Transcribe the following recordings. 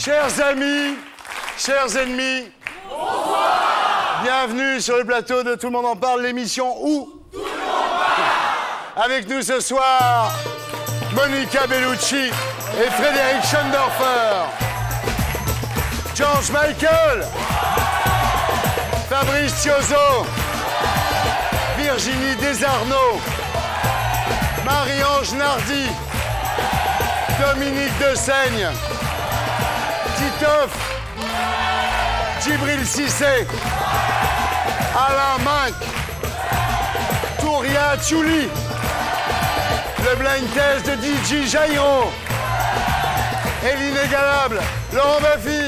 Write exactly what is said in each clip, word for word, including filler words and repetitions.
Chers amis, chers ennemis, bonsoir. Bienvenue sur le plateau de Tout le monde en parle, l'émission où tout le monde parle. Avec nous ce soir, Monica Bellucci et Frédéric Schoendorfer. George Michael, Fabrice Thiozot, Virginie Desarnaud, Marie-Ange Nardi, Dominique Dessaigne, Titoff, Djibril Cissé, Alain Minck, Touria Tchouli, le blind test de D J Jairo et l'inégalable Laurent Baffy.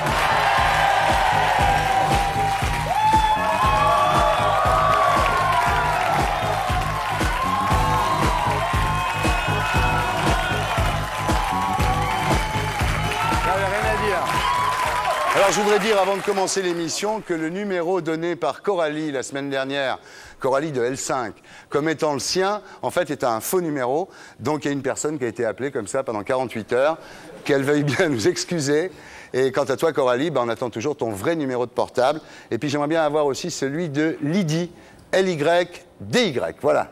Alors, je voudrais dire, avant de commencer l'émission, que le numéro donné par Coralie la semaine dernière, Coralie de L cinq, comme étant le sien, en fait, est un faux numéro. Donc, il y a une personne qui a été appelée comme ça pendant quarante-huit heures, qu'elle veuille bien nous excuser. Et quant à toi, Coralie, ben, on attend toujours ton vrai numéro de portable. Et puis, j'aimerais bien avoir aussi celui de Lydie, L Y D Y. Voilà.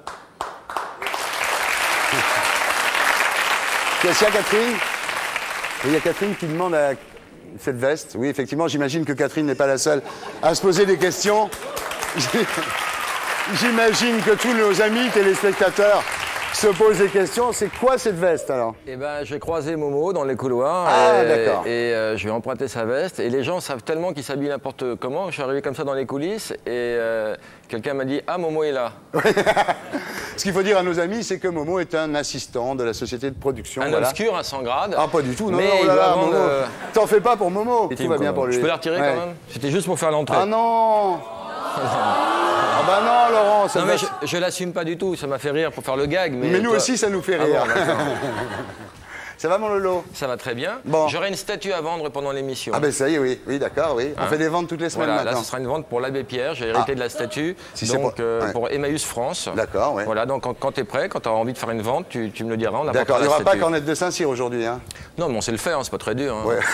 Qu'est-ce qu'il y a, Catherine? Il y a Catherine qui demande à... cette veste. Oui, effectivement, j'imagine que Catherine n'est pas la seule à se poser des questions. J'imagine que tous nos amis téléspectateurs se posent des questions. C'est quoi cette veste, alors? Eh ben, j'ai croisé Momo dans les couloirs. Ah, d'accord. Et euh, je vais emprunter sa veste. Et les gens savent tellement qu'ils s'habillent n'importe comment. Je suis arrivé comme ça dans les coulisses et euh, quelqu'un m'a dit « Ah, Momo est là ». Ce qu'il faut dire à nos amis, c'est que Momo est un assistant de la société de production. Un voilà. obscur à cent grades. Ah, pas du tout, non, mais non, oh là là, Momo. Euh... T'en fais pas pour Momo, tout va bien pour lui. Je peux la retirer ouais. quand même? C'était juste pour faire l'entrée. Ah non. Ah bah non, Laurent, ça Non, mais je, je l'assume pas du tout, ça m'a fait rire pour faire le gag. Mais, mais nous toi... aussi, ça nous fait rire. Ah bon, ça va, mon Lolo? Ça va très bien. Bon. J'aurai une statue à vendre pendant l'émission. Ah ben ça y est, oui, oui d'accord, oui. On hein? fait des ventes toutes les semaines voilà, maintenant. Là, ce sera une vente pour l'abbé Pierre, j'ai hérité ah. de la statue. Si donc, pour... Euh, ouais. pour Emmaüs France. D'accord, oui. Voilà, donc quand, quand tu es prêt, quand tu as envie de faire une vente, tu, tu me le diras, on apportera la statue. D'accord, il n'y aura pas Cornette de Saint-Cyr aujourd'hui, hein? Non, mais on sait le faire, hein, c'est pas très dur. Hein. Ouais.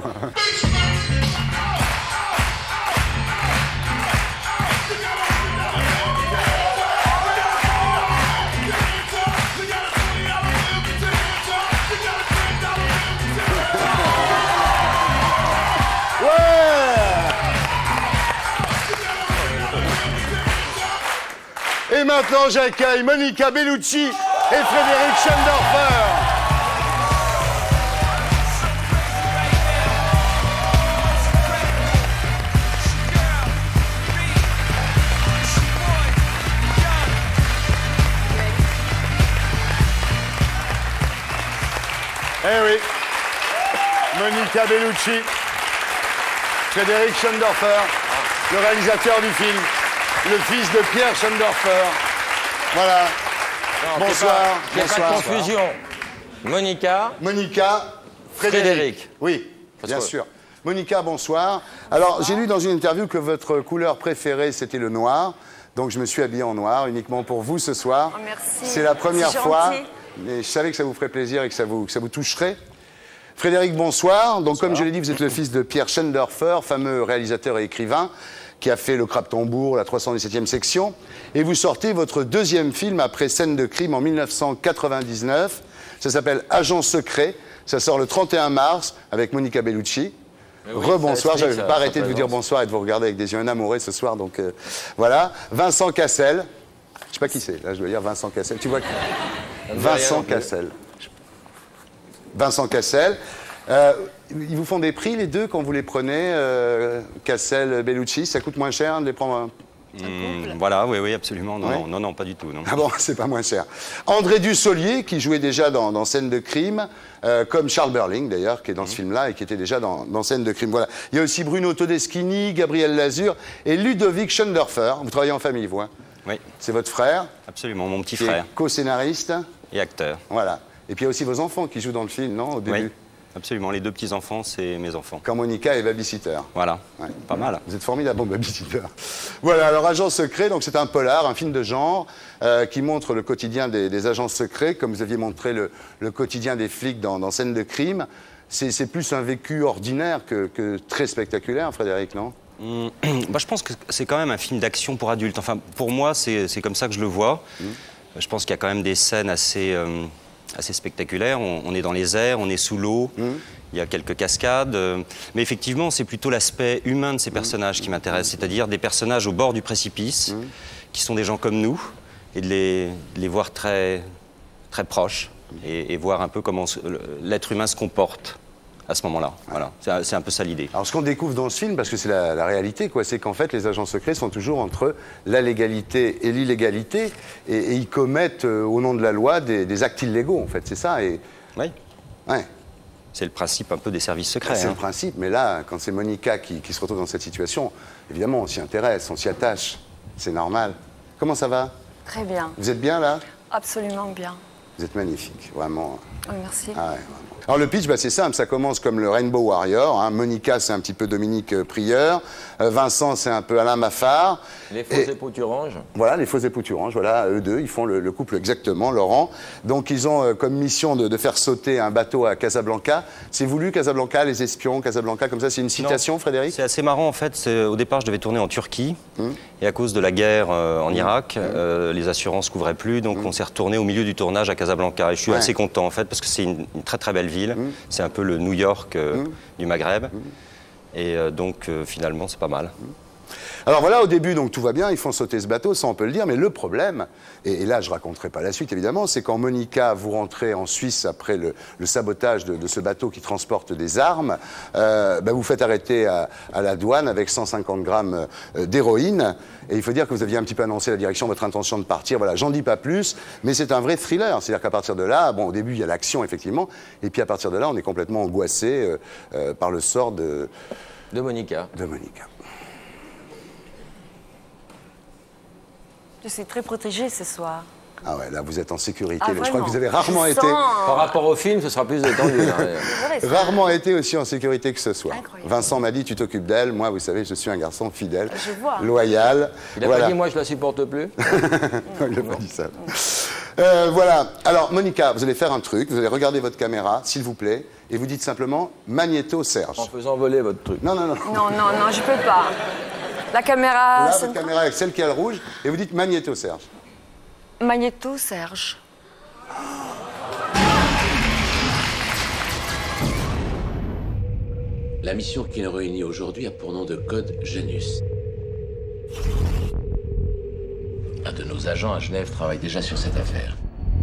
Et maintenant, j'accueille Monica Bellucci et Frédéric Schoendorfer. Eh oui, Monica Bellucci, Frédéric Schoendorfer, le réalisateur du film. Le fils de Pierre Schoendorfer. Voilà. Non, bonsoir. Pas, bonsoir. Pas de confusion. Monica. Monica. Frédéric. Frédéric. Oui, Parce bien que... sûr. Monica, bonsoir. Alors, j'ai lu dans une interview que votre couleur préférée, c'était le noir. Donc, je me suis habillé en noir uniquement pour vous ce soir. Oh, merci. C'est la première fois. Mais je savais que ça vous ferait plaisir et que ça vous, que ça vous toucherait. Frédéric, bonsoir. Donc, bonsoir. Comme je l'ai dit, vous êtes le fils de Pierre Schoendorfer, fameux réalisateur et écrivain, qui a fait Le Crabe-Tambour, la trois cent dix-septième section. Et vous sortez votre deuxième film après Scène de crime en mille neuf cent quatre-vingt-dix-neuf. Ça s'appelle Agent secret. Ça sort le trente et un mars avec Monica Bellucci. Oui, Rebonsoir, je ne vais pas arrêter de vous dire bonsoir et de vous regarder avec des yeux enamourés ce soir. Donc euh, voilà. Vincent Cassel. Je ne sais pas qui c'est. Là, je dois dire Vincent Cassel. Tu vois qui? Vincent Cassel. Vincent Cassel. Euh, ils vous font des prix, les deux, quand vous les prenez, euh, Cassel, Bellucci, ça coûte moins cher de les prendre un... Mmh, voilà, oui, oui, absolument. Non, oui. non, non, non, pas du tout. Non. Ah bon, c'est pas moins cher. André Dussolier, qui jouait déjà dans, dans Scène de crime, euh, comme Charles Berling, d'ailleurs, qui est dans mmh. ce film-là et qui était déjà dans, dans Scène de crime. Voilà. Il y a aussi Bruno Todeschini, Gabriel Lazur et Ludovic Schoendorfer. Vous travaillez en famille, vous, hein? Oui. C'est votre frère? Absolument, mon petit qui frère. Est co-scénariste? Et acteur. Voilà. Et puis il y a aussi vos enfants qui jouent dans le film, non, au début? Oui. Absolument, les deux petits-enfants, c'est mes enfants. Quand Monica est babysitter. Voilà, ouais. Pas mal. Vous êtes formidable, bon babysitter. Voilà, alors Agent secret, donc c'est un polar, un film de genre, euh, qui montre le quotidien des, des agents secrets, comme vous aviez montré le, le quotidien des flics dans, dans Scène de crime. c'est plus un vécu ordinaire que, que très spectaculaire, Frédéric, non? Mmh. Bah, je pense que c'est quand même un film d'action pour adultes. Enfin, pour moi, c'est comme ça que je le vois. Mmh. Je pense qu'il y a quand même des scènes assez, euh, assez spectaculaires. On, on est dans les airs, on est sous l'eau. Mmh. Il y a quelques cascades. Euh, mais effectivement, c'est plutôt l'aspect humain de ces personnages mmh. qui m'intéresse. C'est-à-dire des personnages au bord du précipice, mmh. qui sont des gens comme nous, et de les, de les voir très, très proches, mmh. et, et voir un peu comment l'être humain se comporte à ce moment-là. Voilà. C'est un peu ça l'idée. Alors ce qu'on découvre dans ce film, parce que c'est la, la réalité, quoi, c'est qu'en fait les agents secrets sont toujours entre la légalité et l'illégalité, et, et ils commettent euh, au nom de la loi des, des actes illégaux, en fait, c'est ça. Et... Oui. Ouais. C'est le principe un peu des services secrets. C'est hein. le principe, mais là, quand c'est Monica qui, qui se retrouve dans cette situation, évidemment, on s'y intéresse, on s'y attache, c'est normal. Comment ça va? Très bien. Vous êtes bien là? Absolument bien. Vous êtes magnifique, vraiment. Oui, merci. Ah ouais, vraiment. Alors le pitch, bah, c'est simple, ça commence comme le Rainbow Warrior. Hein. Monica, c'est un petit peu Dominique euh, Prieur. Euh, Vincent, c'est un peu Alain Maffard. Les faux et... époux Turange. Voilà, les faux époux Turange, voilà, eux deux, ils font le, le couple exactement, Laurent. Donc ils ont euh, comme mission de, de faire sauter un bateau à Casablanca. C'est voulu, Casablanca, les espions, Casablanca, comme ça, c'est une citation, non, Frédéric? C'est assez marrant, en fait. Au départ, je devais tourner en Turquie. Hum. Et à cause de la guerre euh, en hum. Irak, hum. euh, les assurances ne couvraient plus. Donc hum. on s'est retourné au milieu du tournage à Casablanca. Et je suis ouais. assez content, en fait, parce que c'est une, une très très belle ville. Hum. C'est un peu le New York euh, mmh. du Maghreb. Mmh. Et euh, donc, euh, finalement, c'est pas mal. Mmh. Alors voilà, au début, donc tout va bien, ils font sauter ce bateau, ça on peut le dire, mais le problème, et, et là je raconterai pas la suite évidemment, c'est quand Monica, vous rentrez en Suisse après le, le sabotage de, de ce bateau qui transporte des armes, euh, bah vous faites arrêter à, à la douane avec cent cinquante grammes d'héroïne, et il faut dire que vous aviez un petit peu annoncé la direction, votre intention de partir, voilà, j'en dis pas plus, mais c'est un vrai thriller, c'est-à-dire qu'à partir de là, bon au début il y a l'action effectivement, et puis à partir de là on est complètement angoissé euh, euh, par le sort de... De Monica. De Monica. Je suis très protégée ce soir. Ah ouais, là vous êtes en sécurité. Ah, je crois que vous avez rarement je été... sens... Par rapport au film, ce sera plus détendu. Rarement été aussi en sécurité que ce soir. Incroyable. Vincent m'a dit, tu t'occupes d'elle. Moi, vous savez, je suis un garçon fidèle, je vois. loyal. Il n'a voilà. pas dit, moi, je la supporte plus. Il n'a pas dit ça. Euh, voilà. Alors, Monica, vous allez faire un truc. Vous allez regarder votre caméra, s'il vous plaît, et vous dites simplement Magnéto Serge. En faisant voler votre truc. Non, non, non. Non, non, non, je peux pas. La caméra... Là, votre caméra avec celle qui a le rouge, et vous dites Magnéto Serge. Magnéto Serge. La mission qui nous réunit aujourd'hui a pour nom de code Janus. Un de nos agents à Genève travaille déjà sur cette affaire.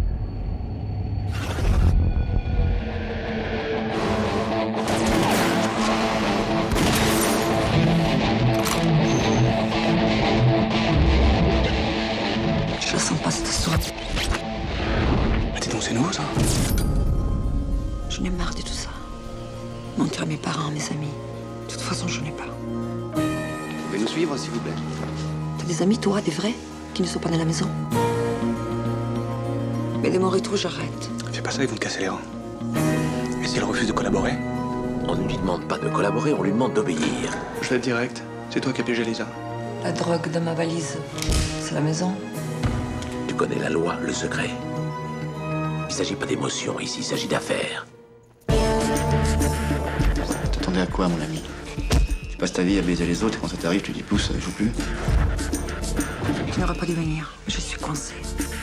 Je sens pas cette histoire. Ah, dis donc, c'est nouveau, ça. J'en ai marre de tout ça. Mentir à mes parents, à mes amis. De toute façon, j'en ai pas. Vous pouvez nous suivre, s'il vous plaît? T'as des amis, toi, des vrais, qui ne sont pas dans la maison? Mais dès mon retour, j'arrête. Fais pas ça, ils vont te casser les reins. Et s'il refuse de collaborer? On ne lui demande pas de collaborer, on lui demande d'obéir. Je vais être direct. C'est toi qui as piégé Lisa. La drogue dans ma valise, c'est la maison. Tu connais la loi, le secret. Il ne s'agit pas d'émotions ici, il s'agit d'affaires. T'attendais à quoi, mon ami? Tu passes ta vie à baiser les autres et quand ça t'arrive, tu dis pousse, ça joue plus. Tu n'aurais pas dû venir. Je suis coincée.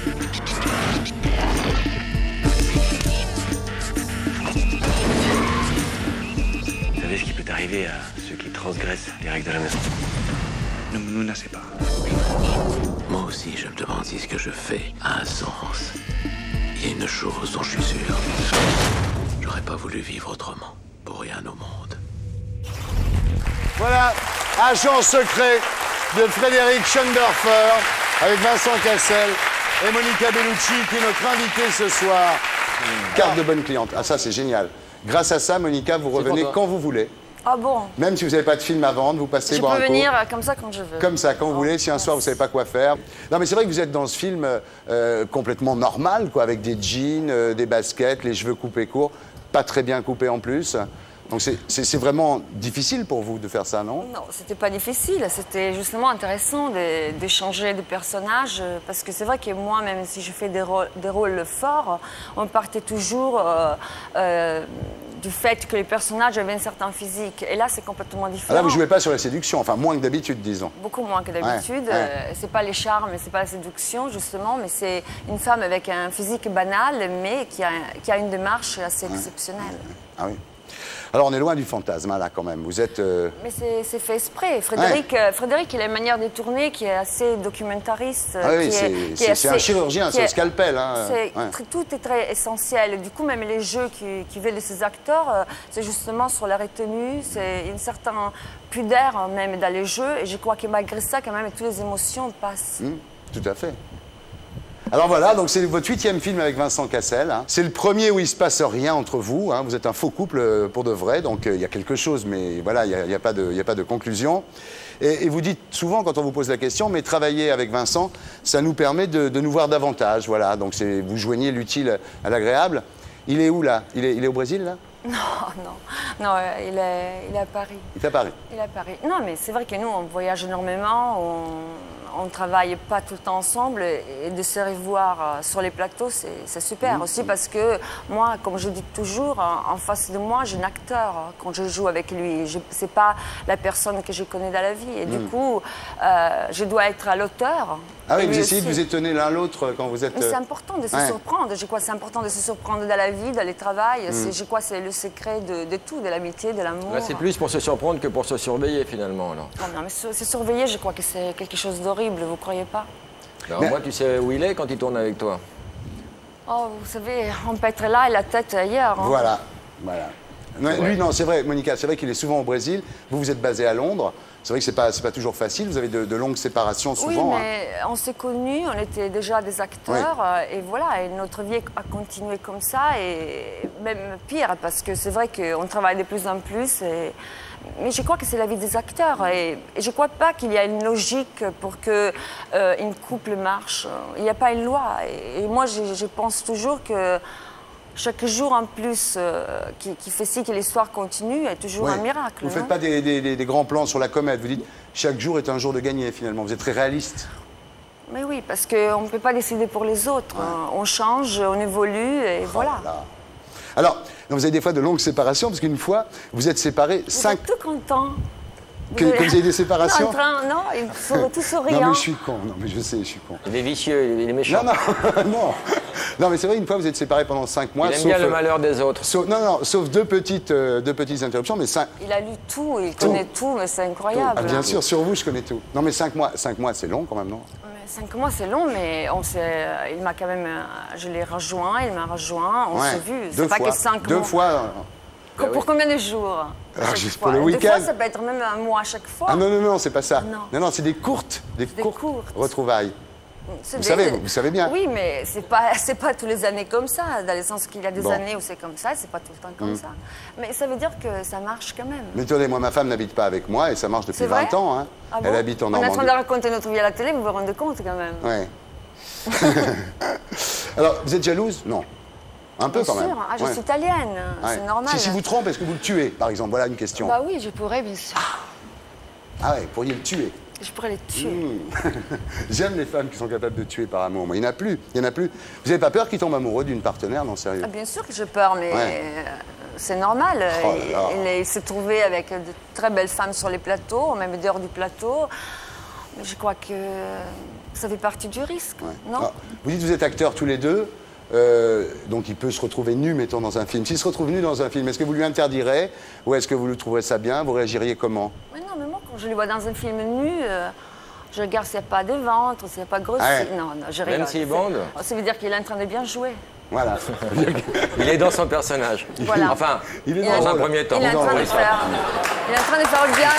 Vous savez ce qui peut arriver à ceux qui transgressent les règles de la maison? Ne me menacez pas. Moi aussi, je me demande si ce que je fais a un sens. Il y a une chose dont je suis sûr. J'aurais pas voulu vivre autrement, pour rien au monde. Voilà, Agent secret de Frédéric Schoendorfer avec Vincent Cassel et Monica Bellucci qui est notre invitée ce soir. Carte de bonne cliente. Ah ça c'est génial. Grâce à ça, Monica, vous revenez quand vous voulez. Ah bon? Même si vous n'avez pas de film à vendre, vous passez Je boire peux un coup. venir comme ça quand je veux. Comme ça, quand vous voulez, si un soir vous ne savez pas quoi faire. Non mais c'est vrai que vous êtes dans ce film euh, complètement normal, quoi, avec des jeans, euh, des baskets, les cheveux coupés courts, pas très bien coupés en plus. Donc c'est vraiment difficile pour vous de faire ça, non? Non, c'était pas difficile. C'était justement intéressant d'échanger des personnages. Parce que c'est vrai que moi, même si je fais des rôles, des rôles forts, on partait toujours euh, euh, du fait que les personnages avaient un certain physique. Et là, c'est complètement différent. Là, vous jouez pas sur la séduction, enfin moins que d'habitude, disons. Beaucoup moins que d'habitude. Ouais, ouais. Euh, c'est pas les charmes, c'est pas la séduction, justement, mais c'est une femme avec un physique banal, mais qui a, qui a une démarche assez ouais. exceptionnelle. Ah oui. Alors, on est loin du fantasme, là, quand même. Vous êtes... Euh... Mais c'est fait exprès. Frédéric, ouais. euh, Frédéric, il a une manière de tourner qui est assez documentariste. Ah oui, c'est un chirurgien, c'est le scalpel. Hein. Ouais. Tout est très essentiel. Du coup, même les jeux qui, qui veulent de ces acteurs, euh, c'est justement sur la retenue. C'est une certaine pudeur, même, dans les jeux. Et je crois que malgré ça, quand même, toutes les émotions passent. Mmh, tout à fait. Alors voilà, donc c'est votre huitième film avec Vincent Cassel. Hein. C'est le premier où il ne se passe rien entre vous. Hein. Vous êtes un faux couple pour de vrai, donc il euh, y a quelque chose, mais voilà, il n'y a, a, pas de, y a pas de conclusion. Et, et vous dites souvent, quand on vous pose la question, mais travailler avec Vincent, ça nous permet de, de nous voir davantage. Voilà, donc vous joignez l'utile à l'agréable. Il est où, là? il est, il est au Brésil, là? Non, non, non, il est, il est à Paris. Il est à Paris? Il est à Paris. Non, mais c'est vrai que nous, on voyage énormément, on ne travaille pas tout le temps ensemble, et de se revoir sur les plateaux, c'est super. Mmh. Aussi parce que moi, comme je dis toujours, en face de moi, j'ai un acteur quand je joue avec lui. Ce n'est pas la personne que je connais dans la vie. Et mmh. du coup, euh, je dois être à l'auteur. Ah oui, vous essayez de vous étonner l'un l'autre quand vous êtes... Mais c'est important de se ouais. surprendre. Je crois que c'est important de se surprendre dans la vie, dans le travail. Mmh. Je crois que c'est le secret de, de tout, de l'amitié, de l'amour. C'est plus pour se surprendre que pour se surveiller, finalement. Alors. Non, non, mais se, se surveiller, je crois que c'est quelque chose d'horrible, vous ne croyez pas? Alors, mais... Moi, tu sais où il est quand il tourne avec toi? Oh, vous savez, on peut être là et la tête ailleurs. Hein. Voilà, voilà. Non, lui, non, c'est vrai, Monica, c'est vrai qu'il est souvent au Brésil. Vous, vous êtes basé à Londres. C'est vrai que ce n'est pas, pas toujours facile. Vous avez de, de longues séparations souvent. Oui, mais hein. on s'est connus, on était déjà des acteurs. Oui. Et voilà, et notre vie a continué comme ça. Et même pire, parce que c'est vrai qu'on travaille de plus en plus. Et... Mais je crois que c'est la vie des acteurs. Et, et je ne crois pas qu'il y a une logique pour qu'une euh, couple marche. Il n'y a pas une loi. Et, et moi, je, je pense toujours que... Chaque jour en plus euh, qui, qui fait si que l'histoire continue est toujours ouais. un miracle. Vous ne faites pas des, des, des grands plans sur la comète. Vous dites chaque jour est un jour de gagner finalement. Vous êtes très réaliste. Mais oui, parce qu'on ne peut pas décider pour les autres. Ouais. On change, on évolue et oh voilà. Là. Alors, vous avez des fois de longues séparations parce qu'une fois, vous êtes séparés vous cinq... êtes tout content. Que, que vous avez des séparations? Non, train, non, ils sont tous souriants. Non, mais je suis con. Non, mais je sais, je suis con. Il est vicieux, il est méchant. Non, non, non. Non, mais c'est vrai, une fois, vous êtes séparés pendant cinq mois. Il aime bien le malheur des autres. Sauf, non, non, sauf deux petites, euh, deux petites interruptions, mais cinq... Il a lu tout, il tout. connaît tout, mais c'est incroyable. Ah, bien sûr, sur vous, je connais tout. Non, mais cinq mois, cinq mois, c'est long quand même, non? Cinq mois, c'est long, mais on s'est, il m'a quand même... Je l'ai rejoint, il m'a rejoint, on ouais. s'est vu. C'est pas que cinq deux mois. Deux fois... Pour, bah oui. pour combien de jours? Alors, juste pour le week-end. Des fois, ça peut être même un mois à chaque fois. Ah non, non, non, c'est pas ça. Non, non, non c'est des courtes, des, des courtes, courtes retrouvailles. Vous des, savez, vous, vous savez bien. Oui, mais c'est pas, c'est pas tous les années comme ça, dans le sens qu'il y a des bon. années où c'est comme ça, c'est pas tout le temps comme mmh. ça. Mais ça veut dire que ça marche quand même. Mais attendez, moi, ma femme n'habite pas avec moi et ça marche depuis vingt ans. Hein. Ah Elle bon habite en Normandie. On est en train de raconter notre vie à la télé, vous vous rendez compte quand même. Ouais. Alors, vous êtes jalouse? Non. Un peu bien quand sûr. même. Ah, je ouais. suis italienne, ouais. c'est normal. Si, si vous trompe, est-ce que vous le tuez, par exemple? Voilà une question. Bah oui, je pourrais, bien sûr. Ah ouais, vous pourriez le tuer? Je pourrais les tuer. Mmh. J'aime les femmes qui sont capables de tuer par amour. Moi, il n'y en a plus. Il y en a plus. Vous n'avez pas peur qu'ils tombent amoureux d'une partenaire? Non, sérieux. Ah, bien sûr que j'ai peur, mais ouais. c'est normal. Oh il il s'est trouvé avec de très belles femmes sur les plateaux, même dehors du plateau. Mais je crois que ça fait partie du risque, ouais. non? Alors, vous dites que vous êtes acteurs tous les deux. Euh, donc il peut se retrouver nu, mettons, dans un film. S'il se retrouve nu dans un film, est-ce que vous lui interdirez ou est-ce que vous lui trouverez ça bien? Vous réagiriez comment? Mais non, mais moi, quand je le vois dans un film nu, euh, je regarde s'il n'y a pas de ventre, s'il n'y a pas de grossi. Ah ouais. Non, non, je regarde. Même s'il bande? Ça veut dire qu'il est en train de bien jouer. Voilà. Il est dans son personnage. Voilà. Enfin, il est dans, dans un premier temps. Il est en train de faire, il est en train de faire bien.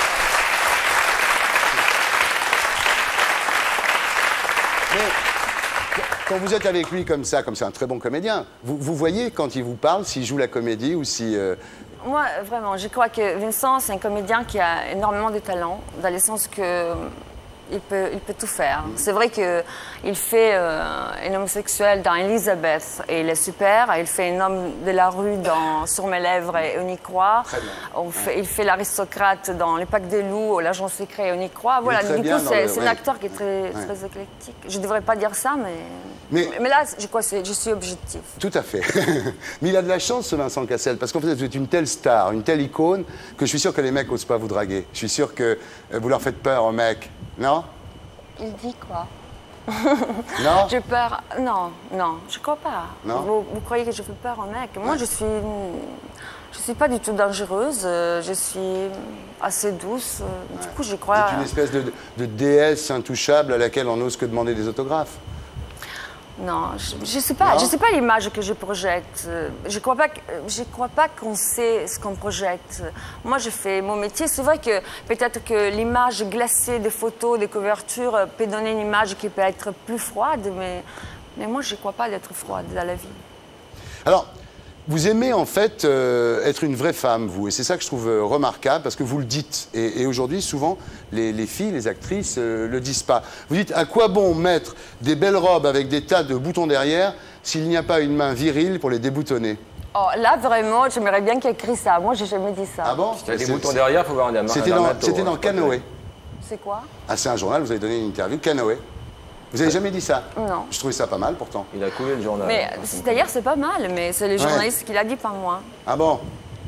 Mais... Quand vous êtes avec lui comme ça, comme c'est un très bon comédien, vous, vous voyez quand il vous parle s'il joue la comédie ou si... Euh... Moi, vraiment, je crois que Vincent, c'est un comédien qui a énormément de talent, dans le sens que Il peut, il peut tout faire. C'est vrai qu'il fait euh, un homosexuel dans Elisabeth et il est super. Il fait un homme de la rue dans Sur mes lèvres et on y croit. On fait, il fait l'aristocrate dans Les Packs des loups, l'agent secret et on y croit. Voilà, du coup, c'est le... un acteur qui est très, ouais. très éclectique. Je ne devrais pas dire ça, mais, mais... mais là, je, crois, je suis objectif. Tout à fait. Mais il a de la chance, ce Vincent Cassel, parce qu'en fait, vous êtes une telle star, une telle icône, que je suis sûr que les mecs n'osent pas vous draguer. Je suis sûr que vous leur faites peur aux mecs. Non? Il dit quoi? Non? J'ai peur. Non, non, je crois pas. Non? Vous, vous croyez que je fais peur aux mecs? Moi, ouais. je suis. Je suis pas du tout dangereuse. Je suis assez douce. Ouais. Du coup, je crois. Vous êtes une espèce de, de déesse intouchable à laquelle on n'ose que demander des autographes. Non, je ne sais pas. Non? Je sais pas l'image que je projette. Je crois pas. Que, je crois pas qu'on sait ce qu'on projette. Moi, je fais mon métier. C'est vrai que peut-être que l'image glacée des photos, des couvertures, peut donner une image qui peut être plus froide, mais, mais moi, je ne crois pas d'être froide dans la vie. Alors, vous aimez en fait euh, être une vraie femme, vous, et c'est ça que je trouve euh, remarquable, parce que vous le dites. Et, et aujourd'hui, souvent, les, les filles, les actrices euh, le disent pas. Vous dites, à quoi bon mettre des belles robes avec des tas de boutons derrière s'il n'y a pas une main virile pour les déboutonner? Oh, là, vraiment, j'aimerais bien qu'il écrit ça. Moi, j'ai jamais dit ça. Ah bon? Il y a des boutons derrière, il faut voir un armato. C'était dans, c'était dans Canoë. C'est quoi? Ah, c'est un journal, vous avez donné une interview, Canoë. Vous n'avez jamais dit ça? Non. Je trouvais ça pas mal, pourtant. Il a coulé le journal. Mais d'ailleurs, c'est pas mal, mais c'est le journaliste ouais. qui l'a dit, pas moi. Ah bon?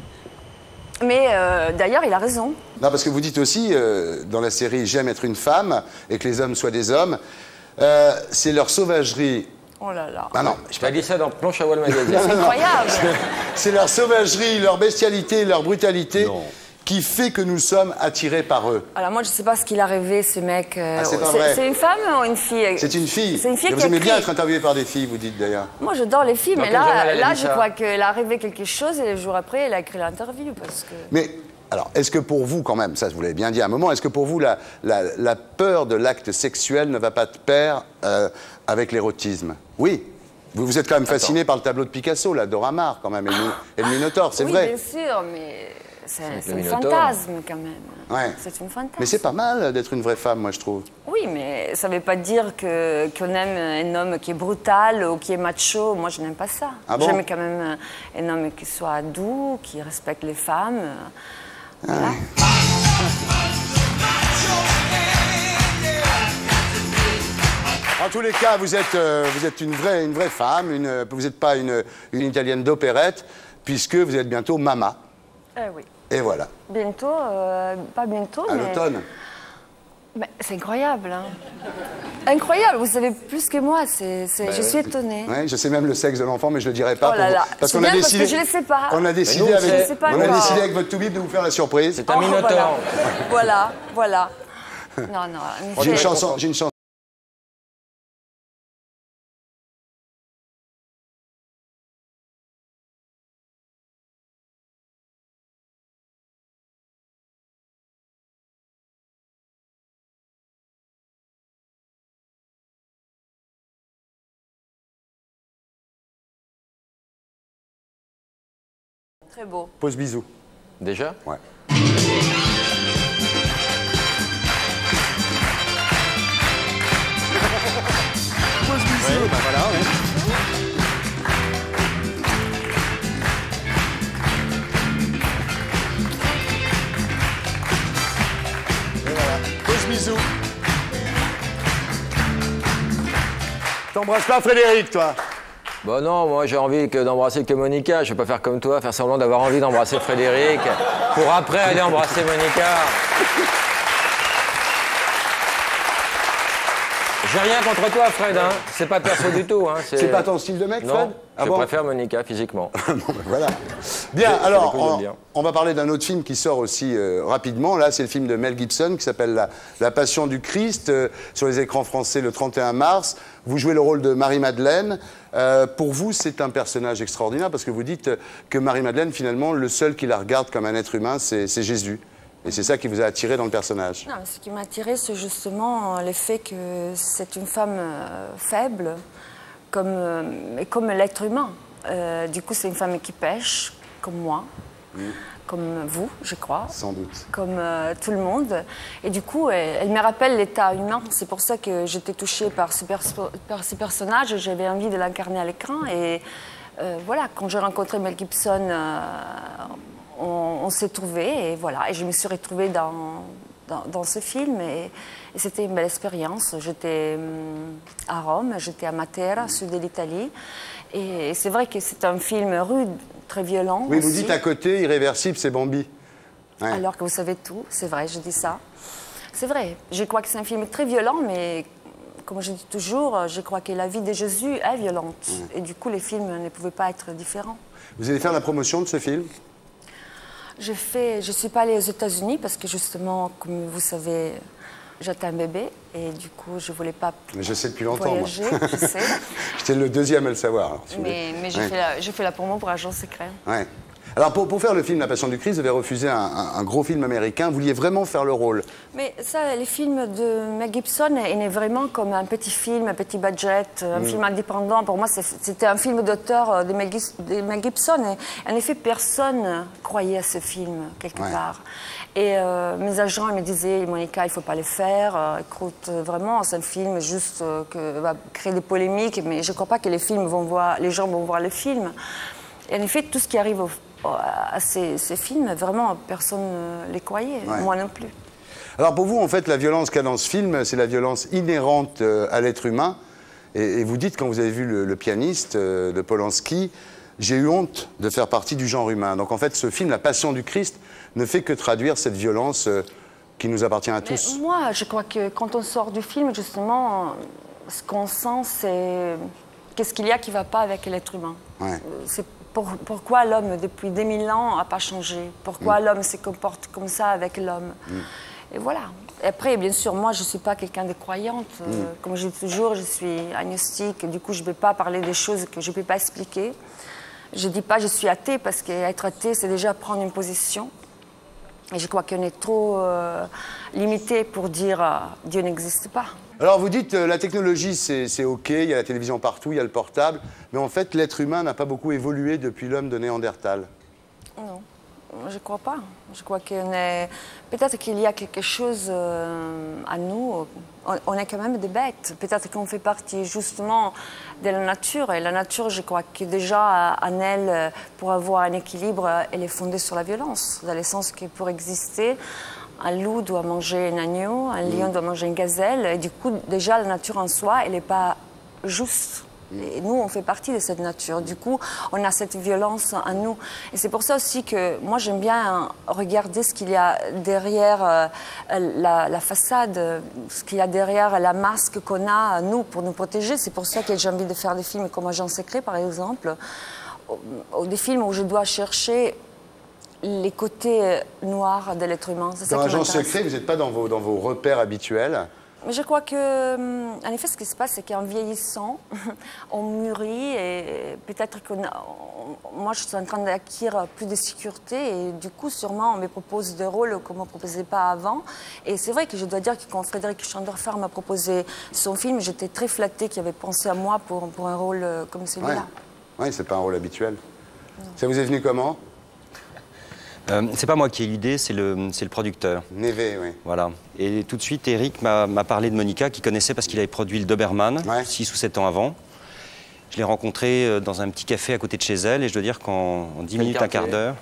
Mais euh, d'ailleurs, il a raison. Non, parce que vous dites aussi, euh, dans la série « J'aime être une femme » et que les hommes soient des hommes, euh, c'est leur sauvagerie. Oh là là. Ah non. Je t'ai dit ça dans Planche à voile magazine. C'est incroyable. C'est leur sauvagerie, leur bestialité, leur brutalité. Non. Qui fait que nous sommes attirés par eux. Alors moi, je ne sais pas ce qu'il a rêvé, ce mec. Euh, ah, c'est pas vrai. C'est une femme ou une fille? C'est une fille. C'est une fille et qui vous aimez écrit. bien être interviewé par des filles, vous dites d'ailleurs. Moi, j'adore les filles, Donc, mais là, là je ça. crois qu'elle a rêvé quelque chose et le jour après, elle a écrit l'interview parce que... Mais, alors, est-ce que pour vous, quand même, ça, je vous l'avez bien dit à un moment, est-ce que pour vous, la, la, la peur de l'acte sexuel ne va pas de pair euh, avec l'érotisme? Oui. Vous, vous êtes quand même fasciné par le tableau de Picasso, là, Dora Maar, quand même, et le, et le Minotaure, c'est oui, vrai. Oui, bien sûr, mais... C'est un fantasme, quand même. Ouais. C'est une fantasme. Mais c'est pas mal d'être une vraie femme, moi, je trouve. Oui, mais ça ne veut pas dire que, qu'on aime un homme qui est brutal ou qui est macho. Moi, je n'aime pas ça. Ah bon? J'aime quand même un homme qui soit doux, qui respecte les femmes. Voilà. Ouais. En tous les cas, vous êtes, euh, vous êtes une, vraie, une vraie femme, une, vous n'êtes pas une, une italienne d'opérette, puisque vous êtes bientôt maman. Eh oui. Et voilà. Bientôt, euh, pas bientôt, à mais... À l'automne. C'est incroyable, hein. Incroyable, vous savez plus que moi, c'est, c'est... Bah, je suis étonnée. Ouais, je sais même le sexe de l'enfant, mais je ne le dirai pas. Oh là là. Parce qu'on a décidé... Parce que je ne le sais pas. On a décidé, nous, avec... on on a décidé avec votre toubib de vous faire la surprise. C'est un oh, minotaure. Voilà, voilà. voilà. Non, non. J'ai une chanson, j'ai une chanson. Très beau. Pose bisous. Déjà? Ouais. Pose bisous. Ouais, bah voilà, ouais. Et voilà. Pose bisous. T'embrasses pas Frédéric, toi? Bah non, moi j'ai envie que d'embrasser que Monica. Je vais pas faire comme toi, faire semblant d'avoir envie d'embrasser Frédéric pour après aller embrasser Monica. J'ai rien contre toi, Fred, hein. C'est pas perso du tout. Hein. C'est pas ton style de mec, Fred? Non, ah je bon préfère Monica physiquement. Bon, ben voilà. Bien, alors, on, on va parler d'un autre film qui sort aussi euh, rapidement. Là, c'est le film de Mel Gibson qui s'appelle la, la Passion du Christ, euh, sur les écrans français le trente et un mars. Vous jouez le rôle de Marie-Madeleine. Euh, pour vous, c'est un personnage extraordinaire parce que vous dites que Marie-Madeleine, finalement, le seul qui la regarde comme un être humain, c'est Jésus. Et c'est ça qui vous a attiré dans le personnage? Non, ce qui m'a attiré, c'est justement le fait que c'est une femme euh, faible, comme, euh, comme l'être humain. Euh, du coup, c'est une femme qui pêche, comme moi. mmh. comme vous, je crois. Sans doute. Comme euh, tout le monde. Et du coup, elle, elle me rappelle l'état humain. C'est pour ça que j'étais touchée par ce, perso par ce personnage. J'avais envie de l'incarner à l'écran. Et euh, voilà, quand j'ai rencontré Mel Gibson, euh, on, on s'est trouvés. Et voilà, et je me suis retrouvée dans, dans, dans ce film. Et, et c'était une belle expérience. J'étais hum, à Rome, j'étais à Matera, sud de l'Italie. Et, et c'est vrai que c'est un film rude, très violent. Oui, aussi. vous dites à côté, irréversible, c'est Bambi. Ouais. Alors que vous savez tout, c'est vrai, je dis ça. C'est vrai, je crois que c'est un film très violent, mais comme je dis toujours, je crois que la vie de Jésus est violente. Mmh. Et du coup, les films ne pouvaient pas être différents. Vous allez faire la promotion de ce film? Je ne suis pas allée aux États-Unis parce que justement, comme vous savez, j'étais un bébé et du coup, je ne voulais pas mais je sais depuis longtemps, voyager, moi. je sais. J'étais le deuxième à le savoir. Alors, si mais mais j'ai ouais. fait, la, fait la promo pour Agent Secret. Ouais. Alors, pour, pour faire le film La Passion du Christ, vous avez refusé un, un, un gros film américain. Vous vouliez vraiment faire le rôle? Mais ça, les films de Mel Gibson il est vraiment comme un petit film, un petit budget, un mm. film indépendant. Pour moi, c'était un film d'auteur de Mel Gibson. Et en effet, personne croyait à ce film, quelque ouais. part. Et euh, mes agents ils me disaient, Monica, il ne faut pas le faire. Euh, écoute, vraiment, c'est un film juste euh, qui va créer des polémiques. Mais je ne crois pas que les, films vont voir, les gens vont voir le film. Et en effet, tout ce qui arrive au à ces, ces films, vraiment, personne ne les croyait, ouais. moi non plus. Alors pour vous, en fait, la violence qu'il y a dans ce film, c'est la violence inhérente à l'être humain. Et, et vous dites, quand vous avez vu le, le pianiste euh, de Polanski, j'ai eu honte de faire partie du genre humain. Donc en fait, ce film, La Passion du Christ, ne fait que traduire cette violence euh, qui nous appartient à tous. Mais moi, je crois que quand on sort du film, justement, ce qu'on sent, c'est qu'est-ce qu'il y a qui ne va pas avec l'être humain. Ouais. C'est Pour, pourquoi l'homme, depuis des mille ans, n'a pas changé? Pourquoi mmh. l'homme se comporte comme ça avec l'homme? mmh. Et voilà. Et après, bien sûr, moi, je ne suis pas quelqu'un de croyante. mmh. euh, Comme je dis toujours, je suis agnostique. Du coup, je ne vais pas parler des choses que je ne peux pas expliquer. Je ne dis pas je suis athée, parce qu'être athée, c'est déjà prendre une position. Et je crois qu'on est trop euh, limité pour dire euh, Dieu n'existe pas. Alors vous dites, euh, la technologie, c'est OK, il y a la télévision partout, il y a le portable, mais en fait, l'être humain n'a pas beaucoup évolué depuis l'homme de Néandertal. Non, je ne crois pas. Je crois qu'on est... Peut-être qu'il y a quelque chose euh, à nous. On, on est quand même des bêtes. Peut-être qu'on fait partie justement de la nature. Et la nature, je crois que déjà, en elle, pour avoir un équilibre, elle est fondée sur la violence. Dans le sens que pour exister, un loup doit manger un agneau, un lion mmh. doit manger une gazelle. Et du coup, déjà, la nature en soi, elle n'est pas juste. Et nous, on fait partie de cette nature. Du coup, on a cette violence en nous. Et c'est pour ça aussi que moi, j'aime bien regarder ce qu'il y a derrière euh, la, la façade, ce qu'il y a derrière la masque qu'on a, nous, pour nous protéger. C'est pour ça que j'ai envie de faire des films comme Agent Secret, par exemple. Ou des films où je dois chercher les côtés noirs de l'être humain. Dans Agent Secret, vous n'êtes pas dans vos, dans vos repères habituels. Mais je crois que, en effet, ce qui se passe, c'est qu'en vieillissant, on mûrit et peut-être que moi, je suis en train d'acquérir plus de sécurité et du coup, sûrement, on me propose des rôles qu'on ne me proposait pas avant. Et c'est vrai que je dois dire que quand Frédéric Schneiderfer m'a proposé son film, j'étais très flattée qu'il avait pensé à moi pour, pour un rôle comme celui-là. Oui, ouais, c'est pas un rôle habituel. Non. Ça vous est venu comment? Euh, c'est pas moi qui ai l'idée, c'est le, le producteur. Névé, oui. Voilà. Et tout de suite, Eric m'a parlé de Monica, qu'il connaissait parce qu'il avait produit le Doberman, ouais. six ou sept ans avant. Je l'ai rencontrée dans un petit café à côté de chez elle, et je dois dire qu'en dix minutes, un quart d'heure...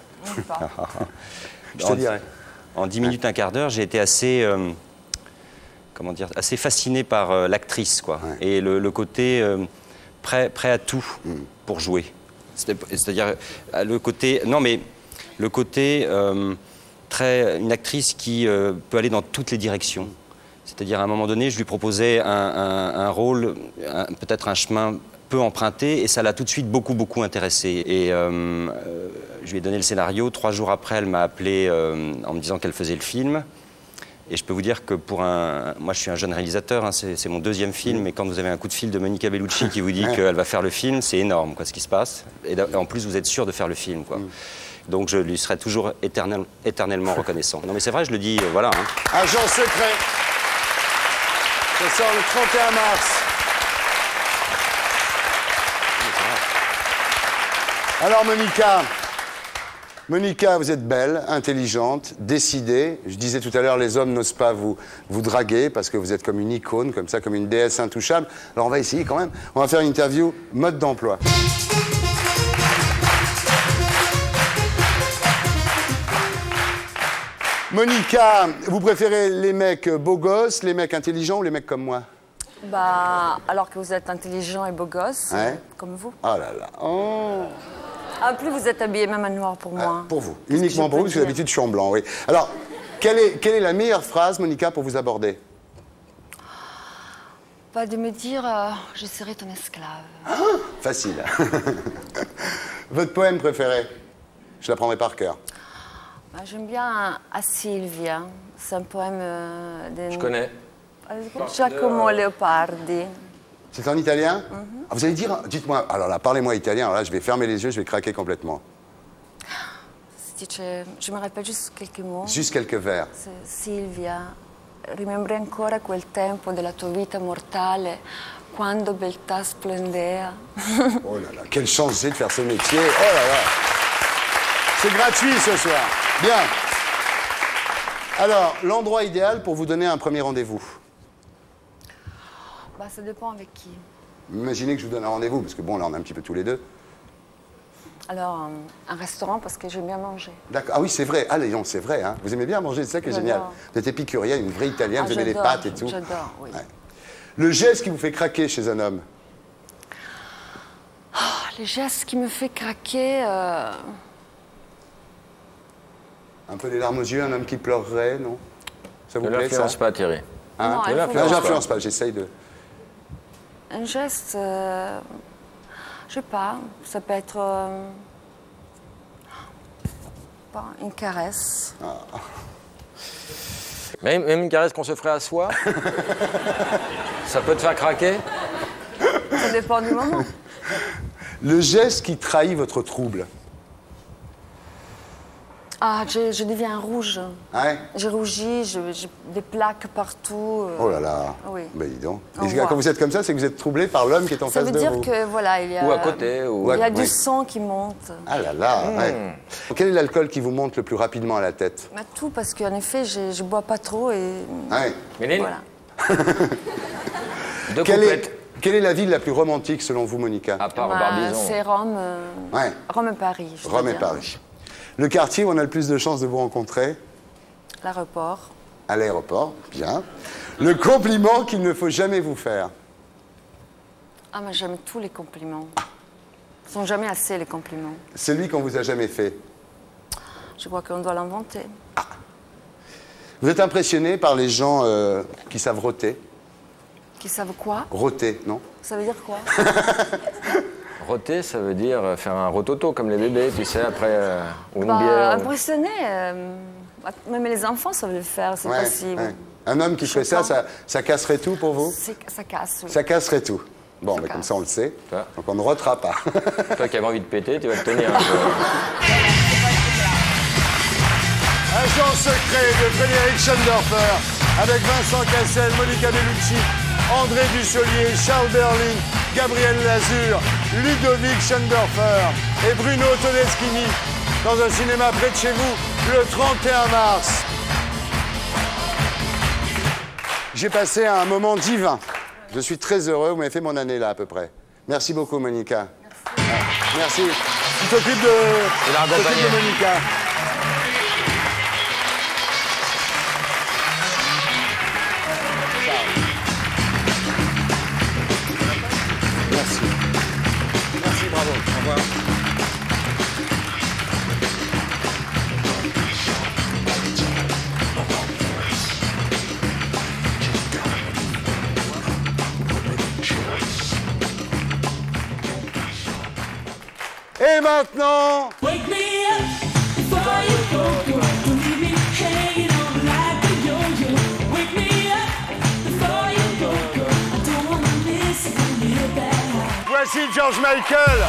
Je te dirais. En dix minutes, un quart d'heure, j'ai été assez... Euh, comment dire, assez fasciné par euh, l'actrice, quoi. Ouais. Et le, le côté euh, prêt, prêt à tout mm. pour jouer. C'est-à-dire le côté... Non, mais... Le côté, euh, très, une actrice qui euh, peut aller dans toutes les directions. C'est-à-dire, à un moment donné, je lui proposais un, un, un rôle, peut-être un chemin peu emprunté, et ça l'a tout de suite beaucoup, beaucoup intéressée. Et euh, euh, je lui ai donné le scénario. Trois jours après, elle m'a appelé euh, en me disant qu'elle faisait le film. Et je peux vous dire que pour un... Moi, je suis un jeune réalisateur, hein, c'est mon deuxième film, mais quand vous avez un coup de fil de Monica Bellucci qui vous dit qu'elle va faire le film, c'est énorme, quoi, ce qui se passe. Et en plus, vous êtes sûr de faire le film, quoi. Donc je lui serai toujours éternel, éternellement reconnaissant. Non mais c'est vrai, je le dis, euh, voilà. Hein. Agent Secret. Ça sort le trente et un mars. Alors Monica, Monica, vous êtes belle, intelligente, décidée. Je disais tout à l'heure, les hommes n'osent pas vous, vous draguer parce que vous êtes comme une icône, comme ça, comme une déesse intouchable. Alors on va essayer quand même. On va faire une interview mode d'emploi. Monica, vous préférez les mecs beaux gosses, les mecs intelligents ou les mecs comme moi? Bah, alors que vous êtes intelligent et beau gosse, Ouais. comme vous. Oh là là. Oh. En plus, vous êtes habillé même en noir pour moi. Ah, pour vous. Qu'est-ce que Uniquement je pour peux vous, parce que dire d'habitude je suis en blanc, oui. Alors, quelle est, quelle est la meilleure phrase, Monica, pour vous aborder? Pas de me dire, euh, je serai ton esclave. Ah, facile. Votre poème préféré? Je l'apprendrai par cœur. Bah, j'aime bien A Silvia. C'est un poème euh, de... Je connais. Giacomo Leopardi. C'est en italien? Mm-hmm. Ah, vous allez dire, dites-moi, alors là, parlez-moi italien, alors là, je vais fermer les yeux, je vais craquer complètement. Si tu- Je me rappelle juste quelques mots. Juste quelques vers. C'est Silvia, rimembri ancora quel tempo della tua vita mortale, quando beltà splendea. Oh là là, quelle chance j'ai de faire ce métier. Oh là là. C'est gratuit ce soir. Bien. Alors, l'endroit idéal pour vous donner un premier rendez-vous? Bah, ça dépend avec qui. Imaginez que je vous donne un rendez-vous, parce que bon, là, on est un petit peu tous les deux. Alors, euh, un restaurant parce que j'aime bien manger. D'accord. Ah oui, c'est vrai. Ah, les gens, c'est vrai. Hein. Vous aimez bien manger, c'est ça qui est J'adore. génial. Vous êtes épicurienne, une vraie italienne, Ah, vous aimez les j'adore, pâtes et tout. J'adore, oui. Ouais. Le geste qui vous fait craquer chez un homme? Oh, les gestes qui me fait craquer... euh, Un peu les larmes aux yeux, un homme qui pleurerait, non? Ça vous Ne plaît, ça? l'influence pas, Thierry. Hein? Non, Ne il faut l'influence Non, pas. j'influence pas, j'essaye de... Un geste, euh, je sais pas, ça peut être euh, pas, une caresse. Même, même une caresse qu'on se ferait à soi, ça peut te faire craquer. Ça dépend du moment. Le geste qui trahit votre trouble. Ah, je, je deviens rouge. Ouais. J'ai rougi, je- j'ai des plaques partout. euh, Oh là là. Oui. Ben dis donc. Au Et revoir. quand vous êtes comme ça, c'est que vous êtes troublé par l'homme qui est en Ça face veut de dire vous. que voilà, il y a, Ou à côté. Ou... il y a Ouais. du sang qui monte. Ah là là, ouais. Quel est l'alcool qui vous monte le plus rapidement à la tête? Mais tout parce qu'en effet, je, je bois pas trop et Ouais. Méline, voilà. deux Quelle couplettes. est, quelle est la ville la plus romantique selon vous, Monica? À part Bah, Barbizon. c'est Rome, euh, Ouais. Rome et Paris. je dois Rome et dire. Paris. Le quartier où on a le plus de chances de vous rencontrer? L'aéroport. À l'aéroport, bien. Le compliment qu'il ne faut jamais vous faire? Ah, mais j'aime tous les compliments. Ils sont jamais assez les compliments. Celui qu'on vous a jamais fait? Je crois qu'on doit l'inventer. Vous êtes impressionné par les gens euh, qui savent rôter? Qui savent quoi? Rôter, non? Ça veut dire quoi? Roter, ça veut dire faire un rototo comme les bébés, tu sais, après, euh, ou une Bah, bière. impressionné. euh, même les enfants savent le faire, c'est Ouais, possible. ouais. Un homme qui ferait ça, Choquant. ça, ça casserait tout pour vous? C'est- Ça casse, oui. Ça casserait tout. Bon, Ça mais comme casse. ça, on le sait. Ça. Donc on ne rotera pas. Toi qui avais envie de péter, tu vas te tenir un peu. Agent secret de Frédéric Schoendorfer avec Vincent Cassel, Monica Bellucci, André Dussolier, Charles Berling, Gabriel Lazur, Ludovic Schoendorfer et Bruno Todeschini dans un cinéma près de chez vous le trente et un mars. J'ai passé un moment divin. Je suis très heureux, vous m'avez fait mon année là à peu près. Merci beaucoup Monica. Merci. Tu t'occupes de, Il a tu t'occupes accompagné. de Monica. Merci. Merci, bravo. Au revoir. Et maintenant, Wake me up before you go, go. Don't leave me hanging on like a yo-yo. Wake me up before you go, go. I don't wanna miss it when you're back. voici George Michael.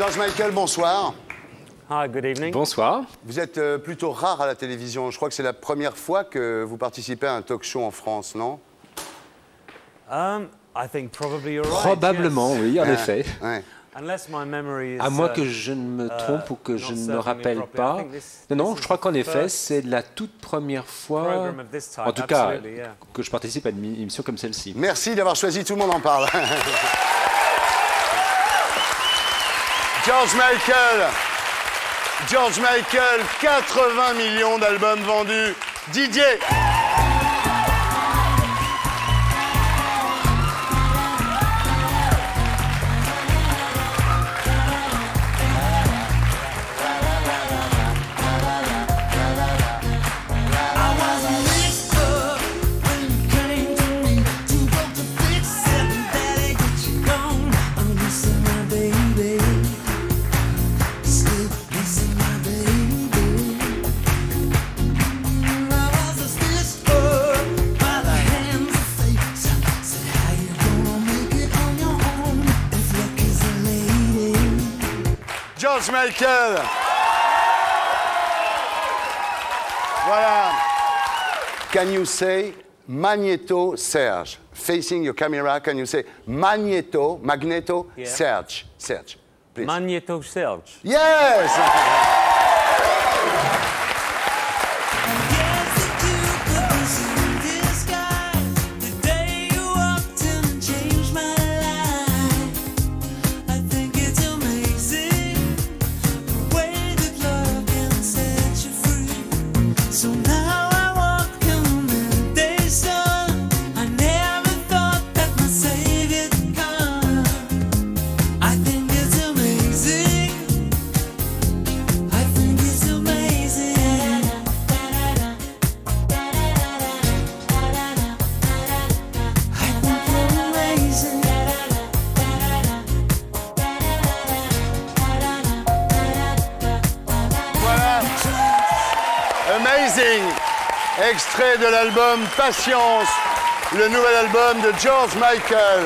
George Michael, bonsoir. Hi, good evening. Bonsoir. Vous êtes euh, plutôt rare à la télévision. Je crois que c'est la première fois que vous participez à un talk show en France, non? Um, I think probably you're right, Probablement, yes. oui, en Ah, effet. ouais. Unless my memory is, À moins uh, que je ne me trompe ou que je not ne me serving me rappelle properly. pas. I think this- Non, non, this je crois is qu'en the effet, first c'est la toute première fois, program of this type, en tout cas, absolutely, yeah. que je participe à une émission comme celle-ci. Merci d'avoir choisi Tout le monde en parle. George Michael. George Michael, quatre-vingts millions d'albums vendus. Didier. George Michael. Voilà. Can you say Magneto Serge? Facing your camera, can you say Magneto, Magneto Yeah. Serge? Serge, please. Magneto Serge. Yes! Amazing! Extrait de l'album Patience, le nouvel album de George Michael.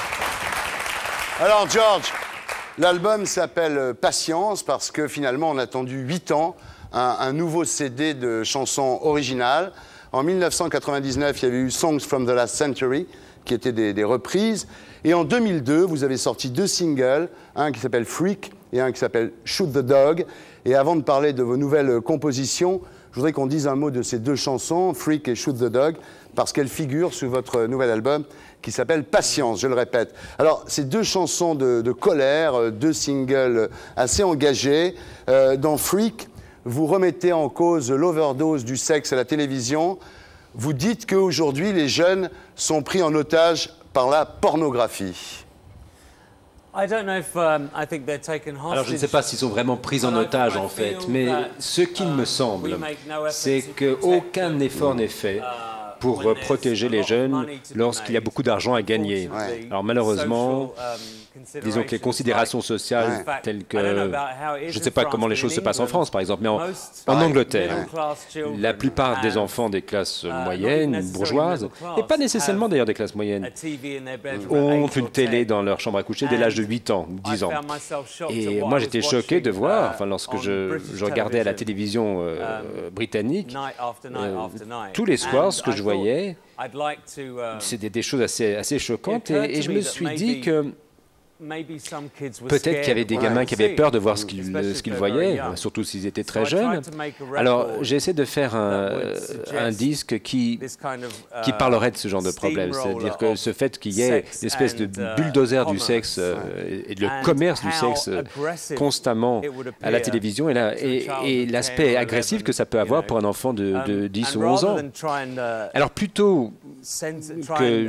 Alors George, l'album s'appelle Patience parce que finalement on a attendu huit ans un, un nouveau C D de chansons originales. En mille neuf cent quatre-vingt-dix-neuf, il y avait eu Songs from the Last Century, qui étaient des, des reprises. Et en deux mille deux, vous avez sorti deux singles, un qui s'appelle Freak et un qui s'appelle Shoot the Dog. Et avant de parler de vos nouvelles compositions, je voudrais qu'on dise un mot de ces deux chansons, Freak et Shoot the Dog, parce qu'elles figurent sur votre nouvel album qui s'appelle Patience, je le répète. Alors, ces deux chansons de, de colère, deux singles assez engagés. Euh, dans Freak, vous remettez en cause l'overdose du sexe à la télévision. Vous dites qu'aujourd'hui, les jeunes sont pris en otage par la pornographie. Alors, je ne sais pas s'ils sont vraiment pris en otage, en fait, mais ce qu'il me semble, c'est qu'aucun effort n'est fait pour protéger les jeunes lorsqu'il y a beaucoup d'argent à gagner. Ouais. Alors malheureusement, disons que les considérations sociales Ouais. telles que... Je ne sais pas comment les choses se passent en France, par exemple, mais en, en Angleterre, la plupart des enfants des classes moyennes, bourgeoises, et pas nécessairement d'ailleurs des classes moyennes, ont une télé dans leur chambre à coucher dès l'âge de huit ans, dix ans. Et moi j'étais choqué de voir, enfin, lorsque je, je regardais à la télévision euh, britannique, euh, tous les soirs, ce que je voyais, c'était des choses assez, assez choquantes, et, et je me suis dit que peut-être qu'il y avait des gamins qui avaient peur de voir ce qu'ils ce qu'ils voyaient, surtout s'ils étaient très jeunes. Alors j'ai essayé de faire un, un disque qui, qui parlerait de ce genre de problème, c'est-à-dire que ce fait qu'il y ait une espèce de bulldozer du sexe euh, et le commerce du sexe euh, constamment à la télévision, et, la- et, et l'aspect agressif que ça peut avoir pour un enfant de, de dix ou onze ans. Alors plutôt que...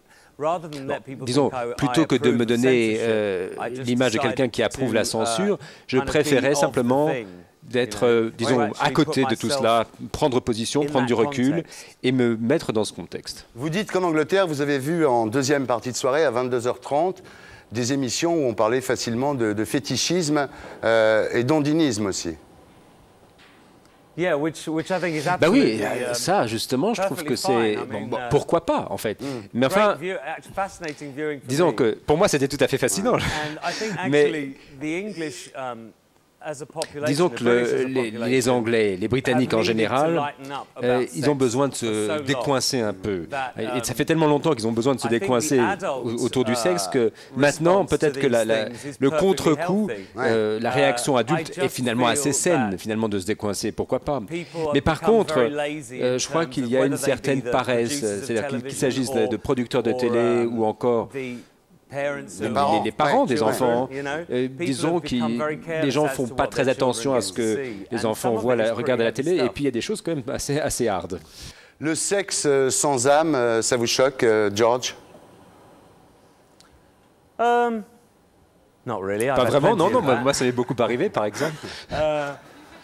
Disons, plutôt que de me donner euh, l'image de quelqu'un qui approuve la censure, je préférais simplement d'être, euh, disons, à côté de tout cela, prendre position, prendre du recul et me mettre dans ce contexte. Vous dites qu'en Angleterre, vous avez vu en deuxième partie de soirée, à vingt-deux heures trente, des émissions où on parlait facilement de, de fétichisme euh, et d'ondinisme aussi. Yeah, which, which I think is Bah oui, absolutely, um, ça justement, je trouve que c'est... Bon, bon, pourquoi pas, en fait. Mais enfin, great view- fascinating viewing for disons me. que pour moi, c'était tout à fait fascinant. And I think Mais actually the English, um, as a population, disons the que British le- as a les, population, les Anglais, les Britanniques have en needed to général, lighten up about euh, ils ont sex besoin de for so se long décoincer un peu. that, Et, et ça um, fait tellement longtemps qu'ils ont besoin de se I think décoincer the adult, au- autour du sexe uh, que maintenant, response to peut-être que la- la- these things is le perfectly contre-coup, healthy. euh, la Uh, réaction I adulte est just finalement assez feel saine, that finalement, de se décoincer. Pourquoi pas? people have Mais par become contre, very lazy in euh, je crois terms qu'il of y a une whether they be certaine the paresse, producers of c'est-à-dire qu'il qu'il television s'agisse de, de or- producteurs de or, télé um, ou encore the parents les, of- les- les parents Ouais, des c'est enfants. You know, Euh, people disons have que become very careless les gens as font to pas what très their attention children à ce get que to see. les And enfants some of voient, it la- is regardent à la pretty télé, heavy et puis il y a des choses quand même assez, assez hard. Le sexe euh, sans âme, euh, ça vous choque, euh, George? Um, not really. I've Pas had vraiment, plenty non, of non, moi, that. moi ça m'est beaucoup arrivé, par exemple. Uh,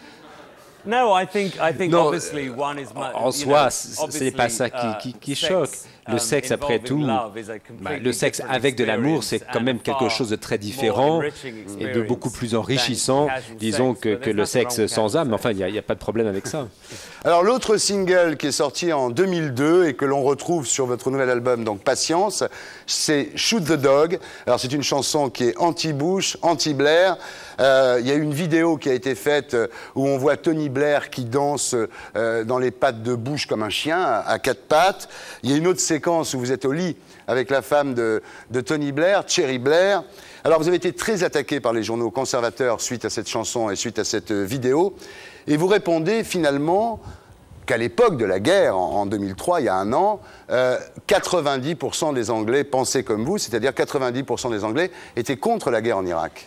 no, I think I think Non, obviously one is mu- En you soi, know, ce n'est pas ça qui, obviously, qui, qui uh, choque. sex, Le um, sexe, après involving tout, love is a bah, completely le sexe different avec de l'amour, c'est experience quand même and quelque far chose de très more différent enriching et de experience beaucoup plus than enrichissant, casual disons, sex, que, but que there's le nothing sexe wrong with sans casual âme. Mais sex. enfin, il n'y a, a pas de problème avec ça. Alors l'autre single qui est sorti en deux mille deux et que l'on retrouve sur votre nouvel album, donc Patience, c'est Shoot the Dog. Alors c'est une chanson qui est anti-Bush, anti-Blair. Euh, Il y a une vidéo qui a été faite euh, où on voit Tony Blair qui danse euh, dans les pattes de Bush comme un chien, à, à quatre pattes. Il y a une autre séquence où vous êtes au lit avec la femme de, de Tony Blair, Cherry Blair. Alors vous avez été très attaqué par les journaux conservateurs suite à cette chanson et suite à cette euh, vidéo. Et vous répondez finalement qu'à l'époque de la guerre, en, en deux mille trois, il y a un an, euh, quatre-vingt-dix pour cent des Anglais pensaient comme vous, c'est-à-dire quatre-vingt-dix pour cent des Anglais étaient contre la guerre en Irak.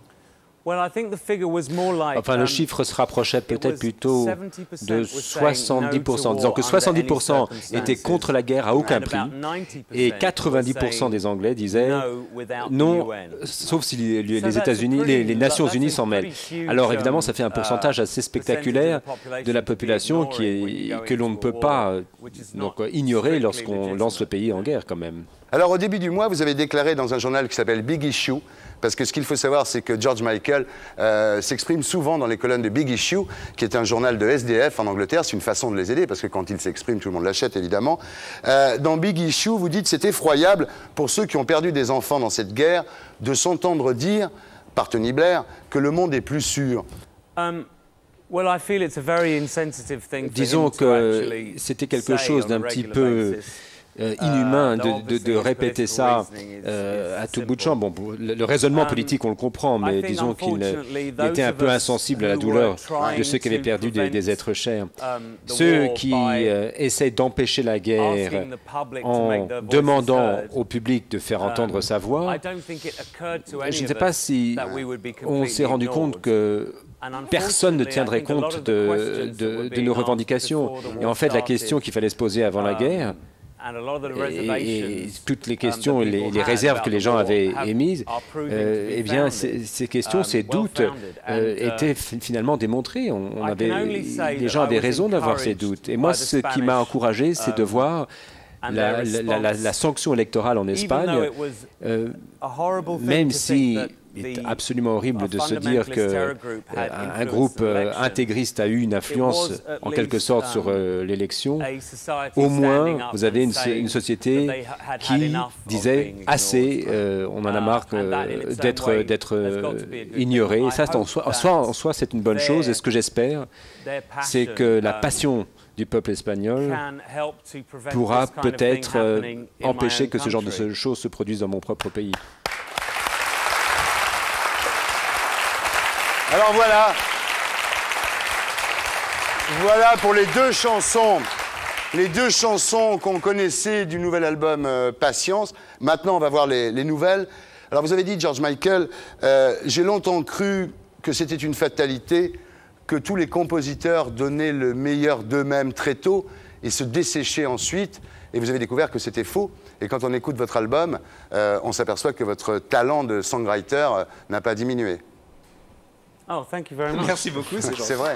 Well, I think the figure was more like, Enfin, le um, chiffre se rapprochait peut-être plutôt de soixante-dix pour cent. no to Disons que war soixante-dix under pour cent any étaient circumstances. contre la guerre à aucun And prix. about ninety percent Et quatre-vingt-dix pour cent des Anglais disaient no without non, the U N. sauf si les, les- So les that's a États-Unis, pretty- les, les Nations that's a Unies s'en mêlent. pretty huge, Alors évidemment, um, ça fait un pourcentage assez spectaculaire de la population qui est, que l'on ne peut pas euh, donc, ignorer lorsqu'on lance le pays en guerre quand même. Alors au début du mois, vous avez déclaré dans un journal qui s'appelle Big Issue, parce que ce qu'il faut savoir, c'est que George Michael euh, s'exprime souvent dans les colonnes de Big Issue, qui est un journal de S D F en Angleterre. C'est une façon de les aider, parce que quand il s'exprime, tout le monde l'achète, évidemment. Euh, dans Big Issue, vous dites « C'est effroyable pour ceux qui ont perdu des enfants dans cette guerre de s'entendre dire, par Tony Blair, que le monde est plus sûr. Um, well, I feel it's a very insensitive thing for Disons him to que actually c'était quelque say chose on a d'un petit regular peu basis. euh, inhumain Uh, de, de- de répéter ça euh, à tout bout de champ. Bon, pour le, le raisonnement politique, on le comprend, mais disons qu'il il était un peu insensible à la douleur de ceux qui avaient perdu des, des êtres chers. Ceux qui euh, essayent d'empêcher la guerre en demandant au public de faire entendre sa voix, je ne sais pas si on s'est rendu compte que personne ne tiendrait compte de, de- de nos revendications. Et en fait, la question qu'il fallait se poser avant la guerre, et, et toutes les questions et les, les réserves que les gens avaient émises, euh, eh bien, ces, ces questions, ces doutes euh, étaient finalement démontrés. On, on avait, les gens avaient raison d'avoir ces doutes. Et moi, ce qui m'a encouragé, c'est de voir la, la, la, la sanction électorale en Espagne, euh, même si il est absolument horrible de se dire qu'un un groupe euh, intégriste a eu une influence en quelque sorte sur euh, l'élection, au moins vous avez une, une société qui disait assez, euh, on en a marre euh, d'être d'être euh, ignoré. Et ça, en soi, en soi, en soi c'est une bonne chose. Et ce que j'espère, c'est que la passion du peuple espagnol pourra peut-être euh, empêcher que ce genre de choses se produisent dans mon propre pays. Alors voilà, voilà pour les deux chansons, les deux chansons qu'on connaissait du nouvel album euh, Patience. Maintenant, on va voir les, les nouvelles. Alors vous avez dit, George Michael, euh, j'ai longtemps cru que c'était une fatalité, que tous les compositeurs donnaient le meilleur d'eux-mêmes très tôt et se desséchaient ensuite. Et vous avez découvert que c'était faux. Et quand on écoute votre album, euh, on s'aperçoit que votre talent de songwriter euh, n'a pas diminué. Oh, thank you very much. Merci beaucoup, c'est gentil. C'est vrai.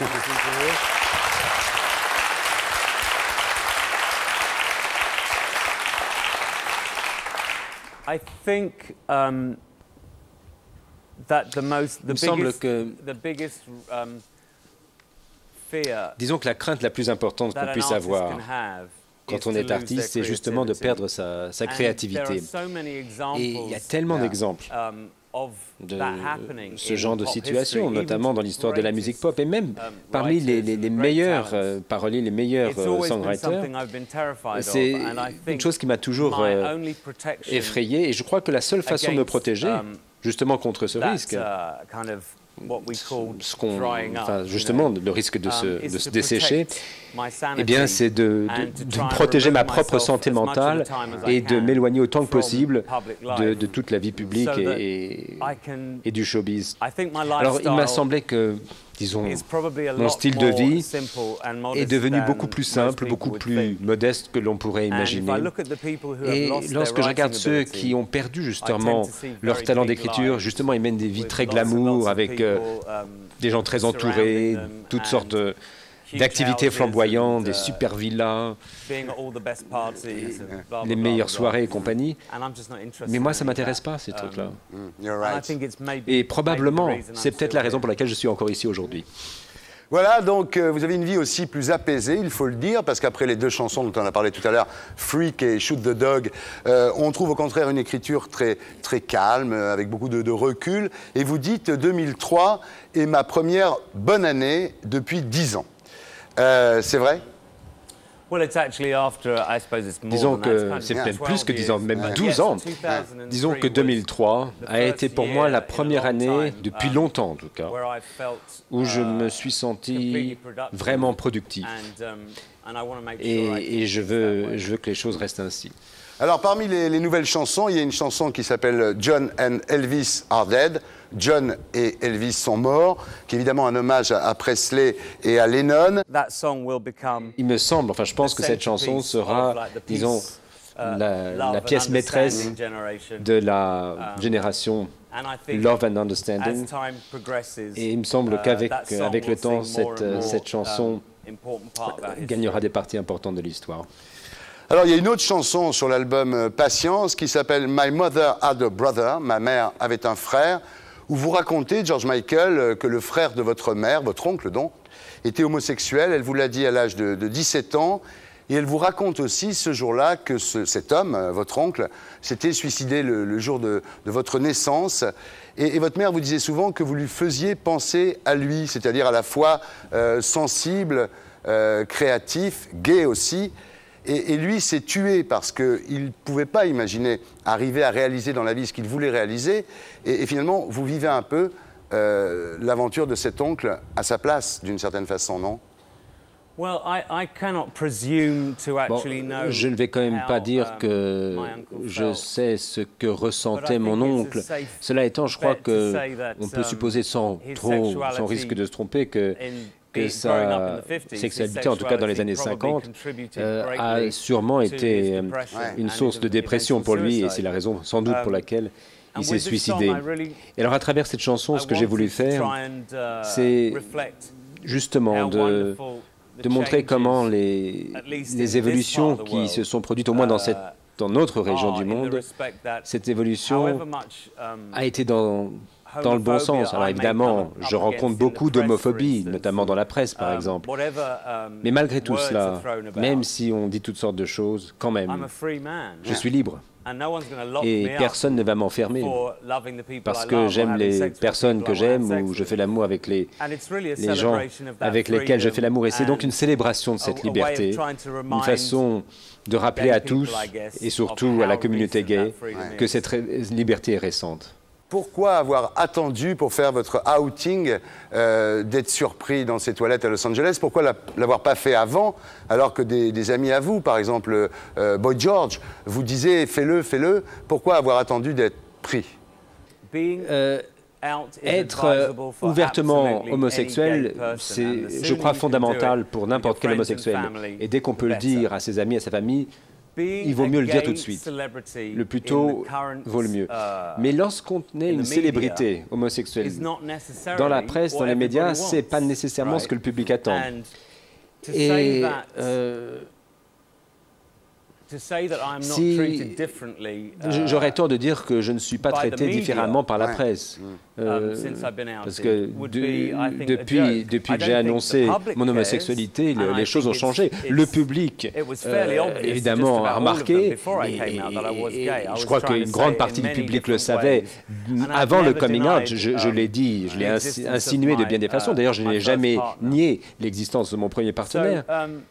I think um, that the most, the Il me semble biggest, que the biggest um, Disons que la crainte la plus importante qu'on puisse avoir quand on est artiste, c'est justement de perdre sa, sa créativité. Et il y a tellement d'exemples de ce genre de situation, notamment dans l'histoire de la musique pop, et même parmi les, les, les meilleurs euh, paroliers, les meilleurs euh, songwriters. C'est une chose qui m'a toujours euh, effrayé, et je crois que la seule façon de me protéger, justement contre ce risque, ce qu'on, enfin, justement, le risque de se, de se dessécher, eh bien, c'est de, de, de protéger ma propre santé mentale et de m'éloigner autant que possible de, de toute la vie publique et, et, et du showbiz. Alors, il m'a semblé que, disons, mon style de vie est devenu beaucoup plus simple, beaucoup plus modeste que l'on pourrait imaginer. Et lorsque je regarde ceux qui ont perdu justement leur talent d'écriture, justement, ils mènent des vies très glamour, avec euh, des gens très entourés, toutes sortes de d'activités flamboyantes, des super villas, les meilleures soirées et compagnie. Mais moi, ça ne m'intéresse pas, ces trucs-là. Et probablement, c'est peut-être la raison pour laquelle je suis encore ici aujourd'hui. Voilà, donc euh, vous avez une vie aussi plus apaisée, il faut le dire, parce qu'après les deux chansons dont on a parlé tout à l'heure, Freak et Shoot the Dog, euh, on trouve au contraire une écriture très, très calme, avec beaucoup de, de recul. Et vous dites deux mille trois est ma première bonne année depuis dix ans. Euh, c'est vrai? Disons que c'est peut-être plus que dix ans, même douze ans. Disons que deux mille trois a été pour moi la première année, depuis longtemps en tout cas, où je me suis senti vraiment productif. Et, et je veux, je veux que les choses restent ainsi. Alors, parmi les, les nouvelles chansons, il y a une chanson qui s'appelle John and Elvis are dead. John et Elvis sont morts, qui est évidemment un hommage à Presley et à Lennon. Il me semble, enfin je pense que cette chanson sera, disons, la, la pièce maîtresse de la génération Love and Understanding. Et il me semble qu'avec avec le temps, cette, cette chanson gagnera des parties importantes de l'histoire. Alors, il y a une autre chanson sur l'album Patience qui s'appelle My Mother Had a Brother, ma mère avait un frère, où vous racontez, George Michael, que le frère de votre mère, votre oncle donc, était homosexuel. Elle vous l'a dit à l'âge de, de dix-sept ans. Et elle vous raconte aussi ce jour-là que ce, cet homme, votre oncle, s'était suicidé le, le jour de, de votre naissance. Et, et votre mère vous disait souvent que vous lui faisiez penser à lui, c'est-à-dire à la fois euh, sensible, euh, créatif, gai aussi. Et, et lui s'est tué parce qu'il ne pouvait pas imaginer arriver à réaliser dans la vie ce qu'il voulait réaliser. Et, et finalement, vous vivez un peu euh, l'aventure de cet oncle à sa place, d'une certaine façon, non? Bon, je ne vais quand même pas dire que je sais ce que ressentait mon oncle. Cela étant, je crois qu'on peut supposer sans trop, sans risque de se tromper que que sa sexualité, en tout cas dans les années cinquante, euh, a sûrement été euh, une source de dépression pour lui, et c'est la raison sans doute pour laquelle il s'est suicidé. Et alors à travers cette chanson, ce que j'ai voulu faire, c'est justement de, de montrer comment les, les évolutions qui se sont produites, au moins dans cette dans notre région du monde, cette évolution a été dans dans le bon sens. Alors évidemment, je rencontre beaucoup d'homophobie, notamment dans la presse, par exemple. Mais malgré tout cela, même si on dit toutes sortes de choses, quand même, je suis libre. Et personne ne va m'enfermer parce que j'aime les personnes que j'aime ou je fais l'amour avec les, les gens avec lesquels je fais l'amour. Et c'est donc une célébration de cette liberté, une façon de rappeler à tous, et surtout à la communauté gay, que cette liberté est récente. Pourquoi avoir attendu pour faire votre outing euh, d'être surpris dans ces toilettes à Los Angeles? Pourquoi la, l'avoir pas fait avant, alors que des, des amis à vous, par exemple euh, Boy George, vous disaient fais-le, fais-le? Pourquoi avoir attendu d'être pris? euh, Être euh, ouvertement homosexuel, c'est, je crois, fondamental pour n'importe quel homosexuel. Et dès qu'on peut le dire à ses amis, à sa famille, il vaut mieux le dire tout de suite. Le plus tôt vaut le mieux. Mais lorsqu'on est une célébrité homosexuelle, dans la presse, dans les médias, ce n'est pas nécessairement ce que le public attend. Et euh, Si j'aurais tort de dire que je ne suis pas traité différemment par la presse, euh, parce que de, depuis, depuis que j'ai annoncé mon homosexualité, le, les choses ont changé. Le public, euh, évidemment, a remarqué, et, et, et je crois qu'une grande partie du public le savait. Avant le coming out, je, je l'ai dit, je l'ai insinué de bien des façons. D'ailleurs, je n'ai jamais nié l'existence de mon premier partenaire.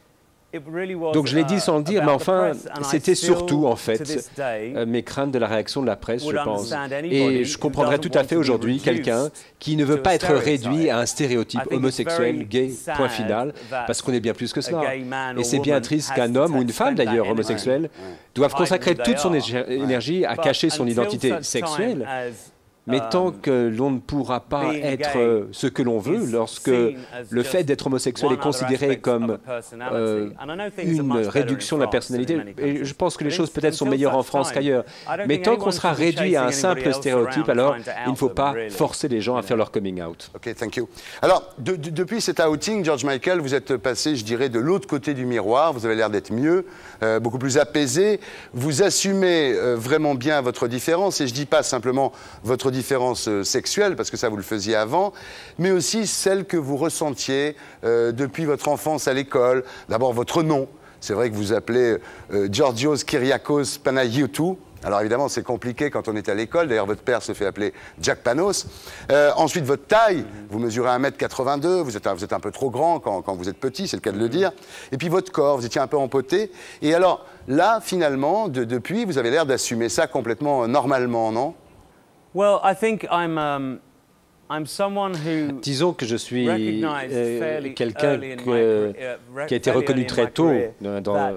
Donc je l'ai dit sans le dire, mais enfin, c'était surtout, en fait, euh, mes craintes de la réaction de la presse, je pense. Et je comprendrais tout à fait aujourd'hui quelqu'un qui ne veut pas être réduit à un stéréotype homosexuel, gay, point final, parce qu'on est bien plus que cela. Et c'est bien triste qu'un homme, ou une femme d'ailleurs, homosexuelle, doive consacrer toute son énergie à cacher son identité sexuelle. Mais tant que l'on ne pourra pas être ce que l'on veut, lorsque le fait d'être homosexuel est considéré comme euh, une réduction de la personnalité, et je pense que les choses peut-être sont meilleures en France qu'ailleurs, mais tant qu'on sera réduit à un simple stéréotype, alors il ne faut pas forcer les gens à faire leur coming out. Ok, thank you. Alors, de, de, depuis cet outing, George Michael, vous êtes passé, je dirais, de l'autre côté du miroir, vous avez l'air d'être mieux, euh, beaucoup plus apaisé, vous assumez euh, vraiment bien votre différence, et je ne dis pas simplement votre différence sexuelle, parce que ça vous le faisiez avant, mais aussi celle que vous ressentiez euh, depuis votre enfance à l'école. D'abord votre nom, c'est vrai que vous appelez euh, Georgios Kyriakos Panagiotou. Alors évidemment c'est compliqué quand on est à l'école, d'ailleurs votre père se fait appeler Jack Panos. Euh, ensuite votre taille, vous mesurez un mètre quatre-vingt-deux, vous êtes un, vous êtes un peu trop grand quand, quand vous êtes petit, c'est le cas de le dire. Et puis votre corps, vous étiez un peu empoté. Et alors là finalement, de, depuis, vous avez l'air d'assumer ça complètement euh, normalement, non? Well, I think I'm, um, I'm someone who Disons que je suis euh, quelqu'un qui a été reconnu très tôt. Dans, dans,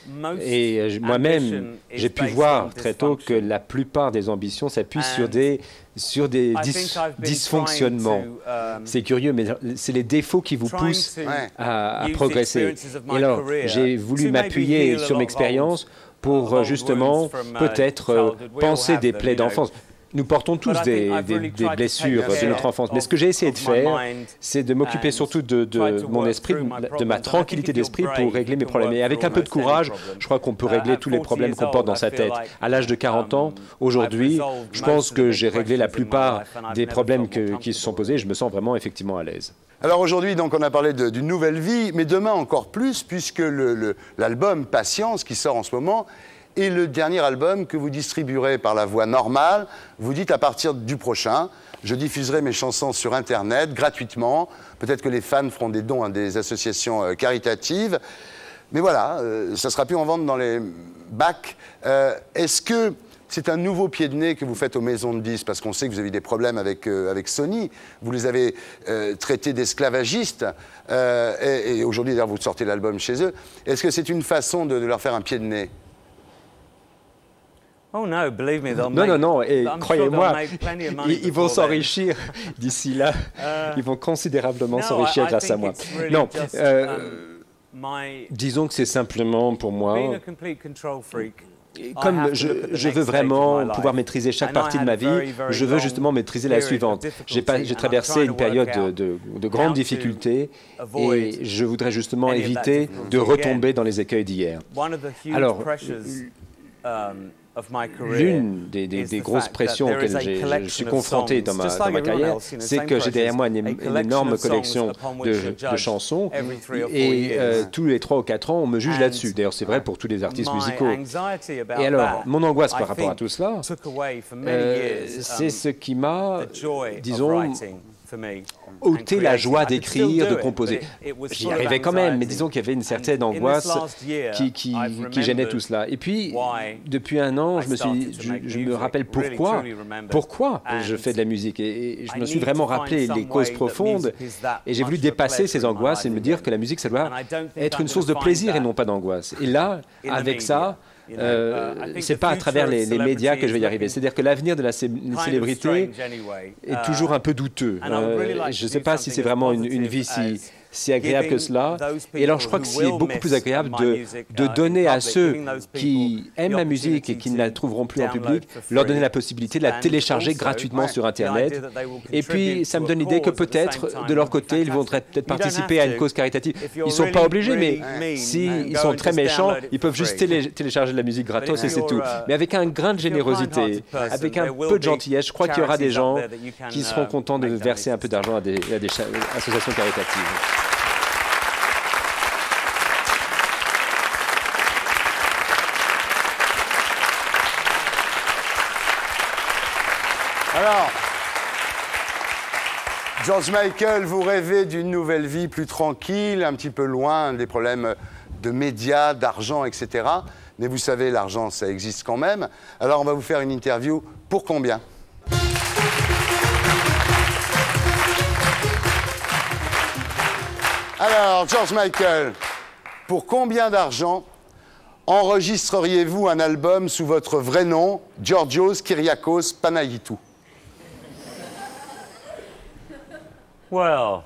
et euh, moi-même, j'ai pu voir très tôt que la plupart des ambitions s'appuient sur des, sur des dis dysfonctionnements. C'est curieux, mais c'est les défauts qui vous poussent à, à progresser. Et alors, j'ai voulu m'appuyer sur mon expérience pour justement peut-être euh, penser des plaies d'enfance. Nous portons tous des, des, des blessures de notre enfance, mais ce que j'ai essayé de faire, c'est de m'occuper surtout de, de mon esprit, de ma tranquillité d'esprit pour régler mes problèmes. Et avec un peu de courage, je crois qu'on peut régler tous les problèmes qu'on porte dans sa tête. À l'âge de quarante ans, aujourd'hui, je pense que j'ai réglé la plupart des problèmes que, qui se sont posés et je me sens vraiment effectivement à l'aise. Alors aujourd'hui, donc, on a parlé d'une nouvelle vie, mais demain encore plus, puisque l'album Patience, qui sort en ce moment, et le dernier album que vous distribuerez par la voie normale. Vous dites à partir du prochain, je diffuserai mes chansons sur Internet gratuitement. Peut-être que les fans feront des dons à des associations euh, caritatives. Mais voilà, euh, ça ne sera plus en vente dans les bacs. Euh, Est-ce que c'est un nouveau pied de nez que vous faites aux maisons de disques? Parce qu'on sait que vous avez eu des problèmes avec, euh, avec Sony. Vous les avez euh, traités d'esclavagistes. Euh, et et aujourd'hui, d'ailleurs, vous sortez l'album chez eux. Est-ce que c'est une façon de, de leur faire un pied de nez? Oh no, believe me, they'll non, make, non, non, et croyez-moi, ils, ils vont s'enrichir d'ici là. Ils vont considérablement s'enrichir grâce à moi. Non, euh, disons que c'est simplement pour moi. Comme je, je veux vraiment pouvoir maîtriser chaque partie de ma vie, je veux justement maîtriser la suivante. J'ai traversé une période de, de, de grandes difficultés et je voudrais justement éviter de retomber dans les écueils d'hier. Alors, l'une des, des, des grosses pressions auxquelles je suis confronté dans ma, dans ma carrière, c'est que j'ai derrière moi une, une énorme collection de, de chansons et euh, tous les trois ou quatre ans, on me juge là-dessus. D'ailleurs, c'est vrai pour tous les artistes musicaux. Et alors, mon angoisse par rapport à tout cela, euh, c'est ce qui m'a, disons, ôter la joie d'écrire, de composer. J'y arrivais quand même, mais disons qu'il y avait une certaine angoisse qui, qui, qui gênait tout cela. Et puis, depuis un an, je me, suis, je, je me rappelle pourquoi, pourquoi je fais de la musique. Et, et je me suis vraiment rappelé les causes profondes. Et j'ai voulu dépasser ces angoisses et me dire que la musique, ça doit être une source de plaisir et non pas d'angoisse. Et là, avec ça, Euh, c'est pas à travers les, les médias que je vais y arriver. C'est-à-dire que l'avenir de la célébrité est toujours un peu douteux. Euh, je ne sais pas si c'est vraiment une, une vie si, si agréable que cela. Et alors, je crois que c'est beaucoup plus agréable de, de donner à ceux qui aiment ma musique et qui ne la trouveront plus en public, leur donner la possibilité de la télécharger gratuitement sur Internet. Et puis, ça me donne l'idée que peut-être, de leur côté, ils voudraient peut-être participer à une cause caritative. Ils ne sont pas obligés, mais s'ils sont très méchants, ils peuvent juste télé télécharger de la musique gratos et c'est tout. Mais avec un grain de générosité, avec un peu de gentillesse, je crois qu'il y aura des gens qui seront contents de verser un peu d'argent à des, à des associations caritatives. Alors, George Michael, vous rêvez d'une nouvelle vie plus tranquille, un petit peu loin des problèmes de médias, d'argent, et cetera. Mais vous savez, l'argent, ça existe quand même. Alors, on va vous faire une interview. Pour combien ? Alors, George Michael, pour combien d'argent enregistreriez-vous un album sous votre vrai nom, Georgios Kyriakos Panayitou? Well,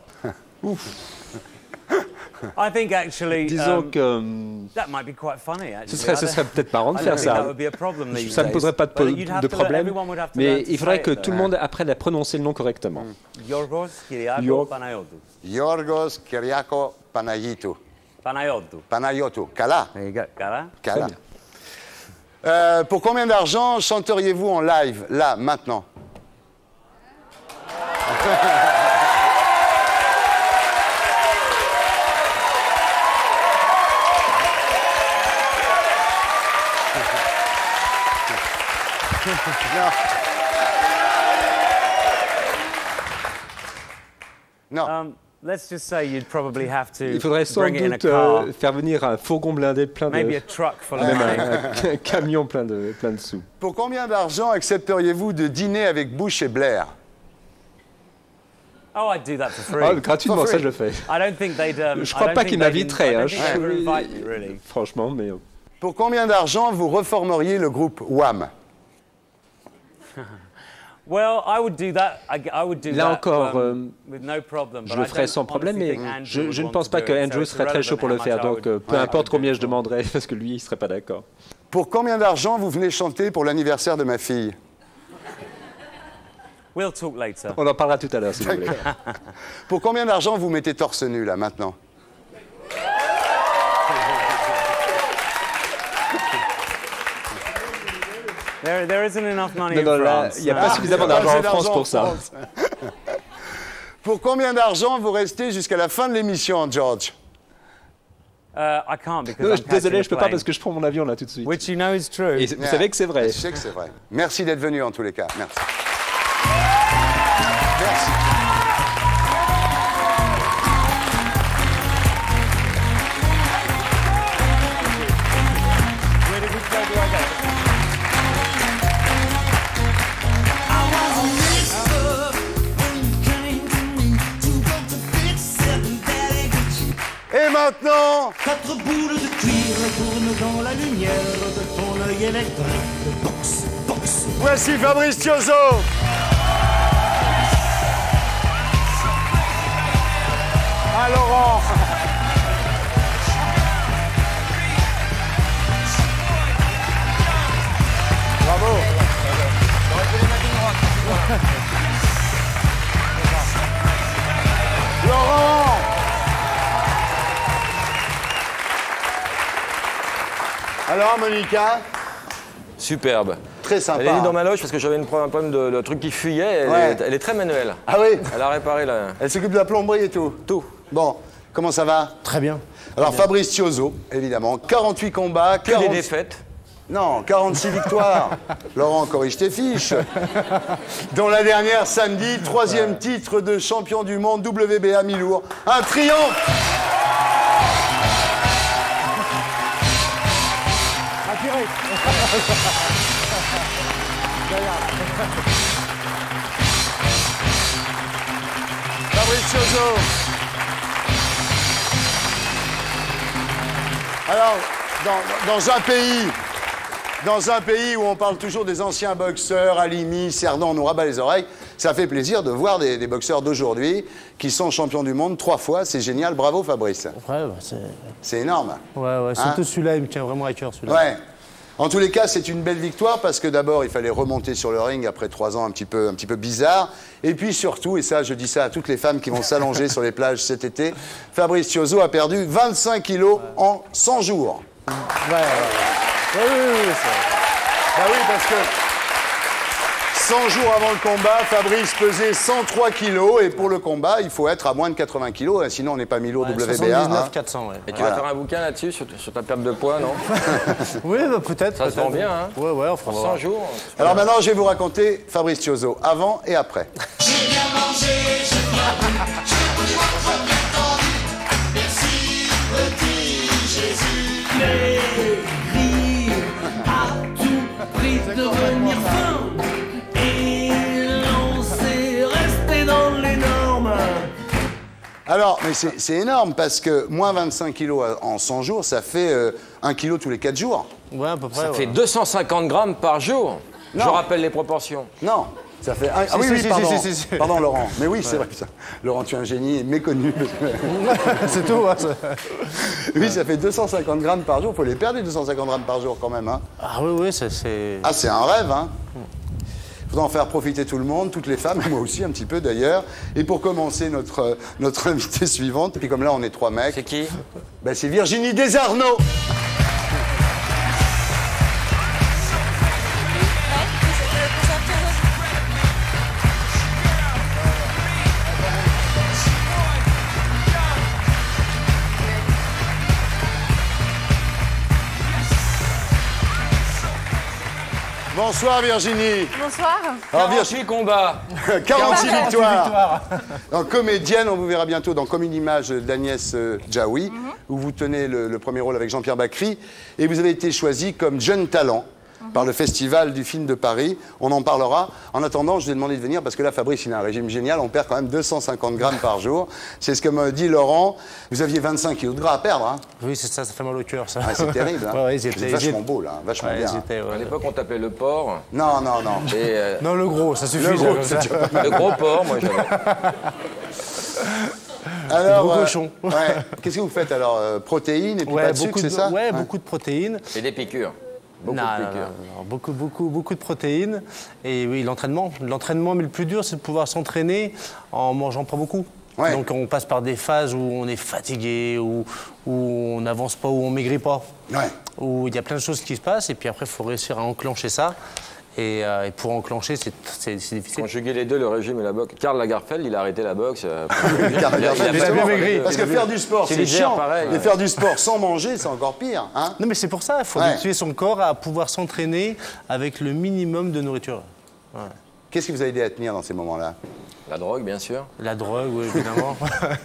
I think actually, disons um, que that might be quite funny, actually. ce serait, ce serait peut-être marrant de faire ça. Ça ne poserait pas de, de problème, mais il faudrait que tout le monde apprenne à prononcer le nom correctement. Yorgos Kyriakos Panayotou. Yorgos Kyriakos Panayitou. Panayotou. Panayotou. Kala. There you go. Kala. Kala. Euh, pour combien d'argent chanteriez-vous en live, là, maintenant? Non. Um, let's just say you'd probably have to Il faudrait sans bring it in a doute car. euh, faire venir un fourgon blindé plein de... Maybe a truck full of même money. un, un camion plein de, plein de sous. Pour combien d'argent accepteriez-vous de dîner avec Bush et Blair? Oh, I'd do that for free. Oh, gratuitement, For ça free. je le fais. I don't think they'd. Um, Je crois pas qu'ils m'inviteraient. Hein. Je- Je... Really. Franchement, mais... Pour combien d'argent vous reformeriez le groupe Wham? Well, I would do that. I, I would do Là that, encore, um, euh, with no problem, je but le I ferai don't sans problème, honestly mais think Andrew je, would je ne want pense to pas do que it, so Andrew it's serait très chaud pour le irrelevant faire, how much I donc euh, would- peu I importe would combien do je it. demanderais, parce que lui, il ne serait pas d'accord. Pour combien d'argent vous venez chanter pour l'anniversaire de ma fille? We'll talk later. On en parlera tout à l'heure, si vous voulez. Pour combien d'argent vous mettez torse nu, là, maintenant? There, there isn't enough money Non, non, in là, France. il n'y a pas Ah. suffisamment Pas d'argent assez en France d'argent pour en ça. France. Pour combien d'argent vous restez jusqu'à la fin de l'émission, George? Uh, I can't because Non, I'm je- désolé, catching je peux a pas plane. parce que je prends mon avion là tout de suite. Which you know is true. Et vous Yeah. savez que c'est vrai. Je sais que c'est vrai. Merci d'être venu en tous les cas. Merci. Merci. Where did we go? Do I go? Et maintenant, Quatre boules de cuir tournent dans la lumière de ton œil électrique. Box, box. voici Fabrice Thiozo. Ah, Laurent. Bravo. Laurent. Alors, Monica, Superbe. très sympa. Elle est venue dans ma loge parce que j'avais une- un problème de, de truc qui fuyait. Elle, Ouais. est, elle est très manuelle. Ah oui, Elle a réparé la... elle s'occupe de la plomberie et tout. tout. Bon, comment ça va? Très bien. Alors, Fabrice Thiozo, évidemment, quarante-huit combats, Que des quarante... défaites. Non, quarante-six victoires. Laurent, corrige tes fiches. Dont la dernière samedi, troisième titre de champion du monde W B A mi-lourd. Un triomphe. Fabrice Thiozo. Alors, dans, dans un pays Dans un pays où on parle toujours des anciens boxeurs, Halimi, Cerdan, on nous rabat les oreilles, ça fait plaisir de voir des, des boxeurs d'aujourd'hui qui sont champions du monde trois fois. C'est génial. Bravo, Fabrice. Ouais, bah, c'est... C'est énorme. Ouais, ouais. Surtout Hein celui-là, il me tient vraiment à cœur, celui-là. Ouais. En tous les cas, c'est une belle victoire parce que d'abord, il fallait remonter sur le ring après trois ans un petit peu, un petit peu bizarre. Et puis surtout, et ça, je dis ça à toutes les femmes qui vont s'allonger sur les plages cet été, Fabrice Chiozzo a perdu vingt-cinq kilos ouais. en cent jours. Ouais, ouais, ouais. Oui, oui, oui, bah oui, parce que cent jours avant le combat, Fabrice pesait cent trois kilos et pour le combat, il faut être à moins de quatre-vingts kilos, sinon on n'est pas mis au ouais, W B A. soixante-dix-neuf quatre cents, ouais. Et tu voilà. vas faire un bouquin là-dessus, sur, sur ta perte de poids, non? Oui, bah, peut-être. Ça peut se vend bien, hein? Ouais, ouais, on fera cent jours. Alors maintenant, je vais vous raconter Fabrice Chiozzo, avant et après. J'ai bien mangé, je crois, j'ai trop bien tendu. Merci, petit Jésus. Maigrir à tout prix devenir fin. Et l'on s'est resté dans les normes. Alors, mais c'est énorme parce que moins vingt-cinq kilos en cent jours, ça fait euh, un kilo tous les quatre jours. Ouais, à peu près. Ça ouais. fait deux cent cinquante grammes par jour. Non. Je rappelle les proportions. Non. Ça fait un... si, ah oui, si, oui, si, pardon. si, si, si. Pardon, Laurent. Mais oui, ouais. c'est vrai. Ça. Laurent, tu es un génie méconnu. C'est tout. Hein, oui, ça fait deux cent cinquante grammes par jour. Il faut les perdre, les deux cent cinquante grammes par jour, quand même. Hein. Ah oui, oui, c'est... Ah, c'est un rêve, hein. Il faudra en faire profiter tout le monde, toutes les femmes, et moi aussi un petit peu d'ailleurs. Et pour commencer, notre, notre invitée suivante, et puis comme là, on est trois mecs. C'est qui? Ben, c'est Virginie Desarnaud. Bonsoir Virginie. Bonsoir. Alors, quarante-huit combats. quarante-six victoires. Donc, comédienne, on vous verra bientôt dans Comme une image d'Agnès euh, Jaoui, mm-hmm. où vous tenez le, le premier rôle avec Jean-Pierre Bacry. Et vous avez été choisi comme jeune talent mm-hmm. par le Festival du film de Paris. On en parlera. En attendant, je vous ai demandé de venir parce que là, Fabrice, il a un régime génial. On perd quand même deux cent cinquante grammes par jour. C'est ce que m'a dit Laurent. Vous aviez vingt-cinq kilos de gras à perdre. Hein. Oui, c'est ça, ça fait mal au cœur, ça. Ah, c'est terrible. Hein. Ouais, ouais, c'est vachement beau, là. Vachement ouais, bien. hein. Ouais. À l'époque, on t'appelait le porc. Non, non, non. Et, euh... Non, le gros, ça suffit. Le gros, ça. Le gros porc, moi, j'avais. Alors, gros euh, cochon. Ouais. Qu'est-ce que vous faites alors euh, protéines et puis ouais, pas de sucre, c'est ça? Ouais, ouais, beaucoup de protéines. Et des piqûres. Beaucoup non, de non, piqûres. non, non, beaucoup, beaucoup, beaucoup de protéines. Et oui, l'entraînement. L'entraînement, mais le plus dur, c'est de pouvoir s'entraîner en mangeant pas beaucoup. Ouais. Donc on passe par des phases où on est fatigué, où, où on n'avance pas, où on maigrit pas. Ouais. Où il y a plein de choses qui se passent et puis après, il faut réussir à enclencher ça. Et, euh, et pour enclencher, c'est difficile. Conjuguer les deux, le régime et la boxe. Karl Lagerfeld, il a arrêté la boxe. Euh, Karl Lagerfeld, il a bien maigri. Parce que faire du sport, c'est chiant. Pareil, et ouais. faire du sport sans manger, c'est encore pire. Hein, non, mais c'est pour ça, il faut ouais. habituer son corps à pouvoir s'entraîner avec le minimum de nourriture. Ouais. Qu'est-ce qui vous a aidé à tenir dans ces moments-là? La drogue, bien sûr. La drogue, oui, évidemment.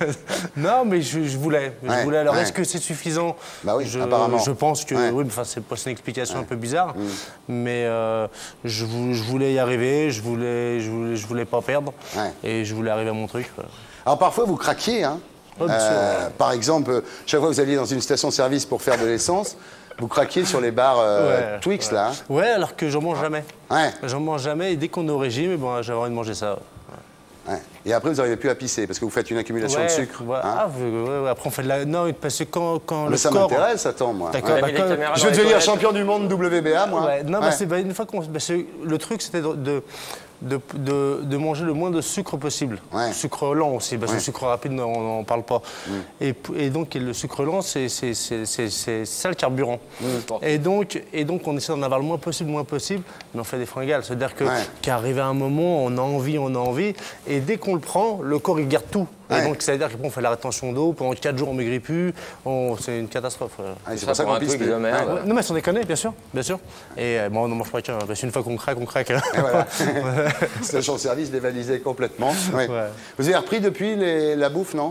Non, mais je, je voulais. Je ouais, voulais. Alors, ouais. est-ce que c'est suffisant? Bah oui, je, apparemment. Je pense que ouais. oui, mais enfin, c'est une explication ouais. un peu bizarre. Mmh. Mais euh, je, je voulais y arriver, je voulais, je voulais, je voulais pas perdre. Ouais. Et je voulais arriver à mon truc. Voilà. Alors, parfois, vous craquiez, hein oh, euh, Par exemple, chaque fois que vous alliez dans une station-service pour faire de l'essence, vous craquiez sur les bars euh, ouais, Twix, ouais. là. Hein ouais, alors que j'en mange jamais. Ouais. J'en mange jamais et dès qu'on est au régime, eh ben, j'avais envie de manger ça. Ouais. Ouais. Et après, vous n'arrivez plus à pisser parce que vous faites une accumulation ouais, de sucre. Ouais. Hein ah, ouais, ouais. Après, on fait de la. Non, parce que quand, quand mais le ça score... m'intéresse, attends, moi. D'accord. Ouais. Bah, quand... Je vais devenir champion du monde W B A, moi. Ouais. Non, ouais. bah, c'est bah, une fois qu'on. Bah, le truc, c'était de. de... De, de, de manger le moins de sucre possible. Ouais. Sucre lent aussi, parce que ouais. le sucre rapide, on n'en parle pas. Mm. Et, et donc, le sucre lent, c'est ça le carburant. Mm. Et, donc, et donc, on essaie d'en avoir le moins possible, le moins possible, mais on fait des fringales. C'est-à-dire que, ouais. qu'arrivé à un moment, on a envie, on a envie, et dès qu'on le prend, le corps, il garde tout. Ouais. Et donc, c'est-à-dire qu'on fait la rétention d'eau, pendant quatre jours, on ne maigrit plus, c'est une catastrophe. Ah, c'est pour ça qu'on pisse plus. Ouais. Ouais. Non, mais sans déconner, bien sûr, bien sûr. Et bon, on n'en mange pas qu'un, parce qu'une fois qu'on craque, on craque. Et voilà. Station-service dévalisé complètement. Ouais. Ouais. Vous avez repris depuis les, la bouffe, non?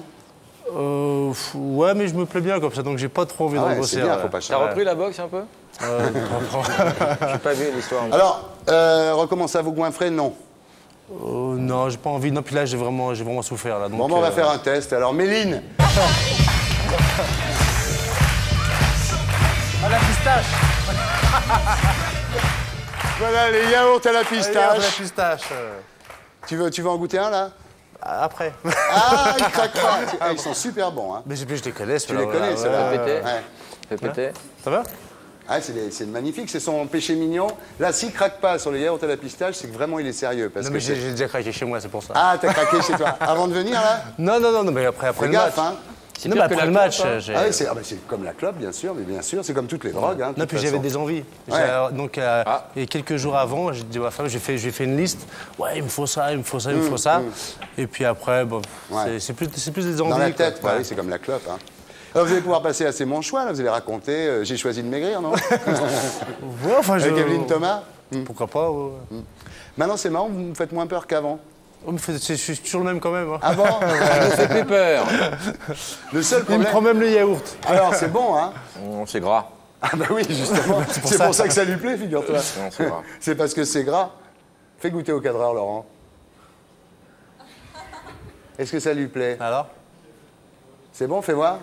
euh, Ouais, mais je me plais bien comme ça, donc j'ai pas trop envie ah de ouais, bosser. T'as repris la boxe un peu? euh, J'ai pas vu l'histoire. Alors, euh, recommencer à vous goinfrer, non? Euh, non, j'ai pas envie. Non, puis là, j'ai vraiment, j'ai vraiment souffert. Là, donc, bon, on va euh... faire un test. Alors, Méline. À la pistache. Voilà, les yaourts à la pistache. Les yaourts à la pistache. Tu veux, tu veux en goûter un, là? Après. Ah, ils craquent pas. Ah, ils sont super bons. Hein. Mais je, je les connais, Tu les connais, ceux-là. Fais péter. Ouais. Fais péter. Ça va? Ah, c'est magnifique, c'est son péché mignon. Là, s'il craque pas sur les yaourts à la pistache, c'est que vraiment il est sérieux. Parce non, que mais j'ai déjà craqué chez moi, c'est pour ça. Ah, t'as craqué chez toi. Avant de venir, là? Non, non, non, non, mais après, après Fais le gaffe, match. hein. Non, mais après le match, Ah j'ai... oui, c'est ah, bah, comme la clope, bien sûr, mais bien sûr, c'est comme toutes les drogues. Hein, de non, toute puis j'avais façon. des envies. Ouais. Donc, euh, Ah. et quelques jours avant, j'ai dit à ma femme, j'ai fait, j'ai fait une liste. Ouais, il me faut ça, il me faut ça, il me faut ça. Et puis après, bon, Ouais. c'est- c'est plus, c'est plus des envies. Dans la quoi. tête, bah Ouais. oui, c'est comme la clope. Hein. Alors, vous allez pouvoir passer à C'est mon choix, là, vous allez raconter euh, J'ai choisi de maigrir, non? Ouais, enfin, je... Avec Evelyne Thomas. Pourquoi pas ouais. Maintenant, c'est marrant, vous me faites moins peur qu'avant. Oh, mais c'est- c'est- je suis toujours le même quand même. Hein. Ah bon? Ça me fait plus peur. Le seul Il me problème... prend même le yaourt. Alors, c'est bon, hein? Mmh, c'est gras. Ah bah oui, justement. C'est pour, ça. ça que ça lui plaît, figure-toi. Non, c'est gras. C'est parce que c'est gras. Fais goûter au cadreur, Laurent. Est-ce que ça lui plaît? Alors? C'est bon, fais voir.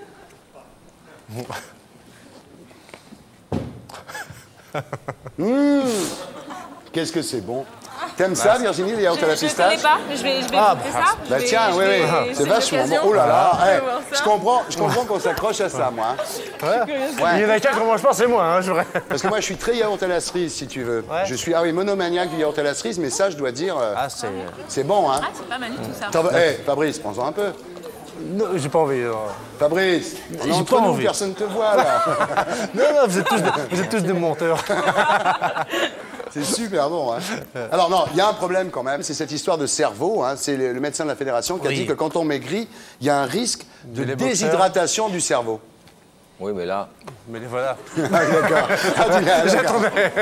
Mmh. Qu'est-ce que c'est bon. T'aimes ça, Virginie, les yaourts à la Je ne pistache? connais pas, mais je vais, je vais Ah, goûter bah, ça. bah Je vais- tiens, je oui, vais- oui, c'est vachement bon. l'occasion. Oh là là, Je vais hey, voir ça. je comprends, je comprends qu'on s'accroche à ça, moi. Ouais. Ouais. Il y en a qu'un qu'on mange pas, c'est moi. Hein, j'aurais- Parce que moi, je suis très yaourt à la cerise, si tu veux. Ouais. Je suis, ah oui, monomaniaque du yaourt à la cerise, mais ça, je dois dire, euh, Ah, c'est... c'est bon, hein. Ah, c'est pas mal du tout ça. T'en veux- Eh, Fabrice, prends-en un peu. Non, j'ai pas envie. non. Fabrice, on est J'ai entre pas nous, envie. personne te voit, là. Non, non, vous êtes tous des, vous êtes tous des menteurs. C'est super bon. Hein. Alors non, il y a un problème quand même, c'est cette histoire de cerveau. Hein. C'est le, le médecin de la fédération qui a Oui. dit que quand on maigrit, il y a un risque de les boxeurs. déshydratation du cerveau. Oui, mais là. Mais voilà. Ah, d'accord. Ah, tu l'as, d'accord. J'attendais.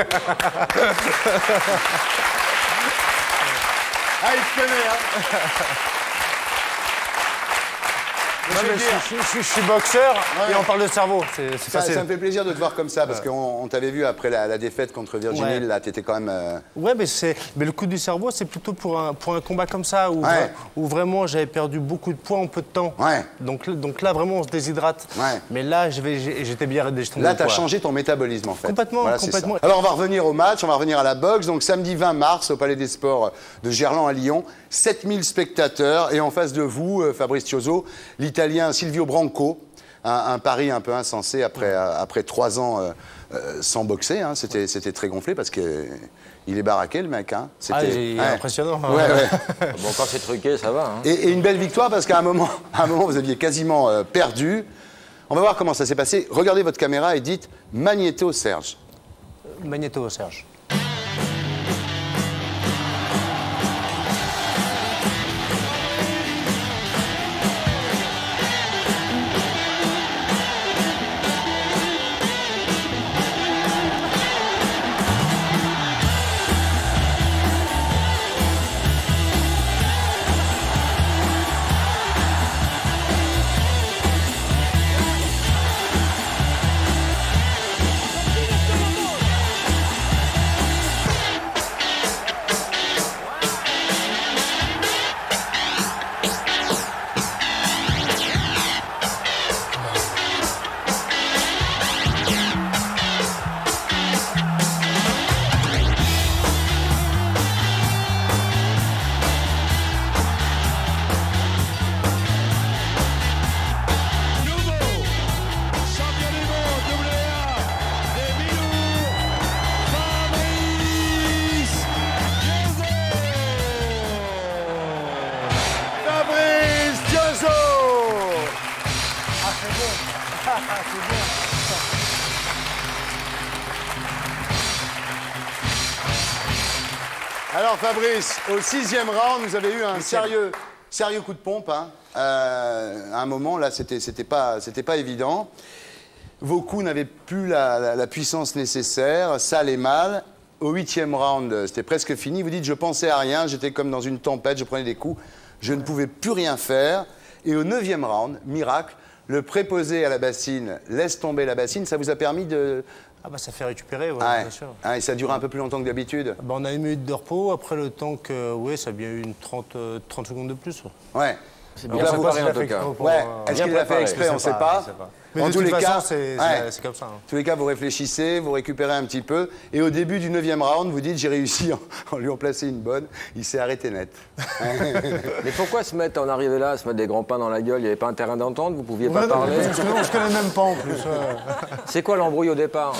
Ah, il te connaît, hein. Non, Je veux mais dire, je, je- je- je suis boxeur Ouais. et on parle de cerveau. C'est c'est ça, facile. ça me fait plaisir de te voir comme ça, parce qu'on on t'avait vu après la, la défaite contre Virginie, Ouais. là, t'étais quand même... euh, Ouais, mais, c'est- mais le coup du cerveau, c'est plutôt pour un, pour un combat comme ça, où, Ouais. vra- où vraiment j'avais perdu beaucoup de poids en peu de temps. Ouais. Donc, donc là, vraiment, on se déshydrate. Ouais. Mais là, je vais- j'ai- j'étais bien raide. Là, tu as changé ton métabolisme, en fait. Complètement, Voilà, c'est complètement. ça. Alors, on va revenir au match, on va revenir à la boxe. Donc, samedi vingt mars, au Palais des Sports de Gerland à Lyon, sept mille spectateurs. Et en face de vous, euh, Fabrice Chiozzo, l'Italien Silvio Branco. Un, un pari un peu insensé après, euh, après trois ans euh, euh, sans boxer. Hein. C'était c'était très gonflé parce qu'il est baraqué, le mec. Hein. Ah, C'était- il est ouais. impressionnant. Ouais, ouais. Bon, quand c'est truqué, ça va. Hein. Et, et une belle victoire parce qu'à un moment, à un moment, vous aviez quasiment euh, perdu. On va voir comment ça s'est passé. Regardez votre caméra et dites Magnéto Serge. Magnéto, Serge. Fabrice Chiozzo. Ah, c'est bon. Ah, c'est bon. Alors Fabrice, au sixième round, vous avez eu un sérieux, sérieux coup de pompe. Hein. Euh, à un moment, là, c'était c'était pas, c'était pas évident. Vos coups n'avaient plus la, la- la puissance nécessaire, ça allait mal. Au huitième round, c'était presque fini. Vous dites, je pensais à rien, j'étais comme dans une tempête, je prenais des coups, je ne pouvais plus rien faire. Et au neuvième round, miracle, le préposé à la bassine laisse tomber la bassine. Ça vous a permis de... Ah bah ça fait récupérer, ouais, Ah ouais. bien sûr. Ah, et ça dure un peu plus longtemps que d'habitude. Bah, on a une minute de repos, après le temps que... Oui, ça a bien eu une trente, euh, trente secondes de plus. Ouais. Ouais. C'est Donc bien là, vous préparé, passez en tout cas. pour, Ouais. Est-ce Bien qu'il l'a fait préparé. exprès? Je On ne sais sait pas, pas. je sais pas. Mais En de tous toute les façon, cas, c'est- ouais. c'est comme ça, hein. En tous les cas, vous réfléchissez, vous récupérez un petit peu, et au début du neuvième round, vous dites j'ai réussi en, en lui en placer une bonne. Il s'est arrêté net. Mais pourquoi se mettre, en arriver là, se mettre des grands pains dans la gueule? Il n'y avait pas un terrain d'entente? Vous pouviez pas Ouais, parler? parce que on se connaît même pas en plus. ouais. C'est quoi l'embrouille au départ?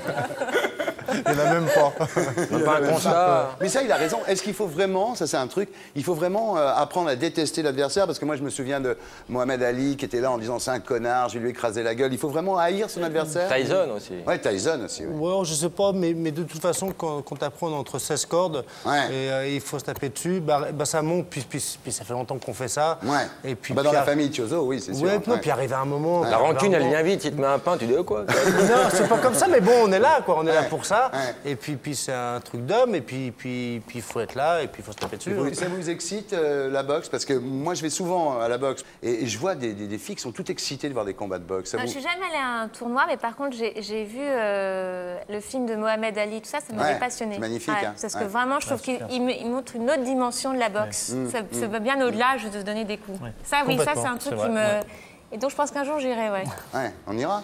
Il n'y en a même pas. Même pas un constat. Mais ça, il a raison. Est-ce qu'il faut vraiment, ça c'est un truc, il faut vraiment euh, apprendre à détester l'adversaire? Parce que moi, je me souviens de Mohamed Ali qui était là en disant c'est un connard, je vais lui écraser la gueule. Il faut vraiment haïr son adversaire? Tyson aussi. Ouais, Tyson aussi. Oui. Ouais, je sais pas, mais, mais de toute façon, quand, quand tu apprends entre seize cordes Ouais. et euh, il faut se taper dessus, bah, bah, ça monte, puis, puis, puis ça fait longtemps qu'on fait ça. Ouais. Et puis, Bah, dans puis la arri- famille Chiozo, oui, c'est sûr. Ouais, non, Ouais. puis arrive à un moment. La rancune, elle vient vite. Si tu te mets un pain, tu dis oh, quoi? Non, c'est pas comme ça, mais bon, on est là, quoi. On est là Ouais. pour ça. Ouais. Et puis, puis c'est un truc d'homme, et puis, puis, puis il faut être là, et puis il faut se taper dessus. Et vous- ça vous excite euh, la boxe? Parce que moi, je vais souvent à la boxe et, et je vois des, des- des filles qui sont toutes excitées de voir des combats de boxe. Ça Non, vous- je suis jamais allée à un tournoi, mais par contre, j'ai j'ai vu euh, le film de Mohamed Ali, tout ça, ça m'avait Ouais, passionné. c'est magnifique, hein. Parce Ouais. que vraiment, je trouve Ouais, qu'il super. il me- il montre une autre dimension de la boxe. Ouais. Ça, Mm, ça mm. va bien au-delà juste de se donner des coups. Ça, oui, ça, c'est un truc c'est qui me. vrai, ouais. Et donc, je pense qu'un jour, j'irai, ouais. Ouais, on ira.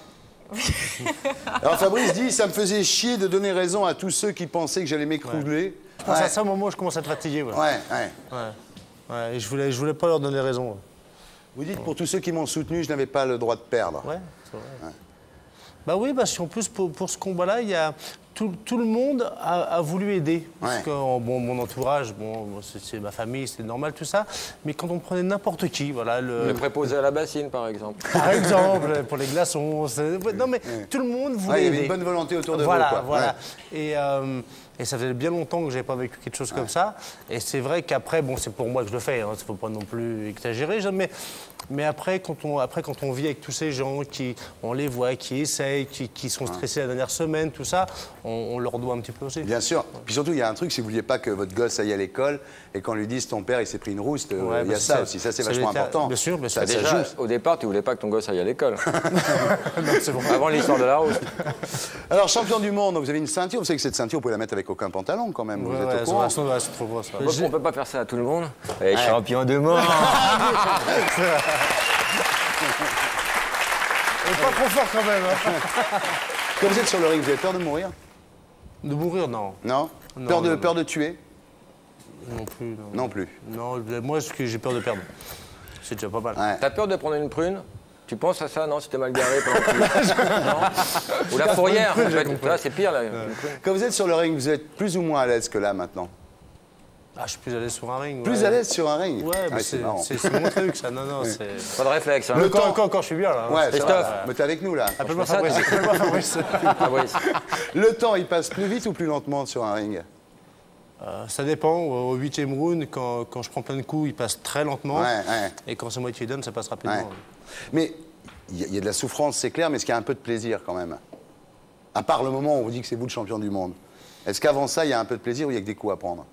Alors Fabrice dit, ça me faisait chier de donner raison à tous ceux qui pensaient que j'allais m'écrouler. Je pense Ouais. à ça au moment où je commence à être fatigué. Ouais, Ouais, ouais. ouais. Ouais, et je voulais, je voulais pas leur donner raison. Vous dites, pour tous ceux qui m'ont soutenu, je n'avais pas le droit de perdre. Ouais, c'est vrai. Bah oui, parce qu'en plus, pour, pour ce combat-là, il y a tout, tout le monde a, a voulu aider. Parce Ouais. que oh, bon, mon entourage, bon, c'est c'est ma famille, c'est normal, tout ça. Mais quand on prenait n'importe qui, voilà, le... Le préposé à la bassine, par exemple. Par exemple, pour les glaçons. c'est- ouais, Non, mais tout le monde voulait Ouais, il y avait aider. une bonne volonté autour de voilà, vous, quoi. Voilà, Ouais. Et, euh, et ça faisait bien longtemps que je n'avais pas vécu quelque chose comme ça. Et c'est vrai qu'après, bon, c'est pour moi que je le fais, il ne faut pas non plus exagérer. je- Mais, mais après, quand on, après, quand on vit avec tous ces gens, qui, on les voit, qui essayent, qui, qui sont stressés la dernière semaine, tout ça, on, on leur doit un petit peu aussi. Bien sûr. Puis surtout, il y a un truc, si vous ne vouliez pas que votre gosse aille à l'école et qu'on lui dise ton père, il s'est pris une rouste, euh, Ouais, il y a bah, ça c'est- aussi. Ça, c'est ça vachement l'était- important. bien sûr, bien sûr. Ça, ça Déjà, joue. au départ, tu voulais pas que ton gosse aille à l'école. Non, c'est bon. Avant l'histoire de la rousse. Alors, champion du monde, vous avez une ceinture. Vous savez que cette ceinture, vous pouvez la mettre avec aucun pantalon quand même. Vous Ouais, êtes ouais, au courant. c'est- ouais, c'est trop beau, ça. On peut- on peut pas faire ça à tout le monde. Et champion du monde. Et pas trop fort quand même. hein. Quand vous êtes sur le ring, vous avez peur de mourir? De mourir, non. Non, Non, peur, de, non, non. peur de tuer? Non plus. Non, Non plus. Non, moi, ce que j'ai peur de perdre. C'est déjà pas mal. Ouais. T'as peur de prendre une prune? Tu penses à ça? Non, si t'es mal garé pendant que tu- Non. Ou la fourrière, en fait. Là, c'est pire, là. une prune. Quand vous êtes sur le ring, vous êtes plus ou moins à l'aise que là maintenant? Ah, je suis plus à l'aise sur un ring. Plus ouais. à l'aise sur un ring? Ouais, mais Ouais, c'est marrant. c'est- c'est mon truc, ça. Non, non, c'est. Pas de réflexe, hein. Le Le temps- temps, quand, quand je suis bien, là. hein. Ouais, ça Christophe. va. Mais t'es avec nous là. Appelle-moi ça, Fabrice. t'as- Appelle-moi Fabrice. Fabrice. Le temps, il passe plus vite ou plus lentement sur un ring? Euh, ça dépend. Au au huitième round, quand, quand je prends plein de coups, il passe très lentement. Ouais, ouais. Et quand c'est moi qui donne, ça passe rapidement. Ouais. Mais il y, a- il y a de la souffrance, c'est clair, mais est-ce qu'il y a un peu de plaisir quand même? À part le moment où on vous dit que c'est vous le champion du monde. Est-ce qu'avant ça, il y a un peu de plaisir ou il y a que des coups à prendre?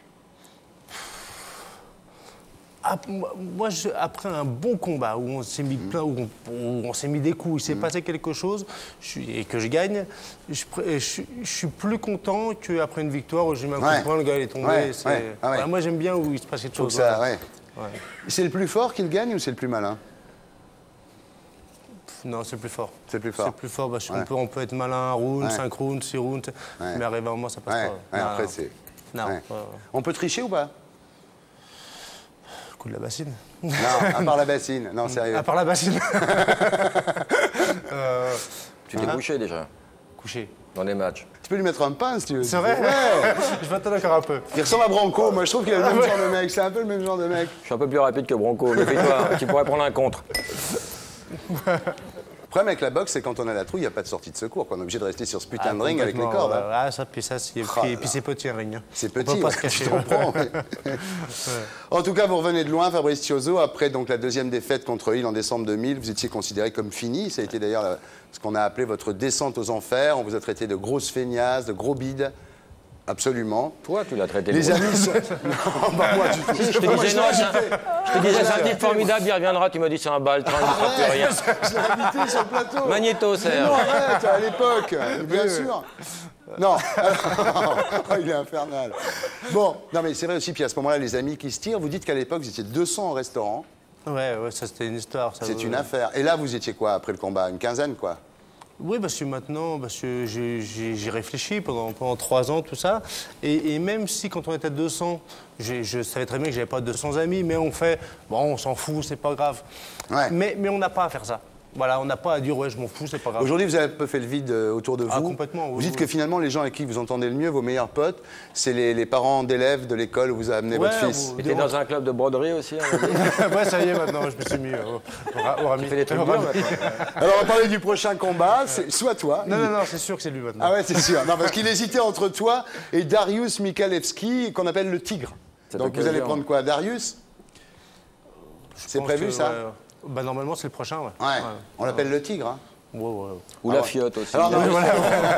Ah, moi, moi, je- après un bon combat où on s'est mis plein, où on, où on s'est mis des coups, il s'est passé quelque chose, je suis- et que je gagne, je, pr- je, je suis plus content qu'après une victoire où j'ai mis un coup Ouais. de poing, le gars il est tombé. Ouais, c'est- ouais, ah ouais. Voilà, moi j'aime bien où il se passe quelque Faut que chose. ça, voilà. ouais. Ouais. C'est le plus fort qui le gagne ou c'est le plus malin? Pff, Non, c'est plus fort. C'est plus fort. C'est plus fort parce qu'on Ouais. peut, on peut être malin un round, Ouais. cinq rounds, six rounds, Ouais. mais arrivé à un moment ça passe Ouais, pas. ouais, Non, après non. c'est... Non, ouais. ouais, ouais. On peut tricher ou pas? Coup de la bassine. Non, à part la bassine. Non, sérieux. À part la bassine. Euh, Tu t'es couché déjà, couché. dans les matchs. Tu peux lui mettre un pain si tu veux. C'est vrai. Ouais. Je m'attends encore un peu. Il ressemble à Branco. Moi, je trouve qu'il a le même genre de mec. C'est un peu le même genre de mec. Je suis un peu plus rapide que Bronco, mais toi, tu pourrais prendre un contre. Le problème avec la boxe, c'est quand on a la trouille, il n'y a pas de sortie de secours. On est obligé de rester sur ce putain Ah, de ring avec les complètement, cordes. hein. ouais. Ah, ça, puis ça, c'est, Oh puis, là puis c'est petit un ring. hein. C'est On petit, peut pas ouais, se cacher. je comprends. ouais. En tout cas, vous revenez de loin, Fabrice Chiozo. Après donc, la deuxième défaite contre Hill en décembre deux mille, vous étiez considéré comme fini. Ça a été d'ailleurs la- ce qu'on a appelé votre descente aux enfers. On vous a traité de grosses feignasses, de gros bides. Absolument. Toi, tu l'as traité de Les gros. amis sont... Non, bah moi, tu... Si, je te Moi, disais, l'ai non, invité. Je te disais, c'est un type formidable, il reviendra, tu m'as dit, c'est un baltrin, il ne fera plus rien. Je l'ai invité sur le plateau. Magnéto, Mais Serge. non, arrête, à l'époque, bien sûr. Non, oh, il est infernal. Bon, non mais c'est vrai aussi, puis à ce moment-là, les amis qui se tirent, vous dites qu'à l'époque, vous étiez deux cents au restaurant. Ouais, ouais, ça c'était une histoire. ça, C'est ouais. une affaire. Et là, vous étiez quoi après le combat? Une quinzaine, quoi? Oui, parce que maintenant, parce que j'ai- j'ai j'ai réfléchi pendant, pendant trois ans, tout ça. Et, et même si, quand on était deux cents, j'ai- je savais très bien que j'avais pas deux cents amis, mais on fait, bon, on s'en fout, c'est pas grave. Ouais. Mais, mais on n'a pas à faire ça. Voilà, on n'a pas à dire, ouais, je m'en fous, c'est pas grave. Aujourd'hui, vous avez un peu fait le vide euh, autour de vous. Ah, complètement, oui, Vous dites oui. que finalement, les gens avec qui vous entendez le mieux, vos meilleurs potes, c'est les, les parents d'élèves de l'école où vous avez amené Ouais, votre fils. vous- Et t'es dans un club de broderie aussi, on va dire. Ouais, ça y est, maintenant, je me suis mis euh, au, au, ra- au rami. Tu fais des trucs Au durs, rami. maintenant. Alors, on va parler du prochain combat. C'est soit toi. Non, non, non, c'est sûr que c'est lui maintenant. Ah ouais, c'est sûr. Non, parce qu'il hésitait entre toi et Darius Michalewski, qu'on appelle le Tigre. Cette Donc, vous allez occasion. prendre quoi? Darius? C'est pense prévu, que, ça? ouais, bah, normalement, c'est le prochain, ouais. Ouais. On l'appelle le Tigre, hein? Ouais, ouais. Ou Ah la ouais. fiotte aussi. Alors, non, Oui, voilà,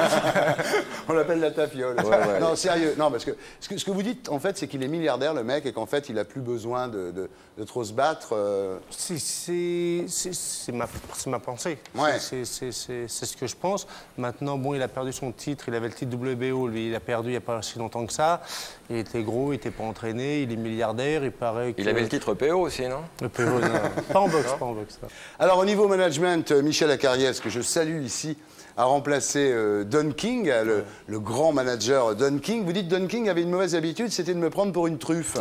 on l'appelle la tafiole. Ouais, ouais. Non, sérieux. Non, parce que ce, que ce que vous dites, en fait, c'est qu'il est milliardaire, le mec, et qu'en fait, il a plus besoin de, de- de trop se battre. euh. C'est- C'est c'est- c'est ma, c'est ma pensée. Ouais. C'est- C'est c'est- c'est ce que je pense. Maintenant, bon, il a perdu son titre. Il avait le titre W B O, lui. Il a perdu il n'y a pas si longtemps que ça. Il était gros, il n'était pas entraîné. Il est milliardaire. Il paraît que... Il avait le titre P O aussi, non? Le P O, non. Pas en boxe, pas en boxe. ça. Alors, au niveau management, euh, Michel Acariès, que je salue ici, a remplacé euh, Don King, euh, le, le grand manager Don King. Vous dites Don King avait une mauvaise habitude, c'était de me prendre pour une truffe.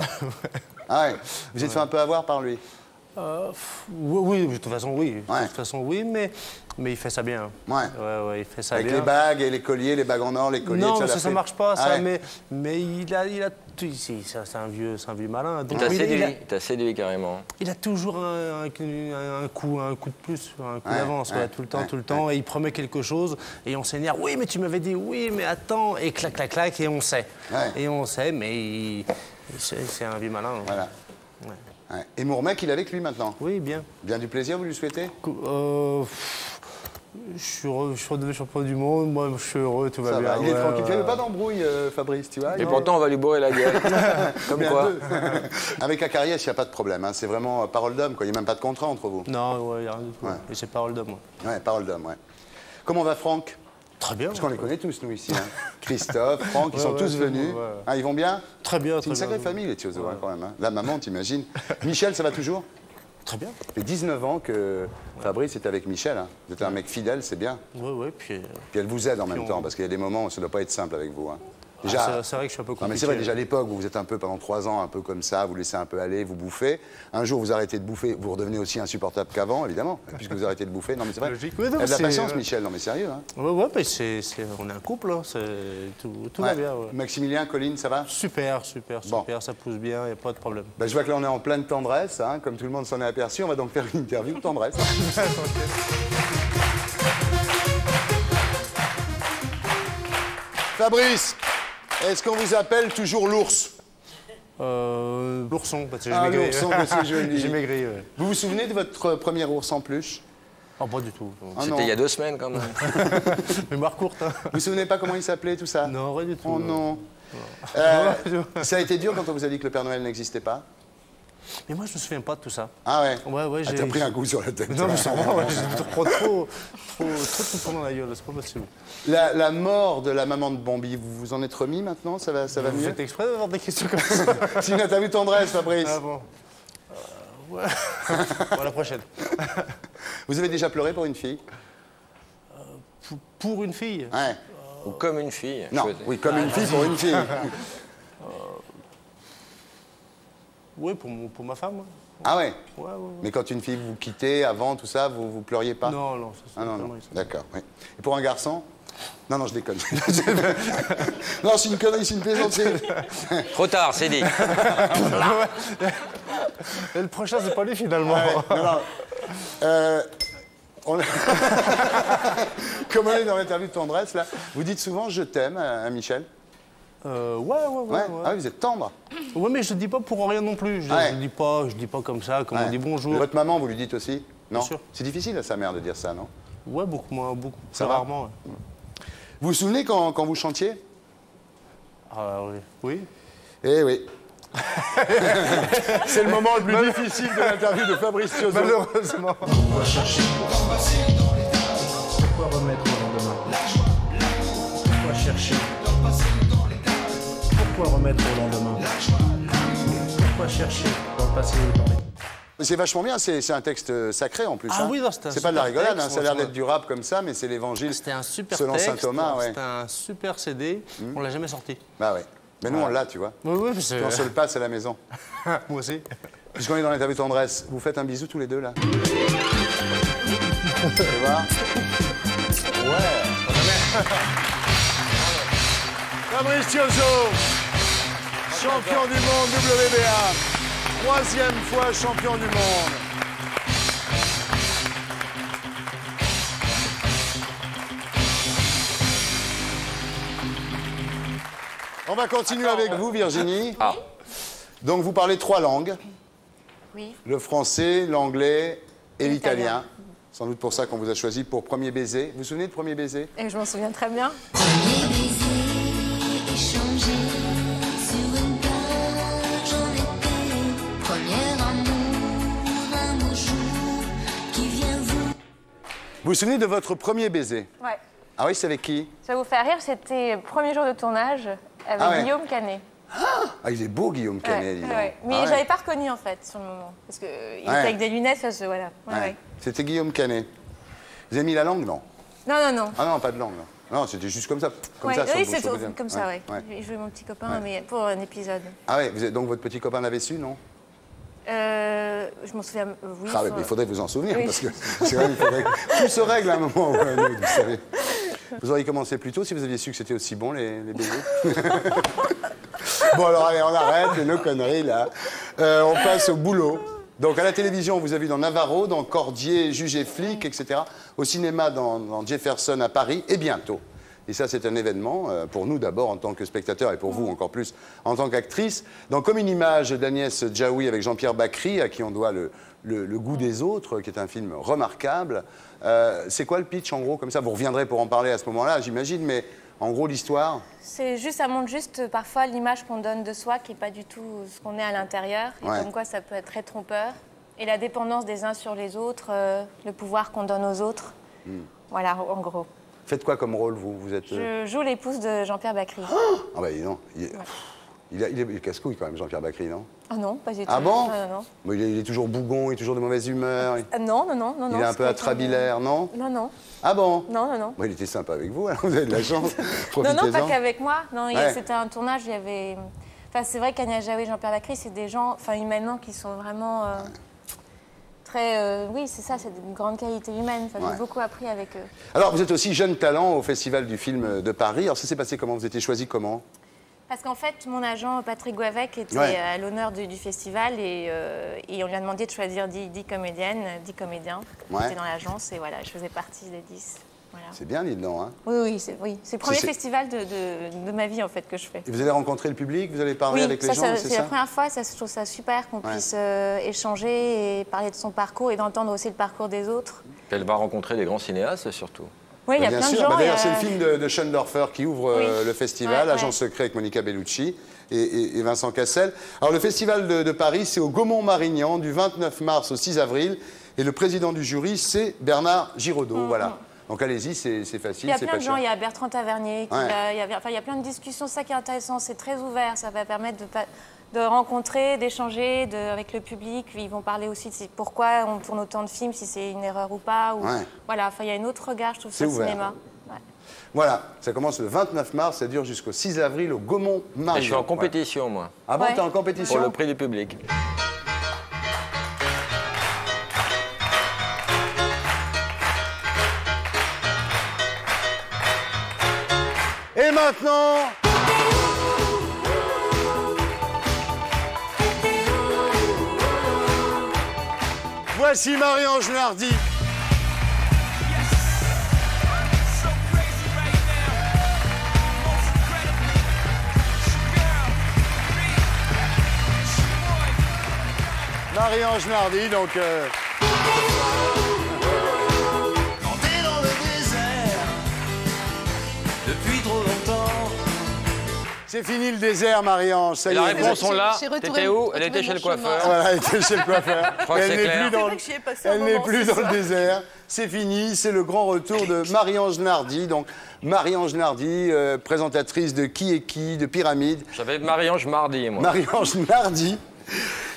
Ah ouais. Vous êtes fait un peu avoir par lui. Euh, pff, oui, oui, de toute façon, oui. Ouais. De toute façon, oui, mais, mais il fait ça bien. Ouais. Ouais, ouais, il fait ça Avec bien. les bagues et les colliers, les bagues en or, les colliers. Non, ça mais l'a ça, ça fait. marche pas, ça. Ah ouais. Mais, mais il a, il a, tout- si, ça, c'est un vieux, c'est un vieux malin. Il Donc, t'a il, séduit, il a, il t'a séduit carrément. il a toujours un, un- un coup, un coup de plus, un coup Ouais, d'avance, ouais, ouais, tout le temps, ouais, tout le temps. Et il promet quelque chose, et on s'énerve. Oui, mais tu m'avais dit, oui, mais attends, et clac, clac, clac, et on sait. Ouais. Et on sait, mais il- c'est c'est un vieux malin. Voilà. Ouais. Ouais. Et Mourmec, il est avec lui maintenant. Oui, bien. Bien du plaisir, vous lui souhaitez? Euh, pff, je suis heureux, je suis redevenu champion du monde, moi je suis heureux, tout va Ça bien. va, il est Ouais, tranquille. ouais. Fais pas d'embrouille, euh, Fabrice, tu vois. Et Non. pourtant, on va lui bourrer la gueule. Comme Mais à quoi. deux. Avec Acariès, il n'y a pas de problème. hein. C'est vraiment euh, parole d'homme, quoi. Il n'y a même pas de contrat entre vous. Non, il n'y a rien du tout. Ouais. Et c'est parole d'homme. ouais. Ouais, parole d'homme, ouais. Comment va Franck? Très bien. Parce qu'on les connaît tous, nous, ici. hein. Christophe, Franck, ils Ouais, sont ouais, tous c'est venus. bon, ouais. Ah, ils vont bien? Très bien, C'est très une sacrée bien. famille, les Thiozo, hein, quand même. hein. La maman, t'imagines. Michel, ça va toujours? Très bien. Ça fait dix-neuf ans que Fabrice est avec Michel. hein. Vous êtes un mec fidèle, c'est bien. Oui, oui, puis... euh, Puis elle vous aide en Puis même on- temps, parce qu'il y a des moments où ça ne doit pas être simple avec vous. hein. ah, c'est- c'est vrai que je suis un peu Non, compliqué. mais c'est vrai, déjà à l'époque où vous êtes un peu pendant trois ans, un peu comme ça, vous laissez un peu aller, vous bouffez. Un jour, vous arrêtez de bouffer, vous redevenez aussi insupportable qu'avant, évidemment, puisque vous arrêtez de bouffer. Non, mais c'est vrai. Logique. Oui, non, Elle a de la c'est- patience, ouais. Michel. Non, mais sérieux. Hein. Ouais, ouais, mais c'est, c'est- on est un couple, hein, c'est- tout, tout va Ouais. bien. Ouais. Maximilien, Colline, ça va? Super, super, Bon. super, ça pousse bien, il n'y a pas de problème. Ben, je vois que là, on est en pleine tendresse, hein, comme tout le monde s'en est aperçu. On va donc faire une interview de tendresse. Fabrice, est-ce qu'on vous appelle toujours l'ours? Euh, l'ourson, parce que j'ai Ah, maigri. l'ourson, que c'est joli. J'ai maigri, ouais. Vous vous souvenez de votre premier ours en peluche? Oh, pas du tout. Ah, C'était non. il y a deux semaines quand même. Mémoire courte. Hein. Vous vous souvenez pas comment il s'appelait, tout ça? Non, rien du tout. Oh non. Euh, ça a été dur quand on vous a dit que le Père Noël n'existait pas? Mais moi, je me souviens pas de tout ça. Ah ouais? Ouais, ouais, Ah, j'ai... t'as pris un coup sur la tête. Non, mais c'est vrai, ouais, j'ai trop, trop, trop, trop, trop, trop dans la gueule, c'est pas possible. La, la mort de la maman de Bambi, vous vous en êtes remis maintenant? Ça va, ça va Vous mieux? faites exprès d'avoir des questions comme ça? C'est une interview tendresse, Fabrice. Ah bon. Euh, ouais. Bon, à la prochaine. Vous avez déjà pleuré pour une fille? Pour- Pour une fille? Ouais. Ou comme une fille. Non, Chouette. oui, comme une fille pour une fille. Oui, pour, mon- pour ma femme. Ouais. Ah ouais? Ouais, ouais, ouais. Mais quand une fille vous quittait, avant, tout ça, vous vous pleuriez pas? Non, non, ça c'est Ah non, vraiment- non. D'accord, oui. Et pour un garçon? Non, non, je déconne. Non, c'est une connerie, c'est une plaisanterie. Trop tard, c'est dit. Et le prochain, c'est pas lui finalement. Non, non. Euh, on... Comme on est dans l'interview de tendresse, là, vous dites souvent « je t'aime » à Michel? Euh, ouais, ouais, ouais. Ouais. ouais. Ah oui, vous êtes tendre. Ouais, mais je dis pas pour rien non plus. Je, Ouais. je dis pas, je dis pas comme ça, comme Ouais. on dit bonjour. Et votre maman, vous lui dites aussi? Non. Bien sûr. C'est difficile à sa mère de dire ça, non? Ouais, beaucoup moins, beaucoup. Ça très va rarement. Ouais. Vous vous souvenez quand, quand vous chantiez? Ah oui. Oui. Eh oui. C'est le moment le plus difficile de l'interview de Fabrice Thiozo. Malheureusement. Pourquoi chercher pour passer dans les cases? Pourquoi remettre au lendemain? Pourquoi chercher dans passer dans les cases? Pourquoi remettre au lendemain? Pourquoi chercher dans le passé dans les C'est vachement bien, c'est un texte sacré en plus. Ah hein. oui, c'est un C'est pas de la super rigolade, texte, hein, ça a l'air moi, d'être du rap comme ça, mais c'est l'évangile C'était un super selon texte, saint Thomas. Ouais. c'était un super C D, on l'a jamais sorti. Bah ouais. Mais nous, on l'a, tu vois. Oui, oui, c'est... Puis on se le passe à la maison. Moi aussi. Puisqu'on est dans l'interview tendresse, vous faites un bisou tous les deux, là. Tu vois? Ouais. Fabrice Thiozo, champion du monde W B A. Troisième fois champion du monde. On va continuer avec vous, Virginie. Ah. Donc, vous parlez trois langues. Oui. Le français, l'anglais et L'italien. l'italien. Sans doute pour ça qu'on vous a choisi pour Premier Baiser. Vous vous souvenez de Premier Baiser? Et je m'en souviens très bien. Vous vous souvenez de votre premier baiser? Ouais. Ah oui, c'est avec qui? Ça va vous faire rire, c'était le premier jour de tournage avec Ah ouais. Guillaume Canet. Ah, il est beau, Guillaume Canet, Ouais, dis donc. ouais. Mais Ah ouais. je l'avais pas reconnu en fait sur le moment. Parce qu'il Ouais. était avec des lunettes, ça se. Voilà. Ouais, Ouais. ouais. C'était Guillaume Canet. Vous avez mis la langue, non? Non, non, non. Ah non, pas de langue, non. Non, c'était juste comme ça. Comme Ouais, ça, sur oui, le- c'est sur le tout, deuxième. comme ça, Ouais, ouais. ouais. J'ai joué mon petit copain, Ouais. mais pour un épisode. Ah ouais, vous êtes- donc votre petit copain l'avait su, non? Euh, je m'en souviens. euh, oui. Ah ouais, sur- mais il faudrait vous en souvenir, Oui. parce que c'est vrai, il faudrait que tout se règle à un moment ou à un autre, vous savez. Vous auriez commencé plus tôt si vous aviez su que c'était aussi bon, les, les baisers. Bon, alors allez, on arrête de nos conneries, là. Euh, on passe au boulot. Donc, à la télévision, on vous a vu dans Navarro, dans Cordier, Juge et flic, et cetera. Au cinéma, dans, dans Jefferson à Paris, et bientôt. Et ça, c'est un événement, euh, pour nous d'abord en tant que spectateurs, et pour vous encore plus en tant qu'actrice. Dans Comme une image d'Agnès Jaoui avec Jean-Pierre Bacry, à qui on doit le, le- le goût des autres, qui est un film remarquable. Euh, c'est quoi le pitch, en gros, comme ça? Vous reviendrez pour en parler à ce moment-là, j'imagine, mais en gros, l'histoire... C'est juste, ça montre juste euh, parfois l'image qu'on donne de soi qui n'est pas du tout ce qu'on est à l'intérieur. Et Ouais. comme quoi ça peut être très trompeur. Et la dépendance des uns sur les autres, euh, le pouvoir qu'on donne aux autres. Hmm. Voilà, en gros. Faites quoi comme rôle, vous? Vous êtes... euh, Je joue l'épouse de Jean-Pierre Bacry. Ah bah, non. Il est, il a- il est- il est casse-couille, quand même, Jean-Pierre Bacry, non? Ah non, pas du tout. Ah bon? Non, non, non. Bon, il, est, il est toujours bougon, il est toujours de mauvaise humeur. Il, Ah non, non, non, non. il non, est un c'est peu quelqu'un atrabilaire, de- non? Non, non. Ah bon? Non, non, non. Bon, il était sympa avec vous, alors vous avez de la chance. Non, non, pas Profitez-en. qu'avec moi. Non, il y a- Ouais. c'était un tournage, il y avait... Enfin, c'est vrai qu'Agnès Jaoui et Jean-Pierre Bacry, c'est des gens, enfin, humainement, qui sont vraiment... euh, très... euh, oui, c'est ça, c'est une grande qualité humaine. Enfin, Ouais. j'ai beaucoup appris avec eux. Alors, vous êtes aussi jeune talent au Festival du film de Paris. Alors, ça s'est passé comment? Vous étiez choisi comment? Parce qu'en fait, mon agent, Patrick Guavec, était Ouais. à l'honneur du, du festival et, euh, et on lui a demandé de choisir dix, dix comédiennes, dix comédiens qui Ouais. étaient dans l'agence. Et voilà, je faisais partie des dix. Voilà. C'est bien, dis-donc, hein? Oui, oui, c'est oui. C'est le premier C'est- festival de, de- de ma vie, en fait, que je fais. Et vous allez rencontrer le public, vous allez parler Oui, avec les ça, gens, ça, c'est c'est ça? la première fois, ça, je trouve ça super qu'on Ouais. puisse euh, échanger et parler de son parcours et d'entendre aussi le parcours des autres. Elle va rencontrer des grands cinéastes, surtout. Oui, il y a Bien plein sûr. de gens. Bah, D'ailleurs, et, c'est euh, le film de, de Schoendorfer qui ouvre euh, Oui. le festival, Ouais, Agent ouais. secret avec Monica Bellucci et, et- et Vincent Cassel. Alors, le festival de, de Paris, c'est au Gaumont-Marignan du vingt-neuf mars au six avril. Et le président du jury, c'est Bernard Giraudot. Voilà. Donc, allez-y, c'est c'est Il facile, y a c'est plein pas de gens, cher. il y a Bertrand Tavernier, qui Ouais. va- il y, a, enfin, il y a plein de discussions, c'est ça qui est intéressant, c'est très ouvert, ça va permettre de, pa- de rencontrer, d'échanger de- avec le public. Ils vont parler aussi de c'est- pourquoi on tourne autant de films, si c'est une erreur ou pas. Ou, Ouais. Voilà, enfin, il y a un autre regard, je trouve, C'est sur le ouvert. cinéma. Ouais. Voilà, ça commence le vingt-neuf mars, ça dure jusqu'au six avril au Gaumont-Marignan. Et je suis en compétition, moi. Ah bon, Ouais. t'es en compétition? Pour le prix du public. Et maintenant... Voici Marie-Ange Nardi. Marie-Ange Nardi, donc... euh, Planté dans le désert depuis trop longtemps. C'est fini le désert, Marie-Ange. Ça Et y la est. réponse, on l'a. J'ai retourné- T'étais où? Elle retourné était chez mon le chemin. coiffeur. Voilà, elle était chez le coiffeur. Je crois que Elle c'est n'est clair. plus dans, C'est le- vrai que j'y ai passé un elle n'est moment, plus c'est dans ça. le désert. C'est fini, c'est le grand retour de Marie-Ange Nardi. Donc, Marie-Ange Nardi, euh, présentatrice de Qui est qui, de Pyramide. J'avais Marie-Ange mardi, moi. Marie-Ange Nardi.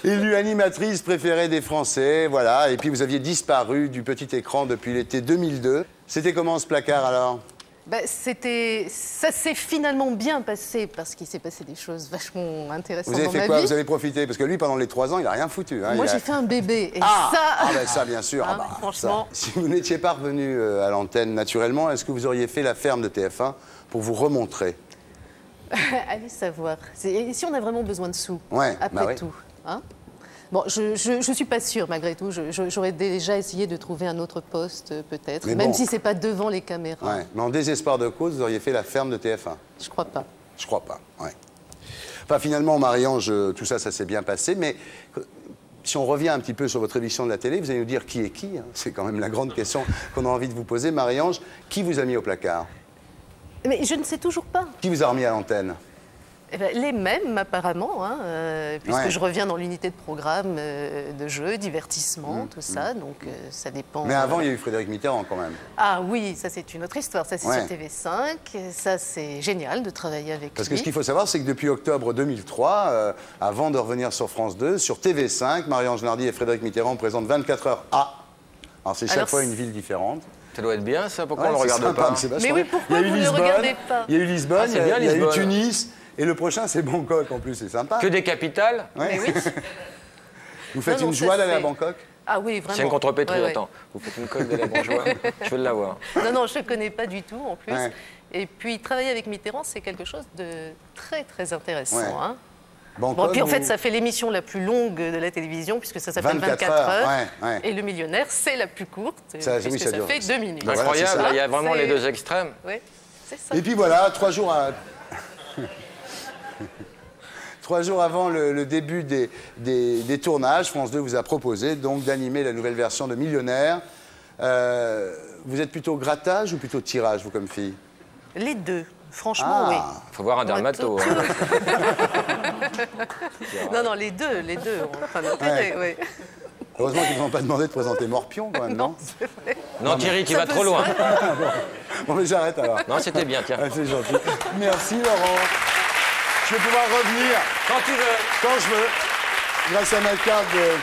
Élue animatrice préférée des Français, voilà. Et puis vous aviez disparu du petit écran depuis l'été deux mille deux. C'était comment ce placard alors? Bah, c'était, ça s'est finalement bien passé parce qu'il s'est passé des choses vachement intéressantes Vous avez dans fait ma quoi? vie. Vous avez profité? Parce que lui, pendant les trois ans, il n'a rien foutu. Hein. Moi, Il a... j'ai fait un bébé. Et ah ça... Ah ben ça, bien sûr. Hein, ah bah, franchement... ça. Si vous n'étiez pas revenu euh, à l'antenne naturellement, est-ce que vous auriez fait la ferme de T F un pour vous remontrer? Allez savoir. Et si on a vraiment besoin de sous, ouais, après bah oui. tout, hein? Bon, je, je, je suis pas sûre, malgré tout. Je, je, j'aurais déjà essayé de trouver un autre poste, peut-être, même bon. si c'est pas devant les caméras. Ouais. Mais en désespoir de cause, vous auriez fait la ferme de T F un? Je crois pas. Je crois pas, ouais. Enfin, finalement, Marie-Ange, tout ça, ça s'est bien passé, mais si on revient un petit peu sur votre émission de la télé, vous allez nous dire qui est qui, hein. C'est quand même la grande question qu'on a envie de vous poser. Marie-Ange, qui vous a mis au placard? Mais je ne sais toujours pas. Qui vous a remis à l'antenne? Eh ben, les mêmes, apparemment, hein, euh, puisque ouais. je reviens dans l'unité de programme euh, de jeux, divertissement, mmh, tout ça, mmh. donc euh, ça dépend... Mais avant, il y a eu Frédéric Mitterrand, quand même. Ah oui, ça c'est une autre histoire, ça c'est ouais. sur T V cinq, ça c'est génial de travailler avec Parce lui. que ce qu'il faut savoir, c'est que depuis octobre deux mille trois, euh, avant de revenir sur France deux, sur T V cinq, Marie-Ange Nardi et Frédéric Mitterrand présentent vingt-quatre heures A. Alors c'est chaque Alors, fois une ville différente. Ça doit être bien, ça. Pourquoi ouais, on ne le regarde sympa, pas? Mais oui, pourquoi vous ne le regardez pas? Il y a eu Lisbonne, ah, il y a, bien, il y a Lisbonne. eu Tunis, et le prochain, c'est Bangkok, en plus, c'est sympa. Que des capitales? Ouais. Oui. Vous faites non, non, une joie d'aller fait... à Bangkok? Ah oui, vraiment. C'est une contrepétrie, ouais, ouais. attends. Vous faites une colle de la bourgeois? Je veux l'avoir. Non, non, je ne connais pas du tout, en plus. Ouais. Et puis, travailler avec Mitterrand, c'est quelque chose de très, très intéressant. Ouais. Hein. Bangkok, bon, puis en ou... fait, ça fait l'émission la plus longue de la télévision, puisque ça s'appelle vingt-quatre vingt-quatre heures. heures. Ouais, ouais. Et Le Millionnaire, c'est la plus courte, ça, puisque oui, ça, ça fait deux minutes. Ben incroyable, voilà, il y a vraiment les deux extrêmes. Oui, c'est ça. Et puis voilà, trois jours à... Trois jours avant le, le début des, des, des tournages, France deux vous a proposé donc d'animer la nouvelle version de Millionnaire. Euh, vous êtes plutôt grattage ou plutôt tirage, vous, comme fille? Les deux. Franchement, ah. oui. Il faut voir un dermato. Hein. non, non, les deux, les deux ont enfin d'intérêt, oui. Ouais. Heureusement qu'ils ne vous ont pas demandé de présenter Morpion, quand même, non? Non, non Thierry, qui va trop loin. bon. bon, mais j'arrête alors. Non, c'était bien, tiens. Ah, c'est gentil. Merci, Laurent. Je vais pouvoir revenir quand tu veux. Quand je veux, grâce à ma carte de...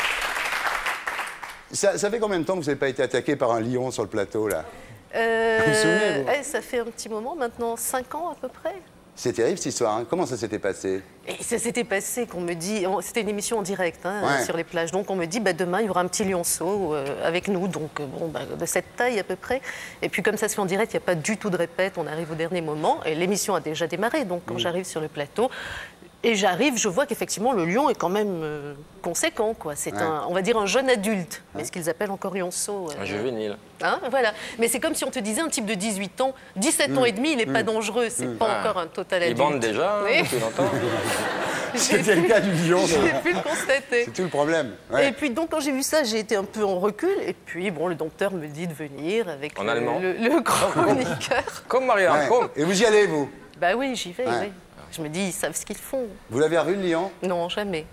Ça, ça fait combien de temps que vous n'avez pas été attaqué par un lion sur le plateau, là? Euh, vous vous souvenez, vous eh, ça fait un petit moment, maintenant cinq ans à peu près. C'est terrible cette histoire, hein. Comment ça s'était passé? Et ça s'était passé qu'on me dit, c'était une émission en direct hein, ouais. sur les plages, donc on me dit bah, demain il y aura un petit lionceau euh, avec nous, donc bon, bah, de cette taille à peu près. Et puis comme ça se fait en direct, il n'y a pas du tout de répète, on arrive au dernier moment et l'émission a déjà démarré, donc quand mmh. j'arrive sur le plateau, et j'arrive, je vois qu'effectivement le lion est quand même euh, conséquent, quoi. C'est ouais. un, on va dire un jeune adulte, ouais. mais ce qu'ils appellent encore lionceau. Euh, un juvénile. Hein, voilà. Mais c'est comme si on te disait un type de dix-huit ans, dix-sept mmh. ans et demi, il n'est mmh. pas dangereux, c'est mmh. pas ah. encore un total adulte. Il bande déjà, oui. hein, longtemps. C'était le cas du lion. J'ai pu le constater. C'est tout le problème. Ouais. Et puis donc quand j'ai vu ça, j'ai été un peu en recul. Et puis bon, le dompteur me dit de venir avec en le, allemand. le, le chroniqueur. Comme Maria. Ouais. Comme. Et vous y allez, vous? Bah oui, j'y vais. Ouais. Oui. Je me dis, ils savent ce qu'ils font. Vous l'avez revu, le lion? Non, jamais.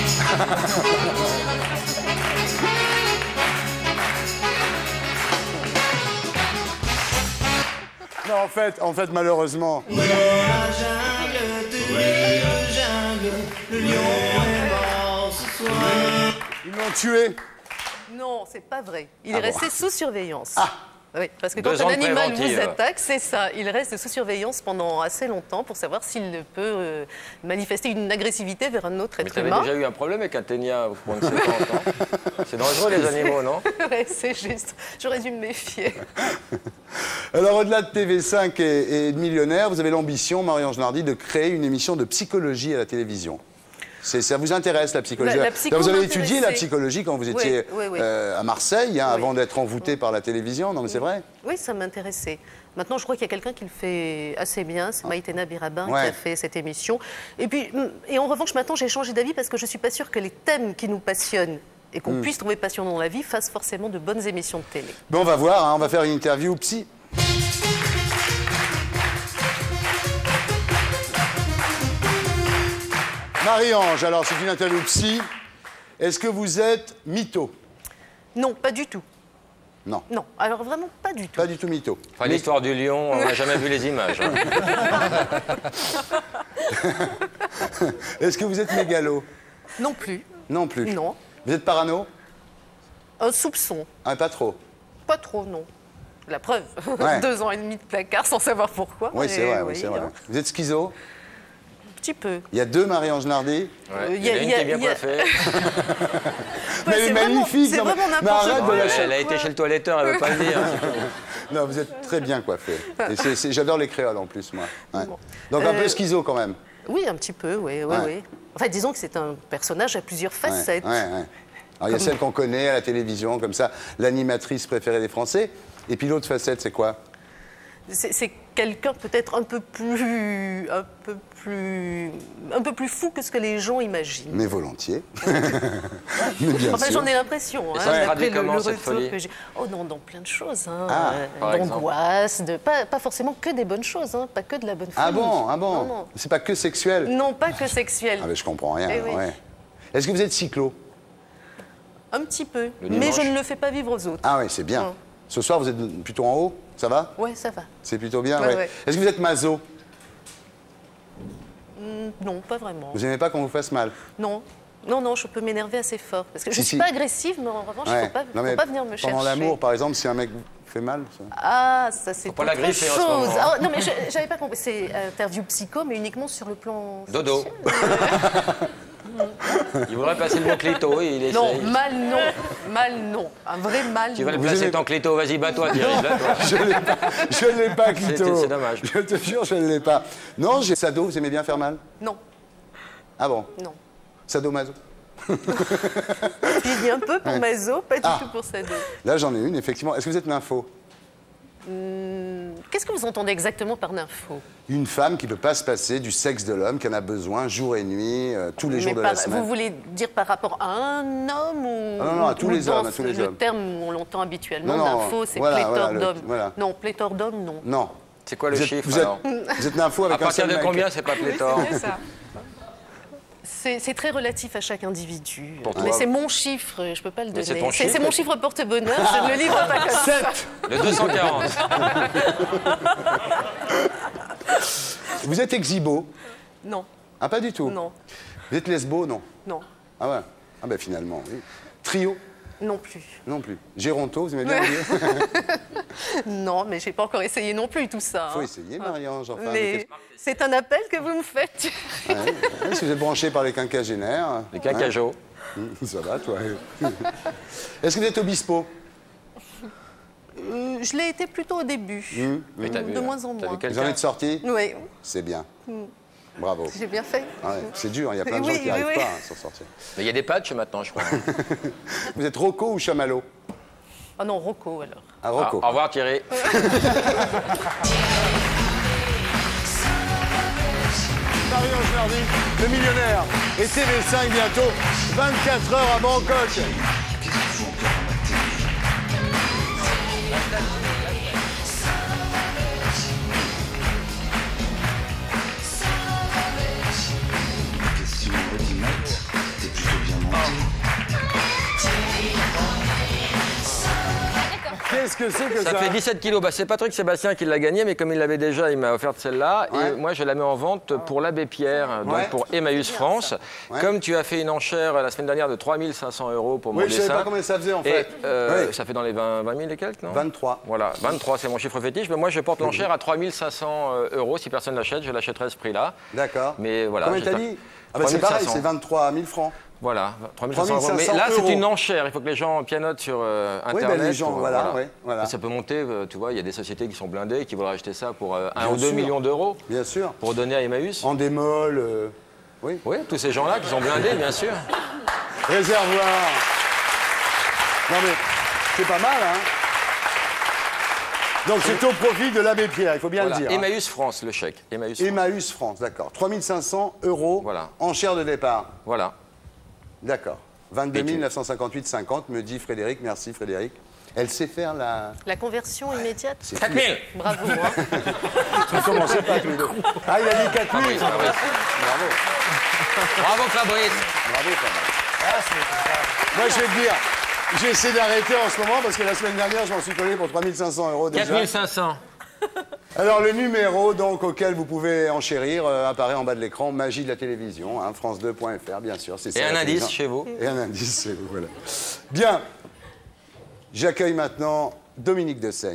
Non, en fait, en fait, malheureusement. Oui, la jungle, tu es la jungle, le lion est mort ce soir. Ils l'ont tué? Non, c'est pas vrai. Il ah est resté bon. sous surveillance. Ah. Oui, parce que Deux quand un animal préventive. vous attaque, c'est ça. Il reste sous surveillance pendant assez longtemps pour savoir s'il peut euh, manifester une agressivité vers un autre Mais être tu avais humain. déjà eu un problème avec un ténia au point de cinquante ans. C'est dangereux, les animaux, non? Oui, c'est juste. J'aurais dû me méfier. Alors, au-delà de T V cinq et, et de Millionnaire, vous avez l'ambition, Marie-Ange Nardi, de créer une émission de psychologie à la télévision. Ça vous intéresse, la psychologie? La, la psycho vous avez étudié la psychologie quand vous étiez oui, oui, oui. Euh, à Marseille, hein, oui. avant d'être envoûté oui. par la télévision. Non, mais c'est vrai? Oui, ça m'intéressait. Maintenant, je crois qu'il y a quelqu'un qui le fait assez bien. C'est Maïtena Birabin ouais. qui a fait cette émission. Et, puis, et en revanche, maintenant, j'ai changé d'avis parce que je ne suis pas sûre que les thèmes qui nous passionnent et qu'on mm. puisse trouver passionnant dans la vie fassent forcément de bonnes émissions de télé. Bon, on va voir, hein, on va faire une interview psy. Marie-Ange, alors c'est une interview psy. Est-ce que vous êtes mytho? Non, pas du tout. Non. Non, alors vraiment pas du tout. Pas du tout mytho. Enfin, l'histoire du lion, on n'a jamais vu les images. Hein. Est-ce que vous êtes mégalo? Non plus. Non plus. Non. Vous êtes parano? Un soupçon. Ah, pas trop. Pas trop, non. La preuve. Ouais. Deux ans et demi de placard sans savoir pourquoi. Oui, c'est mais vrai, oui, c'est vrai. hein. Vous êtes schizo? Un petit peu. Il y a deux Marie-Ange Nardi. Ouais. Il y en a une qui est bien coiffée. Mais elle est magnifique. C'est non, mais- vraiment mais n'importe arrête de quoi. la Elle a été chez le toiletteur, elle veut pas le dire. Non, vous êtes très bien coiffé. Et c'est- c'est- j'adore les créoles en plus, moi. Ouais. Donc un Euh, peu schizo quand même. Oui, un petit peu, oui, oui, Ouais. oui. Enfin, disons que c'est un personnage à plusieurs Ouais, facettes. ouais, ouais. Alors il y a Comme- celle qu'on connaît à la télévision, comme ça, l'animatrice préférée des Français. Et puis l'autre facette, c'est quoi? C'est c'est quelqu'un peut-être un peu plus, un peu plus, un peu plus fou que ce que les gens imaginent. Mais volontiers. Mais bien Enfin, sûr. j'en ai l'impression. Et hein, ça se d'après traduit le- comment, le cette retour folie que j'ai. Oh non, dans plein de choses. Hein, Ah, euh, par exemple. d'angoisse, de pas, pas forcément que des bonnes choses, hein, pas que de la bonne folie. Ah bon, ah bon. Non, non. C'est pas que sexuel. Non, pas que sexuel. Ah mais je comprends rien. Eh oui. ouais. Est-ce que vous êtes cyclo? Un petit peu, Le mais dimanche. je ne le fais pas vivre aux autres. Ah oui, c'est bien. Non. Ce soir, vous êtes plutôt en haut? Ça va? Ouais, ça va. C'est plutôt bien, Ouais, ouais. ouais. Est-ce que vous êtes maso? Hmm, non, pas vraiment. Vous aimez pas qu'on vous fasse mal? Non. Non, non, je peux m'énerver assez fort. Parce que je ne Si, suis si. pas agressive, mais en revanche, il ne Ouais. faut pas, Non, faut mais pas venir me chercher. pendant l'amour, par exemple, si un mec vous fait mal, ça... Ah, ça c'est pas la autre griffer en ce chose. moment. Ah, non, mais je- j'avais pas compris. C'est interview psycho, mais uniquement sur le plan. Dodo. Il voudrait passer le mot clito et il essaye. Non, mal non. Mal non. Un vrai mal Tu vas le non. placer ton clito, vas-y, bats-toi, Thierry, bats-toi. Je l'ai pas, je l'ai pas, Clito. C'est- c'est dommage. Je te jure, je ne l'ai pas. Non, j'ai sado, vous aimez bien faire mal? Non, Ah bon? non. Sadomaso. Je dis un peu pour Ouais. Mazo, pas du Ah. tout pour ça. Là, j'en ai une, effectivement. Est-ce que vous êtes nympho? Hmm, Qu'est-ce que vous entendez exactement par nympho? Une femme qui ne peut pas se passer du sexe de l'homme, qui en a besoin jour et nuit, euh, tous les jours Mais de par- la semaine. Vous voulez dire par rapport à un homme ou Ah non, non, à ou tous les dans hommes, à tous les le hommes. terme où on l'entend habituellement, Non, non, nympho, c'est voilà, pléthore voilà, le- d'hommes. voilà. Non, pléthore d'hommes, non. Non. C'est quoi le Vous êtes- chiffre vous êtes, alors vous êtes nympho avec À partir un de seul mec. combien c'est pas pléthore? Oui, c'est ça. C'est c'est très relatif à chaque individu. Pour toi. Mais c'est mon chiffre, je ne peux pas le Mais c'est donner. ton C'est chiffre. c'est mon chiffre porte-bonheur, je ne le livre pas comme ça. Sept. Le deux cent quarante. Vous êtes exhibo? Non, Ah, pas du tout? non, Vous êtes lesbo? Non. non, Ah ouais. Ah ben finalement, oui. Trio? non plus. Non plus. Géronto, vous aimez bien le dire? Non, mais je n'ai pas encore essayé non plus tout ça. Faut hein. essayer, Marie-Ange. Enfin, Mais c'est un appel que vous me faites. Ouais. Ouais, si vous êtes branché par les quinquagénaires. Les cacajo. Hein. Ça va, toi. Est-ce que vous êtes obispo? Euh, je l'ai été plutôt au début, Hum, Mais t'as vu, de là moins en T'as vu moins. Vous en quelqu'un êtes sorti? Oui, C'est bien. Bravo. j'ai bien fait. Ouais, c'est dur, il y a plein de Oui, gens qui oui, n'arrivent oui. pas à s'en sortir. Mais il y a des patchs maintenant, je crois. Vous êtes Rocco ou Chamallow? Ah non, Rocco alors. Ah, Rocco. Ah, au revoir Thierry. Marie-Ange Nardi, le millionnaire, et T V cinq bientôt, vingt-quatre heures à Bangkok. Question audimat, t'es plutôt bien monté. Qu'est-ce que c'est que ça? Ça fait dix-sept kilos. Bah, c'est Patrick Sébastien qui l'a gagné, mais comme il l'avait déjà, il m'a offert celle-là. Ouais. Et moi, je la mets en vente pour l'Abbé Pierre, donc Ouais. pour Emmaüs France. Ouais. Comme tu as fait une enchère la semaine dernière de trois mille cinq cents euros pour mon Oui, je dessin. savais pas combien ça faisait en fait. Et euh, Oui. ça fait dans les vingt, vingt mille et quelques, non? vingt-trois. Voilà, vingt-trois, c'est mon chiffre fétiche. Mais moi, je porte l'enchère à trois mille cinq cents euros. Si personne l'achète, je l'achèterai à ce prix-là. D'accord. Mais voilà. Combien t'as j'espère- dit? Ah bah c'est pareil, trois mille cinq cents. c'est vingt-trois mille francs. Voilà, trois mille cinq cents euros. Mais là, c'est une enchère. Il faut que les gens pianotent sur euh, Oui, Internet. bah, les gens, pour, euh, voilà, ouais, voilà. Et ça peut monter, euh, tu vois, il y a des sociétés qui sont blindées, qui voudraient acheter ça pour euh, un Bien ou deux sûr. millions d'euros. Bien sûr. Pour donner à Emmaüs. En démol, euh, oui. Oui, tous ces gens-là qui sont blindés, bien sûr. Réservoir. Non mais, c'est pas mal, hein. Donc c'est au profit de l'Abbé Pierre, il faut bien Voilà, le dire. hein. Emmaüs France, le chèque. Emmaüs France. Emmaüs France, d'accord. trois mille cinq cents euros, Voilà. enchère de départ. Voilà. D'accord. vingt-deux mille neuf cent cinquante-huit cinquante, me dit Frédéric. Merci Frédéric. Elle sait faire la... La conversion immédiate. C'est quatre mille. Bravo, moi. Ne commencez pas tous les deux. Ah, il a dit quatre mille. Fabrice, Fabrice. Bravo. Bravo Fabrice. Bravo Fabrice. Moi, je vais te dire, j'ai essayé d'arrêter en ce moment parce que la semaine dernière, je m'en suis collé pour trois mille cinq cents euros déjà. quatre mille cinq cents. Alors, le numéro donc, auquel vous pouvez enchérir euh, apparaît en bas de l'écran. Magie de la télévision, hein, france deux point F R, bien sûr. C'est ça, Et un la indice télévision. chez vous. Et un indice chez vous, voilà. Bien. J'accueille maintenant Dominique de Seigne.